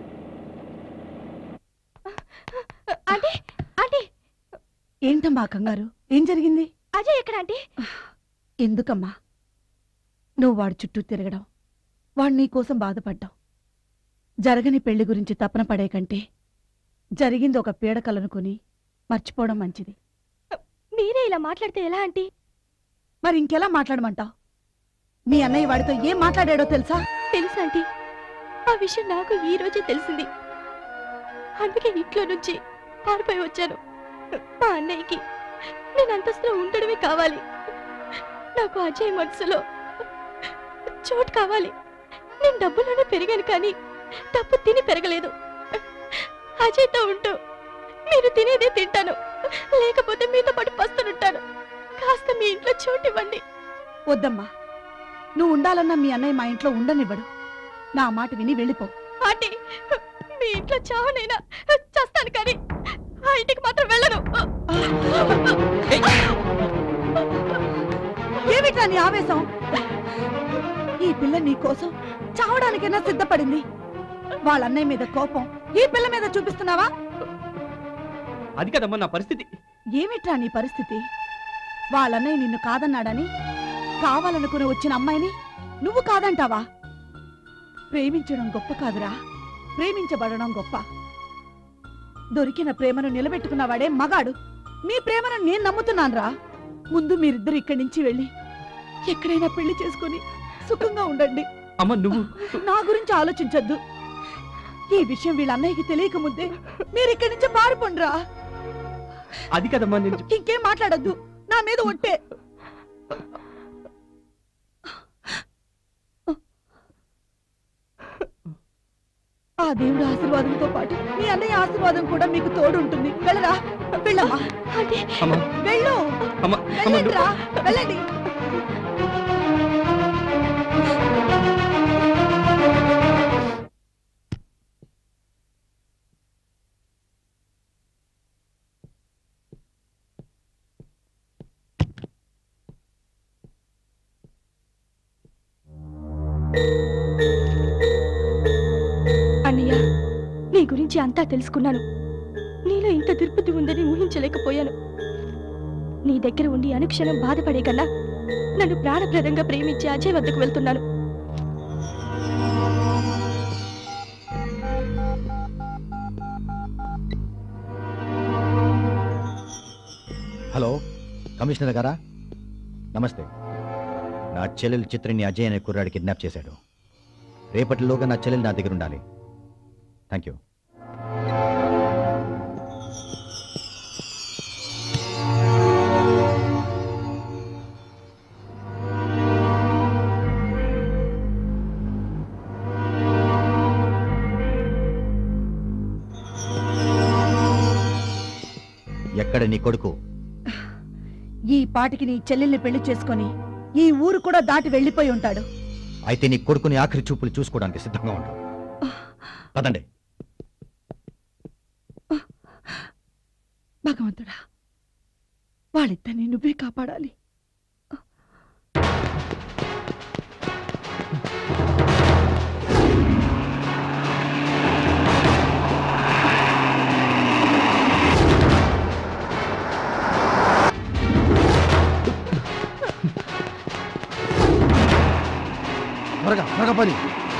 Aunty, aunty. ఏంటమ్మా కంగారు? ఏం జరిగింది? అజయ్ ఎక్కడ ఆంటీ? ఎందుకమ్మా నువ్వు వాడు చుట్టూ తిరగడం? వాడు నీ కోసం బాధపడ్డావు. జరగని పెళ్లి గురించి తపన పడే కంటే జరిగింది ఒక పీడకలనుకుని మర్చిపోవడం మంచిది. మీరే ఇలా మాట్లాడితే ఎలా ఆంటీ? మరి ఇంకెలా మాట్లాడమంటావు? మీ అన్నయ్య వాడితో ఏం మాట్లాడాడో తెలుసా? తెలుసా ఆంటీ? ఆ విషయం నాకు ఈ రోజే తెలిసింది. అందుకే ఇంట్లో నుంచి పారిపోయి వచ్చాను. మా అన్నయ్యకి నేను అంతస్తులో ఉండడమే కావాలి. నాకు అజయ్ మనసులో చోటు కావాలి. నేను డబ్బులోనే పెరిగాను కానీ డబ్బు తిని పెరగలేదు. అజయ్తో ఉంటూ మీరు తినేదే తింటాను, లేకపోతే మీతో పాటు పస్తునుంటాను. కాస్త మీ ఇంట్లో చోటు ఇవ్వండి. వద్దమ్మా, నువ్వు ఉండాలన్నా మీ అన్నయ్య మా ఇంట్లో ఉండనివ్వడు. నా మాట విని వెళ్ళిపో. ఆంటీ, మీ ఇంట్లో చావనైనా చేస్తాను కానీ ఆ ఇంటికి మాత్రం వెళ్ళను. ఏమిట్రా నీ ఆవేశం? ఈ పిల్ల నీ కోసం చావడానికైనా సిద్ధపడింది. వాళ్ళ అన్నయ్య మీద కోపం ఈ పిల్ల మీద చూపిస్తున్నావా? అది కదమ్మా నా పరిస్థితి. ఏమిట్రా నీ పరిస్థితి? వాళ్ళన్నయ్య నిన్ను కాదన్నాడని కావాలనుకుని వచ్చిన అమ్మాయిని నువ్వు కాదంటావా? ప్రేమించడం గొప్ప కాదురా, ప్రేమించబడడం గొప్ప. దొరికిన ప్రేమను నిలబెట్టుకున్నవాడే మగాడు. మీ ప్రేమను నేను నమ్ముతున్నానురా. ముందు మీరిద్దరు ఇక్కడి నుంచి వెళ్ళి ఎక్కడైనా పెళ్లి చేసుకుని సుఖంగా ఉండండి. అమ్మ నువ్వు నా గురించి ఆలోచించొద్దు. ఈ విషయం వీళ్ళ అన్నయ్యకి తెలియక ముందే మీరు ఇక్కడి నుంచి పారిపోండిరా. అది కదమ్మా నేను. ఇంకేం మాట్లాడొద్దు, నా మీద ఒట్టే. ఆ దేవుడి ఆశీర్వాదంతో పాటు మీ అన్నయ్య ఆశీర్వాదం కూడా మీకు తోడు ఉంటుంది. వెళ్ళరా, వెళ్ళమ్మా. వెళ్ళు, వెళ్ళండిరా, వెళ్ళండి. అన్నయ్య, నీ గురించి అంతా తెలుసుకున్నాను. నీలో ఇంత దుర్బుద్ధి ఉందని ఊహించలేకపోయాను. నీ దగ్గర ఉండి అనుక్షణం బాధపడే కన్నా నన్ను ప్రాణప్రదంగా ప్రేమించి అజయ్ వద్దకు వెళ్తున్నాను. హలో, కమిషనర్ గారా? నమస్తే. నా చెల్లెలు చిత్రిని అజయ్ అనే కుర్రాడు కిడ్నాప్ చేశాడు. రేపటిలోగా నా చెల్లెలు నా దగ్గర ఉండాలి. Thank you. ఎక్కడ నీ కొడుకు? ఈ పాటికి నీ చెల్లెల్ని పెళ్లి చేసుకొని ఈ ఊరు కూడా దాటి వెళ్ళిపోయి ఉంటాడు. అయితే నీ కొడుకుని ఆఖరి చూపులు చూసుకోవడానికి సిద్ధంగా ఉంటావు. పదండి. భగవంతుడా, వాళ్ళిద్దరిని నువ్వే కాపాడాలి. త్వరగా త్వరగా పని.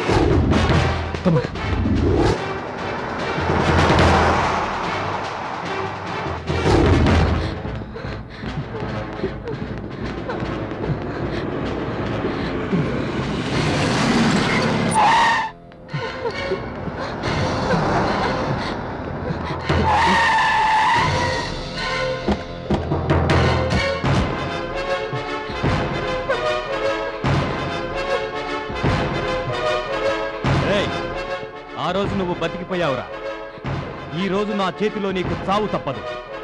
ఆ రోజు నువ్వు బతికిపోయావురా. ఈ రోజు నా చేతిలో నీకు చావు తప్పదు.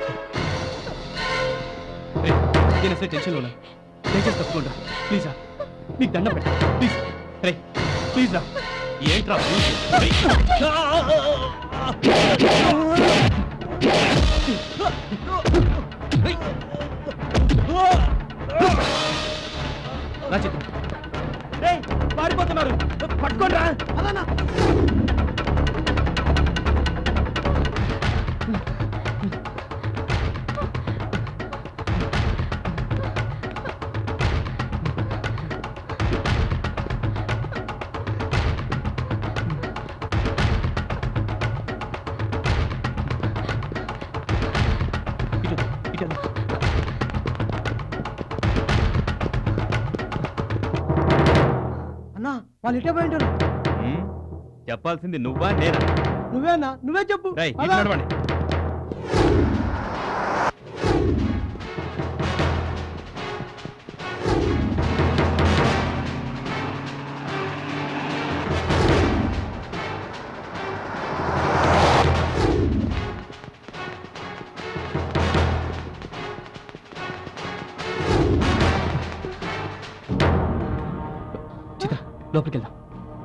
టెన్షన్ లోనా? దయచేసి తప్పకుండా ప్లీజ్ రా, నీకు దండం పెట్ట ప్లీజ్. రే ప్లీజ్ రా. ఏంట్రా రా చిత్రం. పారిపోతున్నారు, పట్టుకోండి రా. అన్నా వాళ్ళు ఇటే పోయింటారు. ఉమ్, చెప్పాల్సింది నువ్వా నేనా? నువ్వేనా? నువ్వే చెప్పు. రేయ్, ఇటు పద. నడవండి. లోపలికి వెళ్దాం.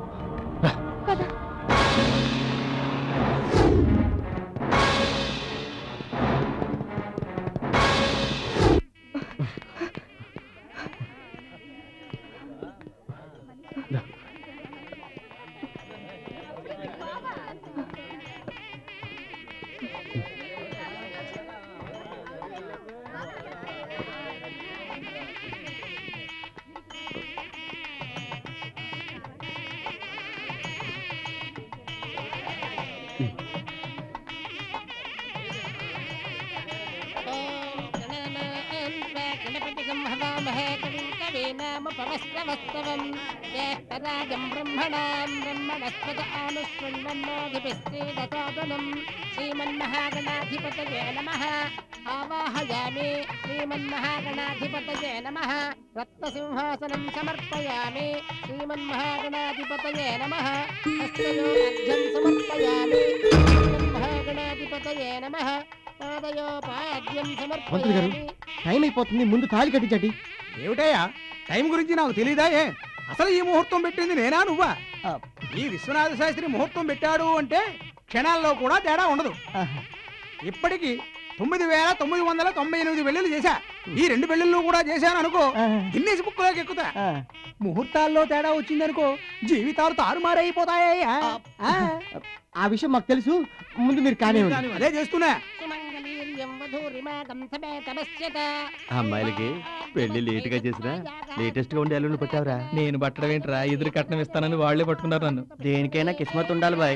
కవినాముపమస్రవస్తవం జ్యేష్ఠరాజం బ్రహ్మణాం బ్రహ్మణస్పద ఆనుష్ణ్వన్నోధిపిశ్చేదసాదనం శ్రీమన్మహాగణాధిపతయే నమః ఆవాహయామి శ్రీమన్మహాగణాధిపతయే నమః రత్నసింహాసనం సమర్పయామి శ్రీమన్మహాగణాధిపతయే నమః హస్తయోర్ఘ్యం సమర్పయామి శ్రీమన్మహాగణాధిపతయే నమః పాదయోపాద్యం మంత్రి గారు సమర్పయామి. టైం అయిపోతుంది, ముందు తాళి కట్టించండి. ఏమిటయ్యా టైం గురించి నాకు తెలీదా? ఏ అసలు ఈ ముహూర్తం పెట్టింది నేనా నువ్వా? ఈ విశ్వనాథ శాస్త్రి ముహూర్తం పెట్టాడు అంటే క్షణాల్లో కూడా తేడా ఉండదు. ఇప్పటికి తొమ్మిది వేల తొమ్మిది వందల తొంభై ఎనిమిది పెళ్లిళ్ళు చేశా. ఈ రెండు పెళ్లిళ్ళు కూడా చేశాను అనుకో, గిన్నెస్ బుక్ లోకి ఎక్కుతా. ముహూర్తాల్లో తేడా వచ్చిందనుకో జీవితాలు తారుమారైపోతాయ్యా. ఆ విషయం మాకు తెలుసు, ముందు మీరు కానీ అదే చేస్తున్నా. సుమంగళీర్యం వధూరిమాగం సమేతమస్యత. ఆ అమ్మాయిలకి పెళ్లి లేట్ గా చేసినా లేటెస్ట్ గా ఉండే అల్లుని పట్టావురా. నేను పట్టడం ఏంట్రా, ఎదురు కట్నం ఇస్తానని వాళ్లే పట్టుకున్నారు నన్ను. దేనికైనా కిస్మత్ ఉండాలి బాయ్.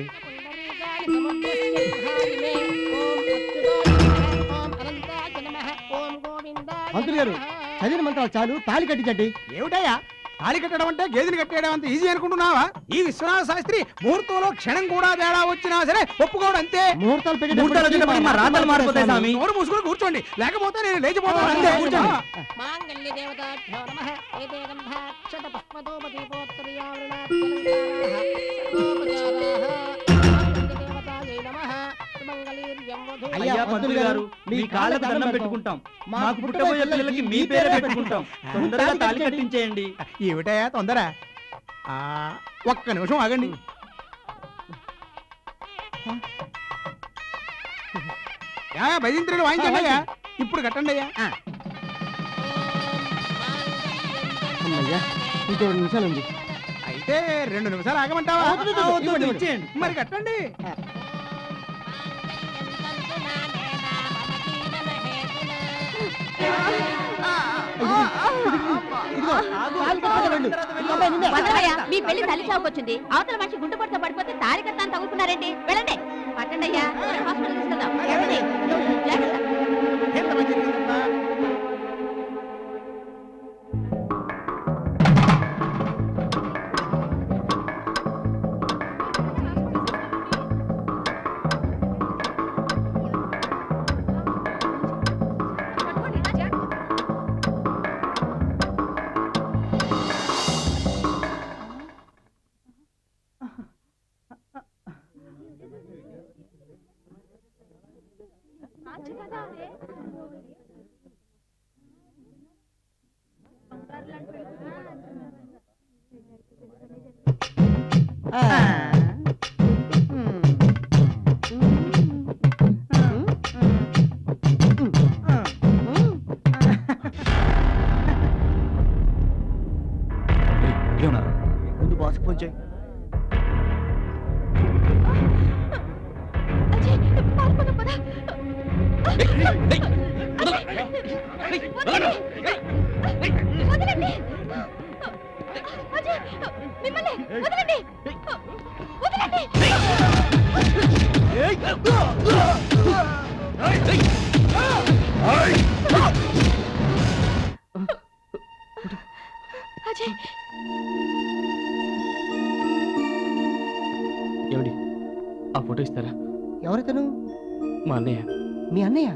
మంత్రి గారు చదివిన మంత్రాలు చాలు, తాళి కట్టించండి. ఏమిటయ్యా తాళి కట్టడం అంటే గేదెలు కట్టేయడం అంత ఈజీ అనుకుంటున్నావా? ఈ విశ్వనాథ శాస్త్రి ముహూర్తంలో క్షణం కూడా తేడా వచ్చినా సరే ఒప్పుకోవడం అంతే. ముహూర్తాలు నోరు మూసుకొని కూర్చోండి, లేకపోతే నేను లేచిపోతాను అంతే. కూర్చోండి. మాంగళ్య దేవతాభ్యో నమః ఏతే గంధాక్షత పుష్పదోపదీపోత్తరీయావృణాః మాంగళ్య దేవతాయై నమః సుమంగళీర్యం వధూ. అయ్యా పంతులు గారు, మీ కాళ్ళకు దండం పెట్టుకుంటాం. మాకు పుట్టబోయే పిల్లలకి మీ పేరే పెట్టుకుంటాం. తొందరగా తాళి కట్టించేయండి. ఏమిటయ్యా తొందర? ఆ, ఒక్క నిమిషం ఆగండి. భజంత్రులు వాయించండియ్యా. ఇప్పుడు కట్టండి అయ్యా. అమ్మయ్యా, ఇంకో రెండు నిమిషాలు ఉంది. అయితే రెండు నిమిషాలు ఆగమంటావా? ఇచ్చేయండి. మరి కట్టండి. వదలవయ్యా, మీ పెళ్లి తల్లి చావుకొచ్చింది. అవతల మనిషి గుండు పడితో పడిపోతే తారి కట్టాను తగులుకున్నారండి. వెళ్ళండి, పట్టండి అయ్యా. హాస్పిటల్ తీసుకెళ్దాం. వెళ్ళండి. జాగ్రత్త. ముందు బాస్ ఫోన్ చేయి. వదలండి. అజయ్, మిమ్మల్ని వదలండి. వదలండి. అజయ్, ఆ ఫోటో ఇస్తారా? ఎవరితను? మా అన్నయ్య. మీ అన్నయ్య?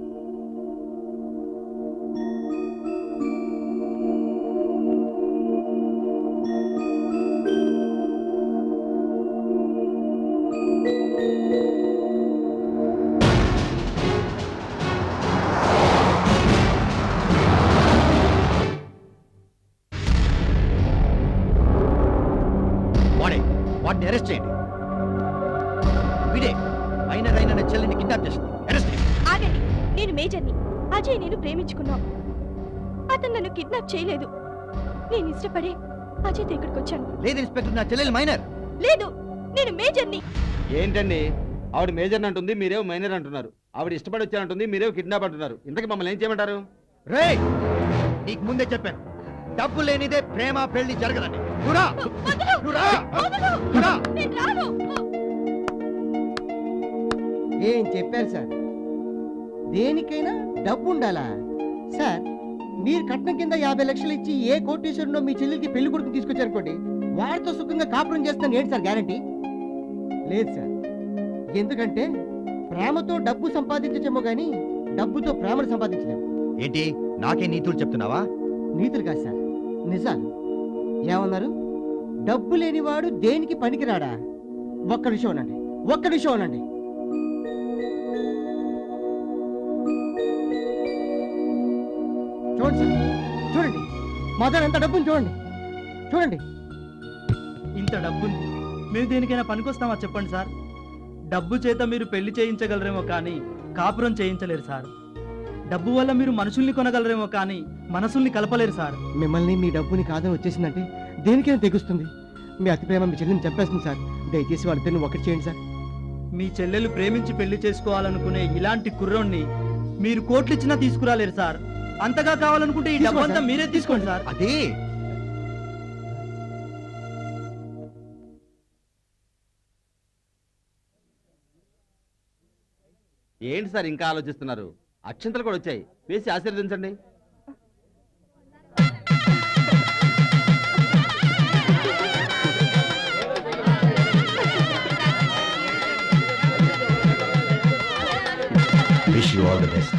వాడే వాడిని అరెస్ట్ చేయండి. వీడే మైనర్ అయిన చెల్లిని కిడ్నాప్ చేసింది. అరెస్ట్ చేయండి. ఆగండి, నేను మేజర్ని. అజయ్ నేను ప్రేమించుకున్నాం. అతను నన్ను కిడ్నాప్ చేయలేదు. నేను ఇష్టపడే అజయ్తో ఇక్కడికి వచ్చాను. లేదు ఇన్స్పెక్టర్, నా చెల్లెలు మైనర్. లేదు, నేను మేజర్ని. ఏంటండి ఆవిడ మేజర్ అంటుంది, మీరేమో మైనర్ అంటున్నారు. ఆవిడ ఇష్టపడి వచ్చానంటుంది, మీరేమో కిడ్నాప్ అంటున్నారు. ఇంతకీ మమ్మల్ని ఏం చేయమంటారు? రే, నీకు ముందే చెప్పాను, డబ్బు లేనిదే ప్రేమ పెళ్లి జరగదండి. నువ్వు రా. నువ్వు రా. నువ్వు రా. ఏం చెప్పారు సార్? దేనికైనా డబ్బు ఉండాలా సార్? మీరు కట్నం కింద యాభై లక్షలు ఇచ్చి ఏ కోటేశ్వరునో మీ చెల్లెలికి పెళ్లి కొడుకు తీసుకొచ్చారనుకోండి, వాడితో సుఖంగా కాపురం చేస్తాను ఏంటి సార్ గ్యారంటీ? లేదు సార్. ఎందుకంటే ప్రేమతో డబ్బు సంపాదించచ్చేమో గానీ డబ్బుతో ప్రేమను సంపాదించలేము. ఏంటి నాకే నీతులు చెప్తున్నావా? నీతులు కాదు సార్, నిజాలు. ఏమన్నారు? డబ్బు లేనివాడు దేనికి పనికిరాడా? ఒక్క నిమిషం ఉండండి, ఒక్క నిమిషం ఉండండి. చూడండి సార్, చూడండి మా దగ్గర ఎంత డబ్బుని చూడండి, చూడండి. ఇంత డబ్బుని మేము దేనికైనా పనికొస్తామా చెప్పండి సార్? డబ్బు చేత మీరు పెళ్లి చేయించగలరేమో కానీ కాపురం చేయించలేరు సార్. డబ్బు వల్ల మీరు మనుషుల్ని కొనగలరేమో కానీ మనసుల్ని కలపలేరు సార్. మిమ్మల్ని మీ డబ్బుని కాదని వచ్చేసిందంటే దేనికైనా తెగుస్తుంది. మీ అతి ప్రేమ మీ చెల్లిని చంపేస్తుంది సార్. దయచేసి వాళ్ళిద్దరిని ఒకటి చేయండి సార్. మీ చెల్లెలు ప్రేమించి పెళ్లి చేసుకోవాలనుకునే ఇలాంటి కుర్రోణ్ణి మీరు కోట్లిచ్చినా తీసుకురాలేరు సార్. అంతగా కావాలనుకుంటే ఈ డబ్బు అంతా మీరే తీసుకోండి సార్. అదే ఏంటి సార్ ఇంకా ఆలోచిస్తున్నారు? అక్షంతలు కూడా వచ్చాయి, వేసి ఆశీర్వదించండి. Wish you all the best.